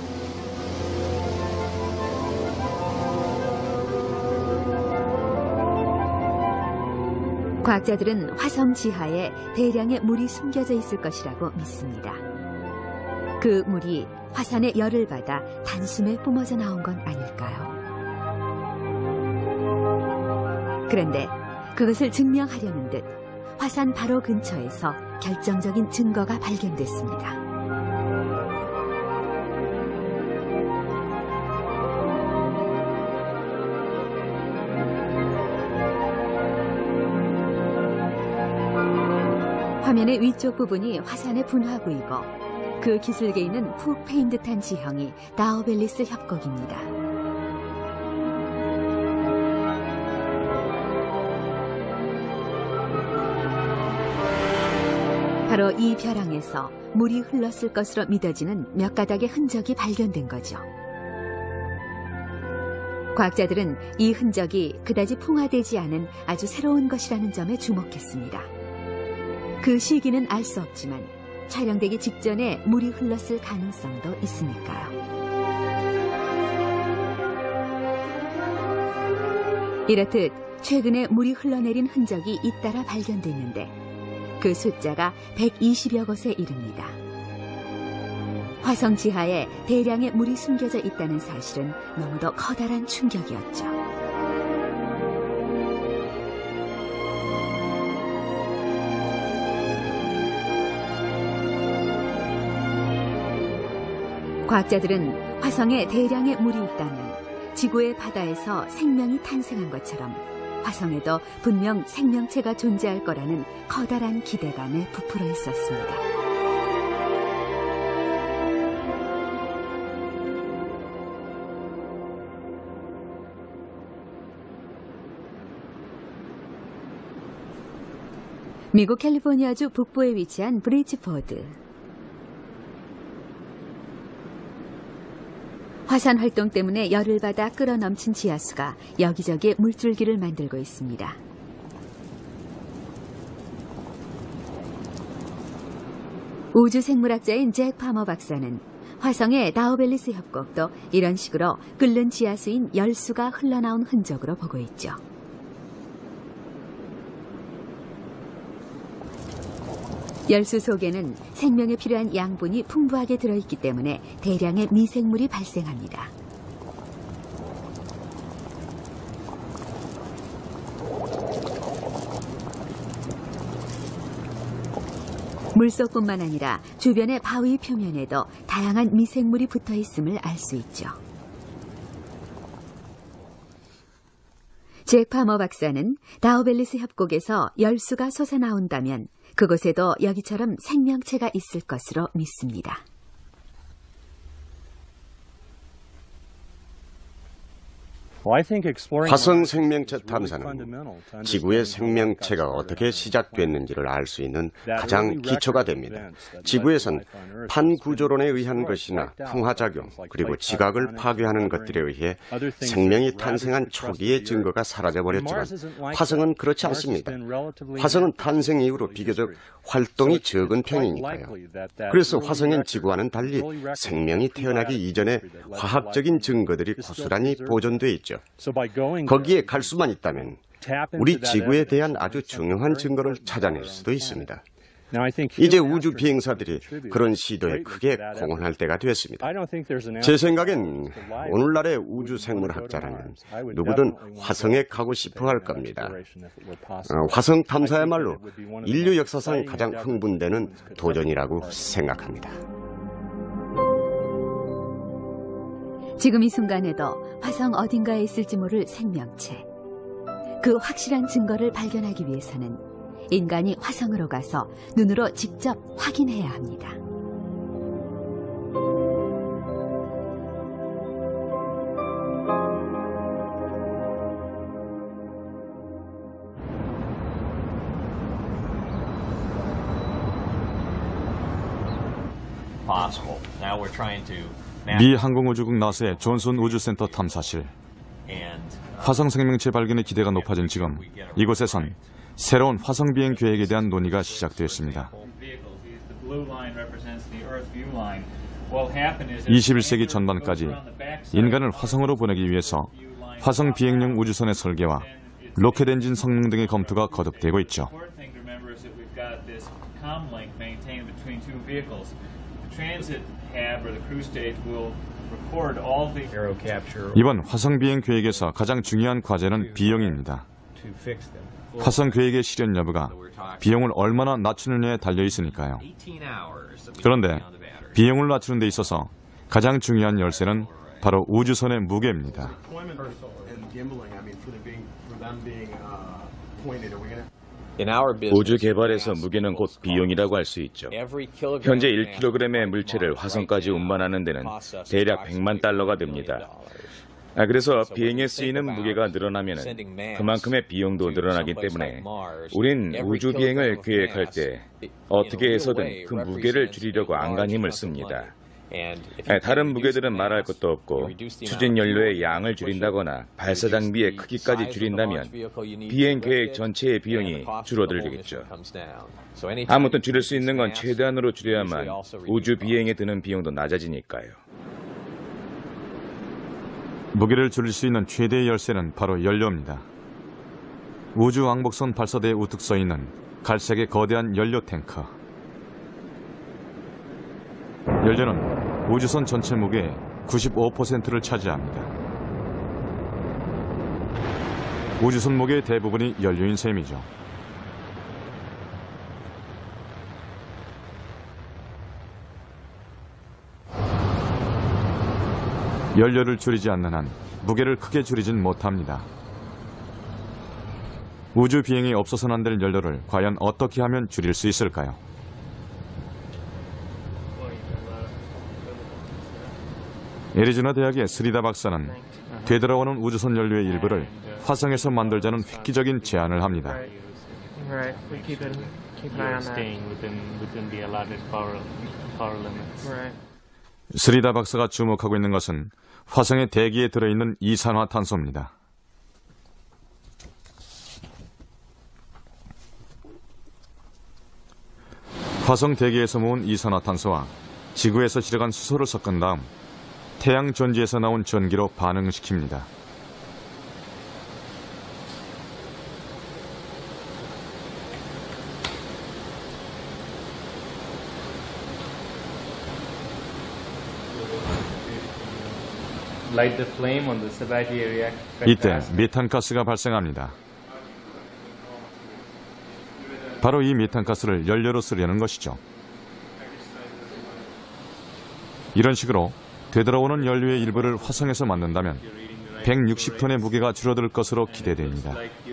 Speaker 17: 과학자들은 화성 지하에 대량의 물이 숨겨져 있을 것이라고 믿습니다. 그 물이 화산의 열을 받아 단숨에 뿜어져 나온 건 아닐까요? 그런데 그것을 증명하려는 듯 화산 바로 근처에서 결정적인 증거가 발견됐습니다. 화면의 위쪽 부분이 화산의 분화 부위고 그 기술계에는 푹 패인 듯한 지형이 다우벨리스 협곡입니다. 바로 이 벼랑에서 물이 흘렀을 것으로 믿어지는 몇 가닥의 흔적이 발견된 거죠. 과학자들은 이 흔적이 그다지 풍화되지 않은 아주 새로운 것이라는 점에 주목했습니다. 그 시기는 알 수 없지만 촬영되기 직전에 물이 흘렀을 가능성도 있으니까요. 이렇듯 최근에 물이 흘러내린 흔적이 잇따라 발견됐는데 그 숫자가 120여 곳에 이릅니다. 화성 지하에 대량의 물이 숨겨져 있다는 사실은 너무도 커다란 충격이었죠. 과학자들은 화성에 대량의 물이 있다면 지구의 바다에서 생명이 탄생한 것처럼 화성에도 분명 생명체가 존재할 거라는 커다란 기대감에 부풀어 있었습니다. 미국 캘리포니아주 북부에 위치한 브리지포드. 화산 활동 때문에 열을 받아 끌어넘친 지하수가 여기저기 물줄기를 만들고 있습니다. 우주생물학자인 잭 파머 박사는 화성의 다우벨리스 협곡도 이런 식으로 끓는 지하수인 열수가 흘러나온 흔적으로 보고 있죠. 열수 속에는 생명에 필요한 양분이 풍부하게 들어있기 때문에 대량의 미생물이 발생합니다. 물속뿐만 아니라 주변의 바위 표면에도 다양한 미생물이 붙어 있음을 알 수 있죠. 잭 파머 박사는 다우벨리스 협곡에서 열수가 솟아나온다면 그곳에도 여기처럼 생명체가 있을 것으로 믿습니다.
Speaker 18: 화성 생명체 탐사는 지구의 생명체가 어떻게 시작됐는지를 알 수 있는 가장 기초가 됩니다. 지구에선 판구조론에 의한 것이나 풍화작용 그리고 지각을 파괴하는 것들에 의해 생명이 탄생한 초기의 증거가 사라져버렸지만 화성은 그렇지 않습니다. 화성은 탄생 이후로 비교적 활동이 적은 편이니까요. 그래서 화성엔 지구와는 달리 생명이 태어나기 이전에 화학적인 증거들이 고스란히 보존돼 있죠. 거기에 갈 수만 있다면 우리 지구에 대한 아주 중요한 증거를 찾아낼 수도 있습니다. 이제 우주 비행사들이 그런 시도에 크게 공헌할 때가 됐습니다. 제 생각엔 오늘날의 우주 생물학자라면 누구든 화성에 가고 싶어 할 겁니다. 화성 탐사야말로 인류 역사상 가장 흥분되는 도전이라고 생각합니다.
Speaker 17: 지금 이 순간에도 화성 어딘가에 있을지 모를 생명체. 그 확실한 증거를 발견하기 위해서는 인간이 화성으로 가서 눈으로 직접 확인해야 합니다.
Speaker 1: 미 항공우주국 나사의 존슨 우주센터 탐사실. 화성 생명체 발견의 기대가 높아진 지금 이곳에선 새로운 화성 비행 계획에 대한 논의가 시작되었습니다. 21세기 전반까지 인간을 화성으로 보내기 위해서 화성 비행용 우주선의 설계와 로켓 엔진 성능 등의 검토가 거듭되고 있죠. 이번 화성 비행 계획에서 가장 중요한 과제는 비용입니다. 화성 계획의 실현 여부가 비용을 얼마나 낮추느냐에 달려 있으니까요. 그런데 비용을 낮추는 데 있어서 가장 중요한 열쇠는 바로 우주선의 무게입니다.
Speaker 3: 우주 개발에서 무게는 곧 비용이라고 할 수 있죠. 현재 1kg의 물체를 화성까지 운반하는 데는 대략 100만 달러가 됩니다. 그래서 비행에 쓰이는 무게가 늘어나면 그만큼의 비용도 늘어나기 때문에 우린 우주 비행을 계획할 때 어떻게 해서든 그 무게를 줄이려고 안간 힘을 씁니다. 다른 무게들은 말할 것도 없고 추진 연료의 양을 줄인다거나 발사 장비의 크기까지 줄인다면 비행 계획 전체의 비용이 줄어들겠죠. 아무튼 줄일 수 있는 건 최대한으로 줄여야만 우주 비행에 드는 비용도 낮아지니까요.
Speaker 1: 무게를 줄일 수 있는 최대의 열쇠는 바로 연료입니다. 우주 왕복선 발사대에 우뚝 서 있는 갈색의 거대한 연료 탱커. 연료는 우주선 전체 무게의 95%를 차지합니다. 우주선 무게의 대부분이 연료인 셈이죠. 연료를 줄이지 않는 한 무게를 크게 줄이진 못합니다. 우주 비행에 없어서는 안 될 연료를 과연 어떻게 하면 줄일 수 있을까요? 애리조나 대학의 스리다 박사는 되돌아오는 우주선 연료의 일부를 화성에서 만들자는 획기적인 제안을 합니다. 스리다 박사가 주목하고 있는 것은 화성의 대기에 들어있는 이산화탄소입니다. 화성 대기에서 모은 이산화탄소와 지구에서 지려간 수소를 섞은 다음 태양 전지에서 나온 전기로 반응시킵니다. 이때 메탄가스가 발생합니다. 바로 이 메탄가스를 연료로 쓰려는 것이죠. 이런 식으로 되돌아오는 연료의 일부를 화성에서 만든다면 160톤의 무게가 줄어들 것으로 기대됩니다.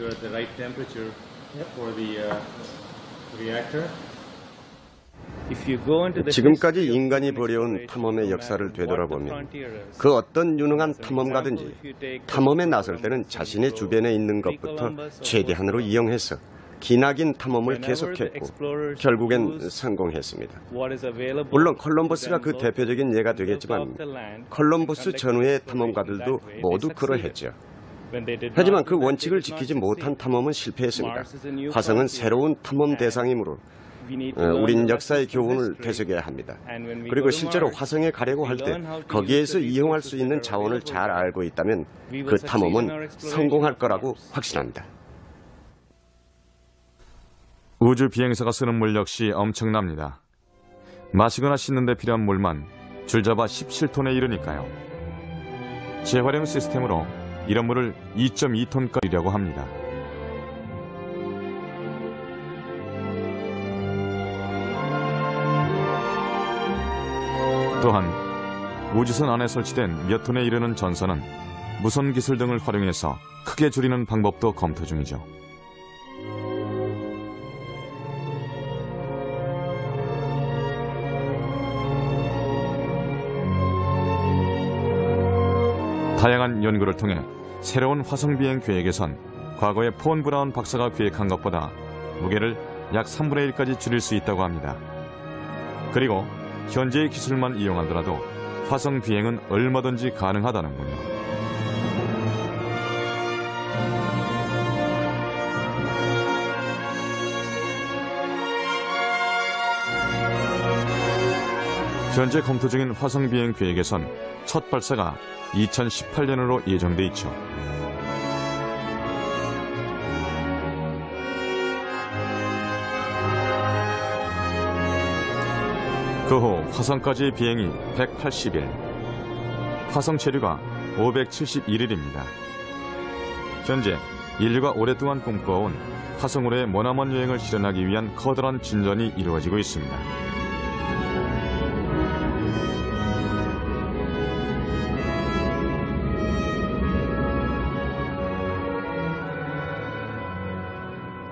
Speaker 18: 지금까지 인간이 벌여온 탐험의 역사를 되돌아보면 그 어떤 유능한 탐험가든지 탐험에 나설 때는 자신의 주변에 있는 것부터 최대한으로 이용해서 기나긴 탐험을 계속했고 결국엔 성공했습니다. 물론 콜럼버스가 그 대표적인 예가 되겠지만 콜럼버스 전후의 탐험가들도 모두 그러했죠. 하지만 그 원칙을 지키지 못한 탐험은 실패했습니다. 화성은 새로운 탐험 대상이므로 우린 역사의 교훈을 되새겨야 합니다. 그리고 실제로 화성에 가려고 할 때 거기에서 이용할 수 있는 자원을 잘 알고 있다면 그 탐험은 성공할 거라고 확신합니다.
Speaker 1: 우주 비행사가 쓰는 물 역시 엄청납니다. 마시거나 씻는 데 필요한 물만 줄잡아 17톤에 이르니까요. 재활용 시스템으로 이런 물을 2.2톤까지려고 합니다. 또한 우주선 안에 설치된 몇 톤에 이르는 전선은 무선 기술 등을 활용해서 크게 줄이는 방법도 검토 중이죠. 다양한 연구를 통해 새로운 화성 비행 계획에선 과거의 폰 브라운 박사가 계획한 것보다 무게를 약 3분의 1까지 줄일 수 있다고 합니다. 그리고 현재의 기술만 이용하더라도 화성 비행은 얼마든지 가능하다는군요. 현재 검토 중인 화성 비행 계획에선 첫 발사가 2018년으로 예정돼 있죠. 그 후 화성까지의 비행이 180일, 화성 체류가 571일입니다. 현재 인류가 오랫동안 꿈꿔온 화성으로의 머나먼 여행을 실현하기 위한 커다란 진전이 이루어지고 있습니다.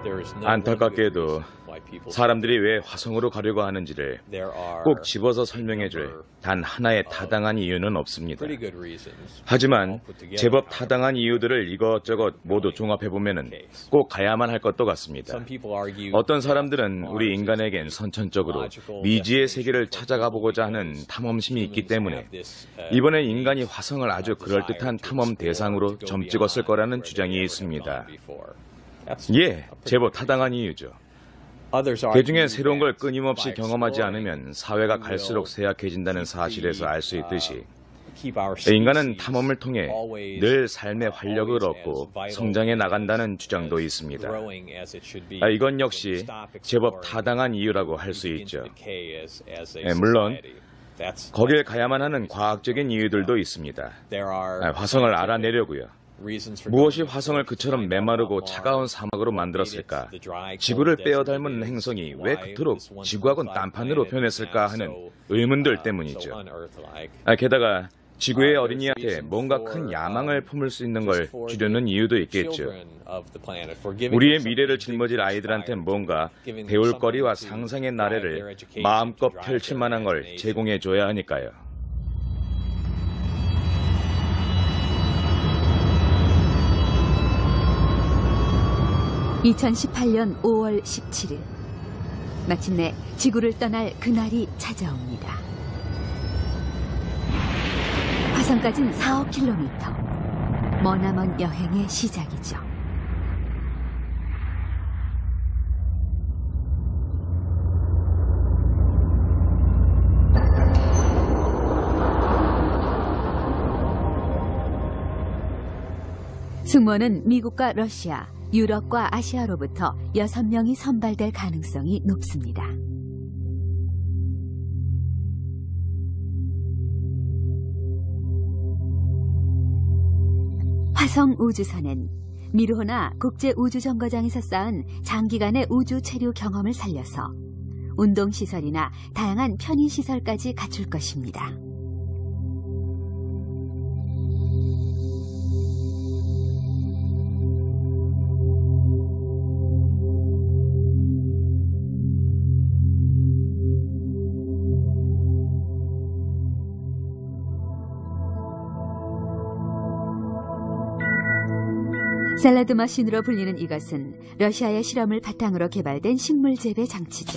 Speaker 3: 안타깝게도 사람들이 왜 화성으로 가려고 하는지를 꼭 집어서 설명해줄 단 하나의 타당한 이유는 없습니다. 하지만 제법 타당한 이유들을 이것저것 모두 종합해보면 꼭 가야만 할 것도 같습니다. 어떤 사람들은 우리 인간에겐 선천적으로 미지의 세계를 찾아가 보고자 하는 탐험심이 있기 때문에 이번엔 인간이 화성을 아주 그럴듯한 탐험 대상으로 점찍었을 거라는 주장이 있습니다. 예, 제법 타당한 이유죠. 대중에 새로운 걸 끊임없이 경험하지 않으면 사회가 갈수록 쇠약해진다는 사실에서 알 수 있듯이 인간은 탐험을 통해 늘 삶의 활력을 얻고 성장해 나간다는 주장도 있습니다. 이건 역시 제법 타당한 이유라고 할 수 있죠. 물론 거길 가야만 하는 과학적인 이유들도 있습니다. 화성을 알아내려고요. 무엇이 화성을 그처럼 메마르고 차가운 사막으로 만들었을까? 지구를 빼어 닮은 행성이 왜 그토록 지구하고는 딴판으로 변했을까 하는 의문들 때문이죠. 게다가 지구의 어린이한테 뭔가 큰 야망을 품을 수 있는 걸 주려는 이유도 있겠죠. 우리의 미래를 짊어질 아이들한테 뭔가 배울 거리와 상상의 나래를 마음껏 펼칠 만한 걸 제공해줘야 하니까요.
Speaker 17: (2018년 5월 17일) 마침내 지구를 떠날 그날이 찾아옵니다. 화성까진 4억 킬로미터. 머나먼 여행의 시작이죠. 승무원은 미국과 러시아, 유럽과 아시아로부터 6명이 선발될 가능성이 높습니다. 화성 우주선은 미르호나 국제우주정거장에서 쌓은 장기간의 우주 체류 경험을 살려서 운동시설이나 다양한 편의시설까지 갖출 것입니다. 샐러드 머신으로 불리는 이것은 러시아의 실험을 바탕으로 개발된 식물 재배 장치죠.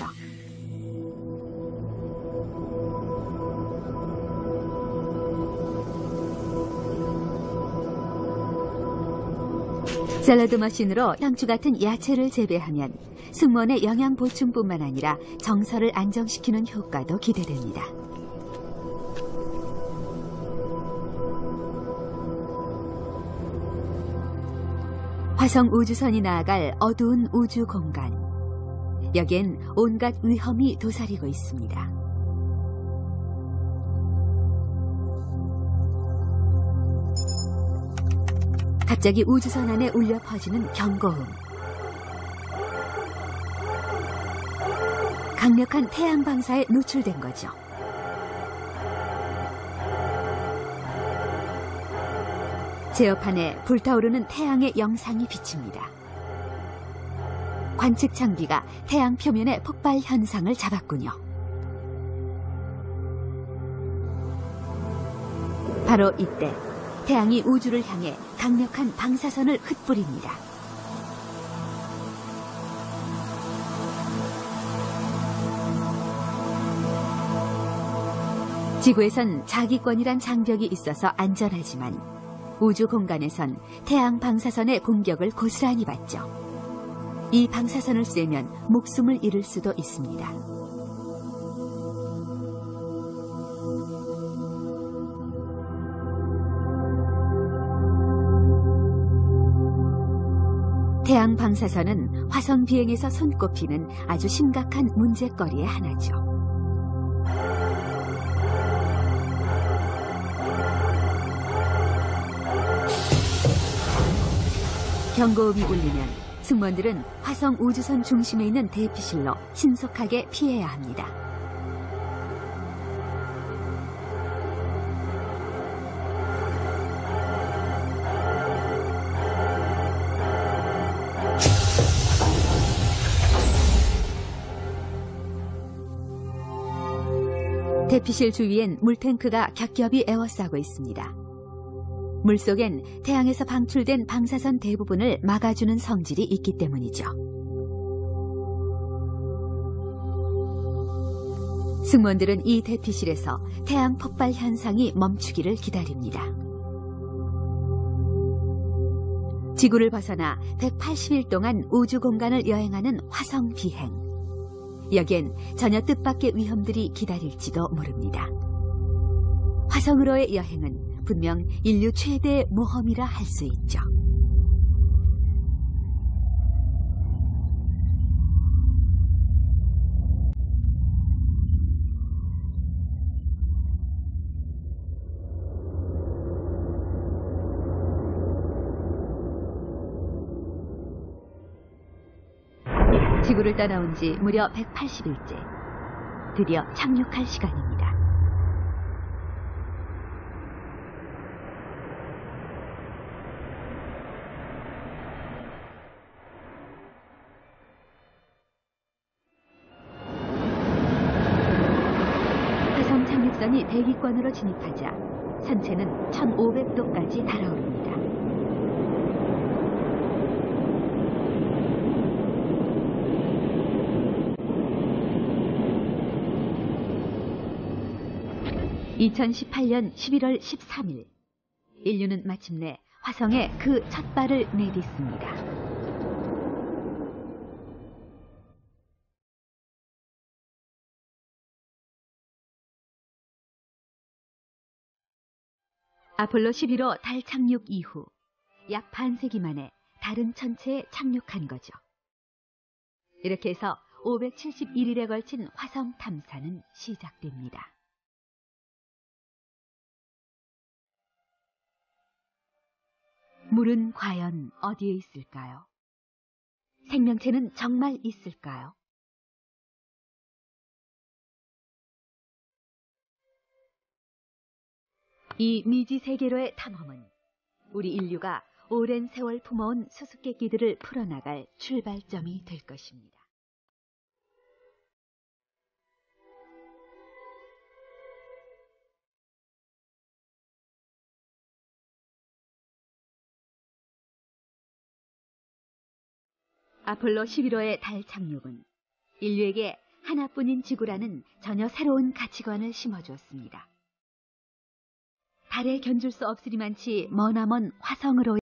Speaker 17: 샐러드 머신으로 상추 같은 야채를 재배하면 승무원의 영양 보충뿐만 아니라 정서를 안정시키는 효과도 기대됩니다. 화성 우주선이 나아갈 어두운 우주 공간. 여기엔 온갖 위험이 도사리고 있습니다. 갑자기 우주선 안에 울려 퍼지는 경고음. 강력한 태양 방사에 노출된 거죠. 제어판에 불타오르는 태양의 영상이 비칩니다. 관측 장비가 태양 표면의 폭발 현상을 잡았군요. 바로 이때 태양이 우주를 향해 강력한 방사선을 흩뿌립니다. 지구에선 자기권이란 장벽이 있어서 안전하지만 우주 공간에선 태양 방사선의 공격을 고스란히 받죠. 이 방사선을 쐬면 목숨을 잃을 수도 있습니다. 태양 방사선은 화성 비행에서 손꼽히는 아주 심각한 문제거리의 하나죠. 경고음이 울리면 승무원들은 화성 우주선 중심에 있는 대피실로 신속하게 피해야 합니다. 대피실 주위엔 물탱크가 겹겹이 에워싸고 있습니다. 물속엔 태양에서 방출된 방사선 대부분을 막아주는 성질이 있기 때문이죠. 승무원들은 이 대피실에서 태양 폭발 현상이 멈추기를 기다립니다. 지구를 벗어나 180일 동안 우주 공간을 여행하는 화성 비행. 여기엔 전혀 뜻밖의 위험들이 기다릴지도 모릅니다. 화성으로의 여행은 분명 인류 최대의 모험이라 할 수 있죠. 지구를 떠나온 지 무려 180일째. 드디어 착륙할 시간입니다. 화성 착륙선이 대기권으로 진입하자 선체는 1500도까지 달아오릅니다. (2018년 11월 13일) 인류는 마침내 화성에 그 첫 발을 내딛습니다. 아폴로 11호 달 착륙 이후 약 반세기 만에 다른 천체에 착륙한 거죠. 이렇게 해서 571일에 걸친 화성 탐사는 시작됩니다. 물은 과연 어디에 있을까요? 생명체는 정말 있을까요? 이 미지 세계로의 탐험은 우리 인류가 오랜 세월 품어온 수수께끼들을 풀어나갈 출발점이 될 것입니다. 아폴로 11호의 달 착륙은 인류에게 하나뿐인 지구라는 전혀 새로운 가치관을 심어주었습니다. 달에 견줄 수 없으리만치 머나먼 화성으로